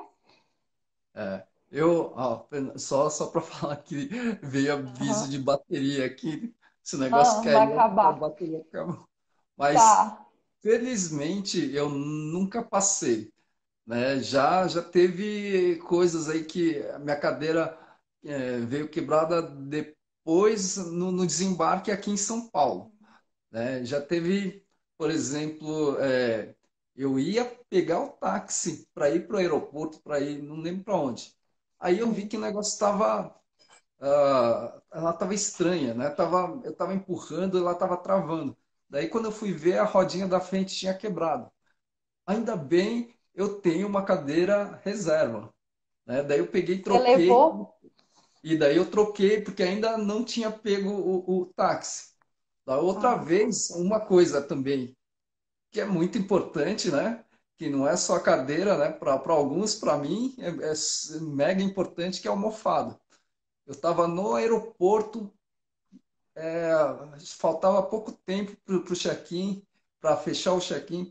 é. Eu, ó, só, só para falar que veio aviso aham, de bateria aqui, se o negócio ah, vai cair, a acabar. bateria acabou. Mas, Tá. felizmente, eu nunca passei, né? Já, já teve coisas aí que a minha cadeira é, veio quebrada depois no, no desembarque aqui em São Paulo, né? Já teve, por exemplo, é, eu ia pegar o táxi para ir para o aeroporto, para ir, não lembro para onde. Aí eu vi Hum. que o negócio estava, ah, ela estava estranha, né? Tava, eu estava empurrando, ela estava travando. Daí quando eu fui ver, a rodinha da frente tinha quebrado. Ainda bem eu tenho uma cadeira reserva, né? Daí eu peguei, e Você troquei, levou? e daí eu troquei porque ainda não tinha pego o, o táxi. Da outra Ah, tá. vez, uma coisa também que é muito importante, né? Que não é só a cadeira, né? Para alguns, para mim, é, é mega importante que é a almofada. Eu estava no aeroporto, é, faltava pouco tempo para o check-in, para fechar o check-in.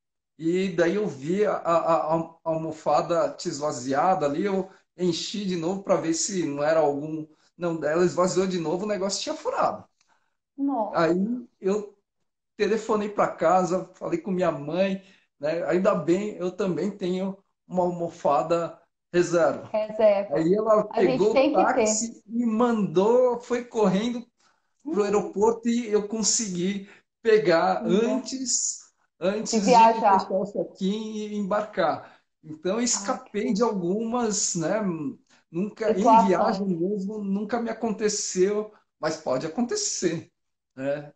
E daí eu vi a, a, a almofada te esvaziada ali, eu enchi de novo para ver se não era algum. Não, ela esvaziou de novo, o negócio tinha furado. Nossa, Aí eu telefonei para casa, falei com minha mãe, né? Ainda bem, eu também tenho uma almofada reserva. reserva. Aí ela A gente pegou o tem que ter. táxi e mandou, foi correndo para o Hum, aeroporto e eu consegui pegar nossa, antes, de antes de viajar. fechar o check-in e embarcar. Então, eu Ai, que escapei de bom. algumas, né? Nunca, em viagem Situações. mesmo, nunca me aconteceu, mas pode acontecer, né?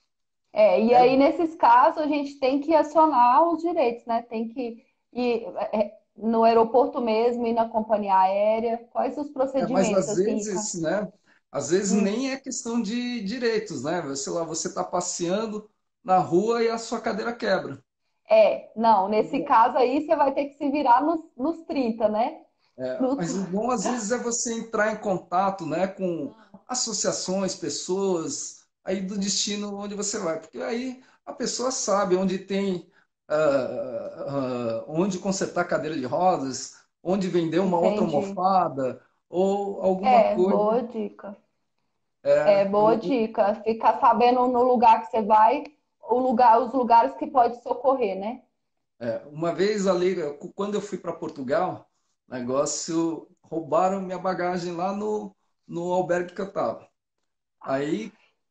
É, e É, aí, nesses casos, a gente tem que acionar os direitos, né? Tem que ir é, no aeroporto mesmo, ir na companhia aérea. Quais os é, mas procedimentos, às assim, Ricardo? vezes, né? Às vezes Hum, nem é questão de direitos, né? Sei lá, você está passeando na rua e a sua cadeira quebra. é, não, nesse caso aí, você vai ter que se virar nos, nos trinta, né? É, Nos... mas o bom às vezes é você entrar em contato, né, com associações, pessoas aí do destino onde você vai, porque aí a pessoa sabe onde tem, ah, ah, onde consertar cadeira de rodas, onde vender uma outra Entendi. almofada ou alguma É, coisa. boa dica. É, É, boa eu- dica. Ficar sabendo no lugar que você vai, o lugar, os lugares que pode socorrer, né? é, uma vez ali, quando eu fui para Portugal, negócio roubaram minha bagagem lá no, no albergue que eu estava. Aí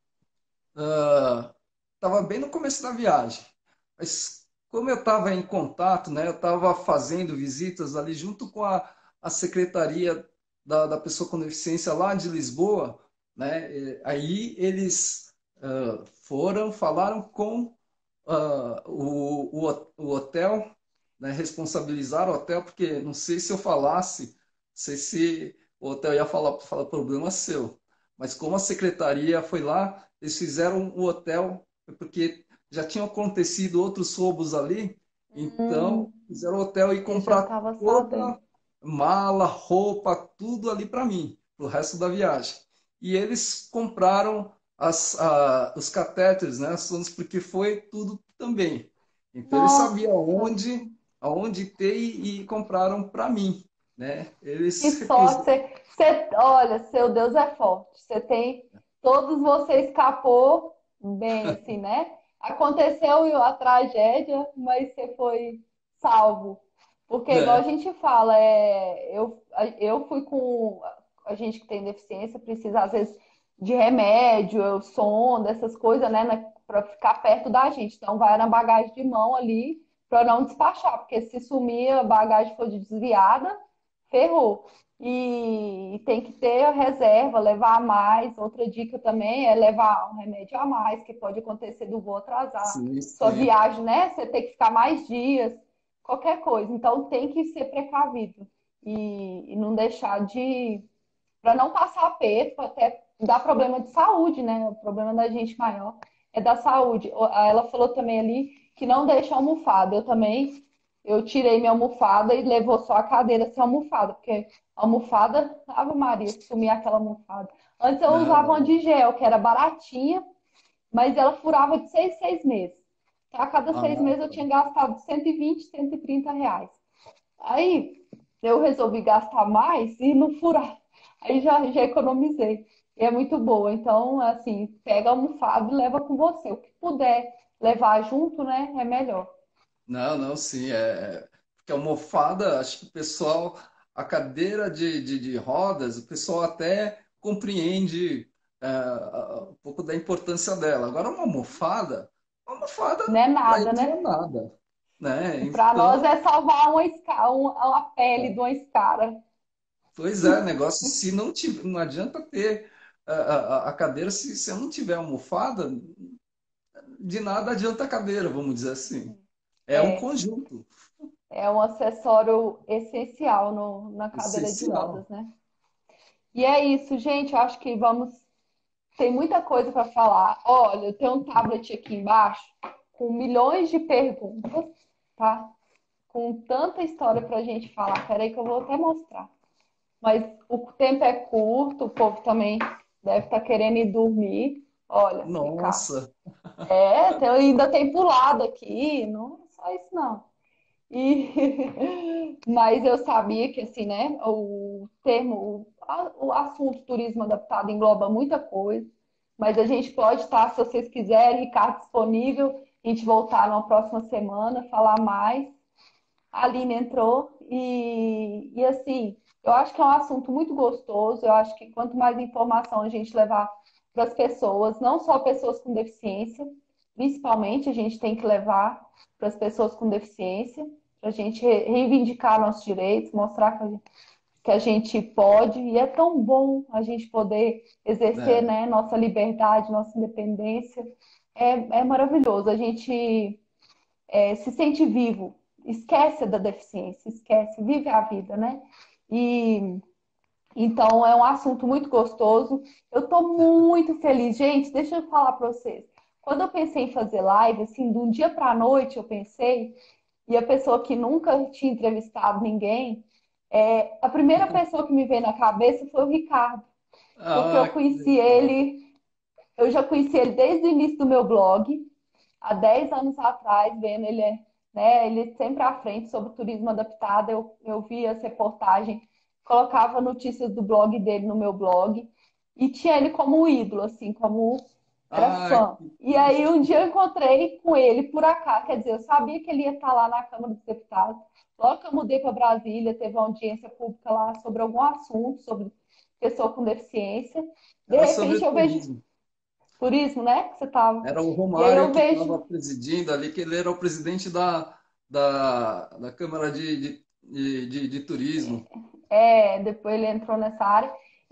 estava bem no começo da viagem. Mas como eu estava em contato, né, eu estava fazendo visitas ali junto com a, a secretaria da, da pessoa com deficiência lá de Lisboa, né, e aí eles ah, foram, falaram com ah, o, o, o hotel, né, responsabilizaram o hotel, porque não sei se eu falasse, não sei se o hotel ia falar, falar problema seu. Mas como a secretaria foi lá, eles fizeram o hotel, porque já tinham acontecido outros roubos ali, então Hum, fizeram o hotel e você já comprar estava sabendo. toda mala, roupa, tudo ali para mim, para o resto da viagem. E eles compraram as, a, os catéteres, né, as sondas, porque foi tudo também. Então eles sabiam Nossa, aonde, aonde ter e, e compraram para mim, né? que Eles sorte. Você, você- olha, seu Deus é forte. Você tem. Todos você escapou bem, assim, né? Aconteceu a tragédia, mas você foi salvo. Porque, igual a né? gente fala, é, eu, eu fui com. A gente que tem deficiência precisa, às vezes, de remédio, sonda, essas coisas, né? Para ficar perto da gente. Então, vai na bagagem de mão ali para não despachar, porque se sumir, a bagagem for desviada ferrou. E tem que ter a reserva, levar a mais. Outra dica também é levar um remédio a mais, que pode acontecer do voo atrasar. Sim, Sua sim. viagem, né? Você tem que ficar mais dias, qualquer coisa. Então tem que ser precavido e, e não deixar de. Para não passar aperto, até dar problema de saúde, né? O problema da gente maior é da saúde. Ela falou também ali que não deixa almofada. Eu também, eu tirei minha almofada e levou só a cadeira sem almofada, porque a almofada, Ave Maria, sumia aquela almofada. Antes eu Não, usava uma não. de gel, que era baratinha, mas ela furava de seis, seis meses. A cada seis Ah, meses eu tinha gastado cento e vinte, cento e trinta reais. Aí eu resolvi gastar mais e não furar. Aí já, já economizei. E é muito boa. Então, assim, pega a almofada e leva com você. O que puder levar junto, né, é melhor. não, não, sim. É, é- porque a almofada, acho que o pessoal, a cadeira de, de, de rodas, o pessoal até compreende é, a- um pouco da importância dela. Agora, uma almofada, uma almofada, Não é para nada, eles não é né? nada, né? Para nós Então, é salvar uma, esca- uma, uma pele de é, uma escara. pois é, negócio, se não tiver, não adianta ter a, a, a cadeira se, se eu não tiver almofada, de nada adianta a cadeira, vamos dizer assim. É um É, conjunto é um acessório essencial no, na cadeira de essencial. rodas, né? E é isso, gente. Eu acho que vamos. Tem muita coisa para falar. Olha, eu tenho um tablet aqui embaixo com milhões de perguntas, tá? Com tanta história para a gente falar. Peraí que eu vou até mostrar. Mas o tempo é curto, o povo também deve estar querendo ir dormir. Olha, Ricardo. Nossa, É, tem- ainda tem pulado aqui, não é só isso não. E... Mas eu sabia que, assim, né, o termo, o, a- o assunto turismo adaptado engloba muita coisa, mas a gente pode estar, se vocês quiserem, Ricardo disponível, a gente voltar na próxima semana, falar mais. A Aline entrou e, e, assim, eu acho que é um assunto muito gostoso, eu acho que quanto mais informação a gente levar para as pessoas, não só pessoas com deficiência, principalmente a gente tem que levar para as pessoas com deficiência, para a gente reivindicar nossos direitos, mostrar que a gente, que a gente pode, e é tão bom a gente poder exercer, né? né, nossa liberdade, nossa independência. É, é maravilhoso, a gente é, se sente vivo, esquece da deficiência, esquece, vive a vida, né? E então é um assunto muito gostoso. Eu estou muito feliz, gente. Deixa eu falar para vocês. Quando eu pensei em fazer live, assim, de um dia para a noite, eu pensei, e a pessoa que nunca tinha entrevistado ninguém, é, a primeira pessoa que me veio na cabeça foi o Ricardo, porque eu Ah, que conheci legal. ele, eu já conheci ele desde o início do meu blog, há dez anos atrás, vendo ele, né, ele sempre à frente sobre turismo adaptado. Eu, eu via as reportagens, colocava notícias do blog dele no meu blog e tinha ele como um ídolo, assim, como era Ah, fã. que E aí um dia eu encontrei com ele por acaso, quer dizer, eu sabia que ele ia estar lá na Câmara dos Deputados. Logo que eu mudei para Brasília, teve uma audiência pública lá sobre algum assunto, sobre pessoa com deficiência. De era sobre repente eu vejo turismo. turismo, né? Que você estava. Era o E aí Romário eu que estava vejo. presidindo ali, que ele era o presidente da, da, da Câmara de, de, de, de- de Turismo. É, depois ele entrou nessa área.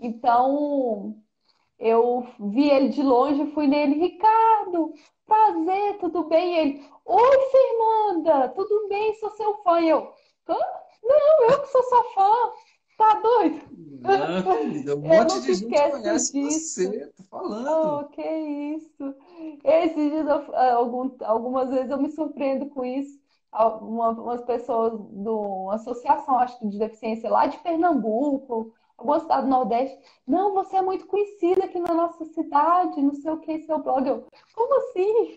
Então, eu vi ele de longe, e fui nele, Ricardo, prazer, tudo bem? E ele, oi, Fernanda, tudo bem? Sou seu fã. E eu, "Hã? Não, eu que sou sua fã, tá doido? Ah, querida, um Eu monte nunca de gente esqueço conhece disso. você, tô falando. Oh, que isso. Esses dias, eu- ah, algum- algumas vezes eu me surpreendo com isso. Alguma- Umas pessoas de uma associação, acho que de deficiência lá de Pernambuco, alguma cidade do Nordeste. Não, você é muito conhecida aqui na nossa cidade, não sei o que, seu blog. Eu, como assim?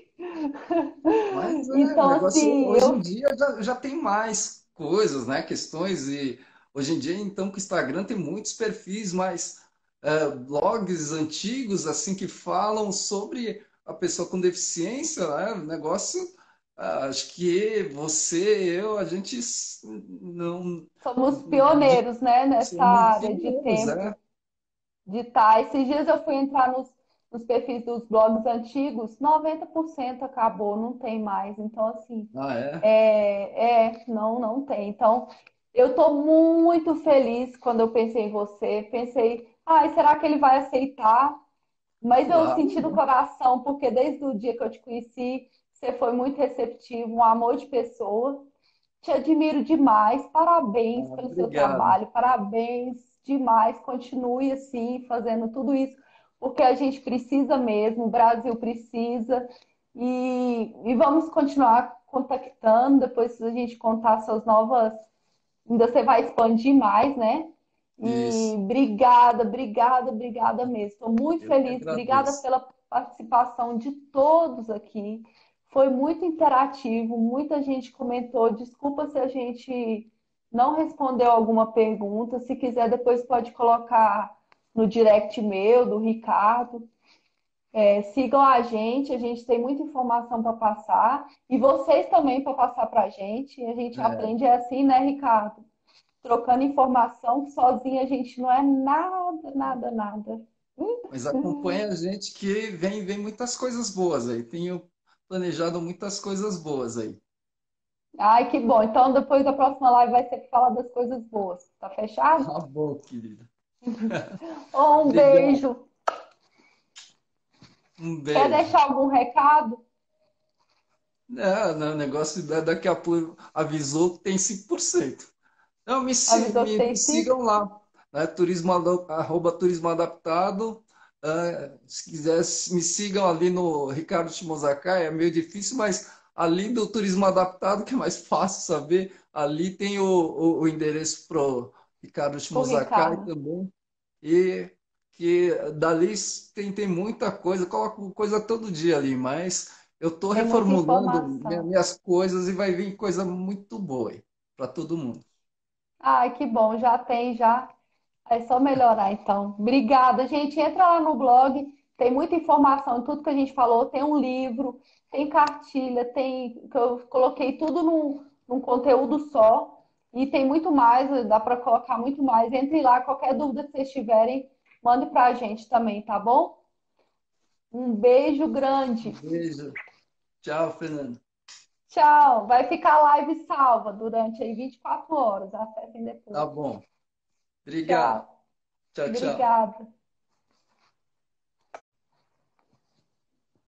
Mas é, o Então, negócio assim, hoje em eu dia já, já tem mais coisas, né? Questões, e hoje em dia, então, que o Instagram tem muitos perfis, mais é, blogs antigos, assim, que falam sobre a pessoa com deficiência, né? O negócio, ah, acho que você, eu, a gente s- não somos de- pioneiros, né, nessa somos área de pioneiros, é. tempo. De estar. Esses dias eu fui entrar nos, nos perfis dos blogs antigos, noventa por cento acabou, não tem mais. Então, assim, Ah, é? é, é, não, não tem. Então, Eu estou muito feliz quando eu pensei em você. Pensei, ai, será que ele vai aceitar? Mas eu senti no Claro. coração, porque desde o dia que eu te conheci, você foi muito receptivo, um amor de pessoa. Te admiro demais. Ah, Parabéns pelo seu obrigado. trabalho. Parabéns demais. Continue assim, fazendo tudo isso, porque a gente precisa mesmo, o Brasil precisa. E, e vamos continuar contactando. Depois, se a gente contar suas novas. Ainda você vai expandir mais, né? E Isso. obrigada, obrigada, obrigada mesmo. Estou muito Eu que feliz. Obrigada agradeço. pela participação de todos aqui. Foi muito interativo, muita gente comentou. Desculpa se a gente não respondeu alguma pergunta. Se quiser, depois pode colocar no direct meu, do Ricardo. É, sigam a gente, a gente tem muita informação para passar. E vocês também para passar para a gente. A gente É, aprende assim, né, Ricardo? Trocando informação, que sozinha a gente não é nada, nada, nada. mas acompanha a gente que vem, vem muitas coisas boas aí. Tenho planejado muitas coisas boas aí. Ai, que bom. Então, depois da próxima live vai ser para falar das coisas boas. Tá fechado? Tá bom, querida. Um Obrigado. beijo. Um Quer beijo. deixar algum recado? É, não, o negócio da- daqui a pouco avisou que tem cinco por cento. Não, me, si- Avisou que me, me tem sigam cinco? lá, né? Turismo, ado- arroba turismo adaptado. Ah, se quiser, me sigam ali no Ricardo Shimozakai, é meio difícil, mas ali do Turismo Adaptado, que é mais fácil saber, ali tem o, o, o endereço pro Ricardo O Shimozakai Ricardo. também. E que dali tem, tem muita coisa, coloco coisa todo dia ali, mas eu estou Tem muita reformulando minha- informação. minhas coisas e vai vir coisa muito boa aí para todo mundo. Ai, que bom. Já tem, já. É só melhorar, então. Obrigada, gente. Entra lá no blog, tem muita informação, tudo que a gente falou. Tem um livro, tem cartilha, tem que eu coloquei tudo num, num conteúdo só. E tem muito mais, dá para colocar muito mais. Entre lá, qualquer dúvida que vocês tiverem, mande para a gente também, tá bom? Um beijo grande. Beijo. Tchau, Fernando. Tchau. Vai ficar a live salva durante aí vinte e quatro horas. Acessem Tá depois. bom. Obrigado. Tchau. Tchau, tchau. Obrigada.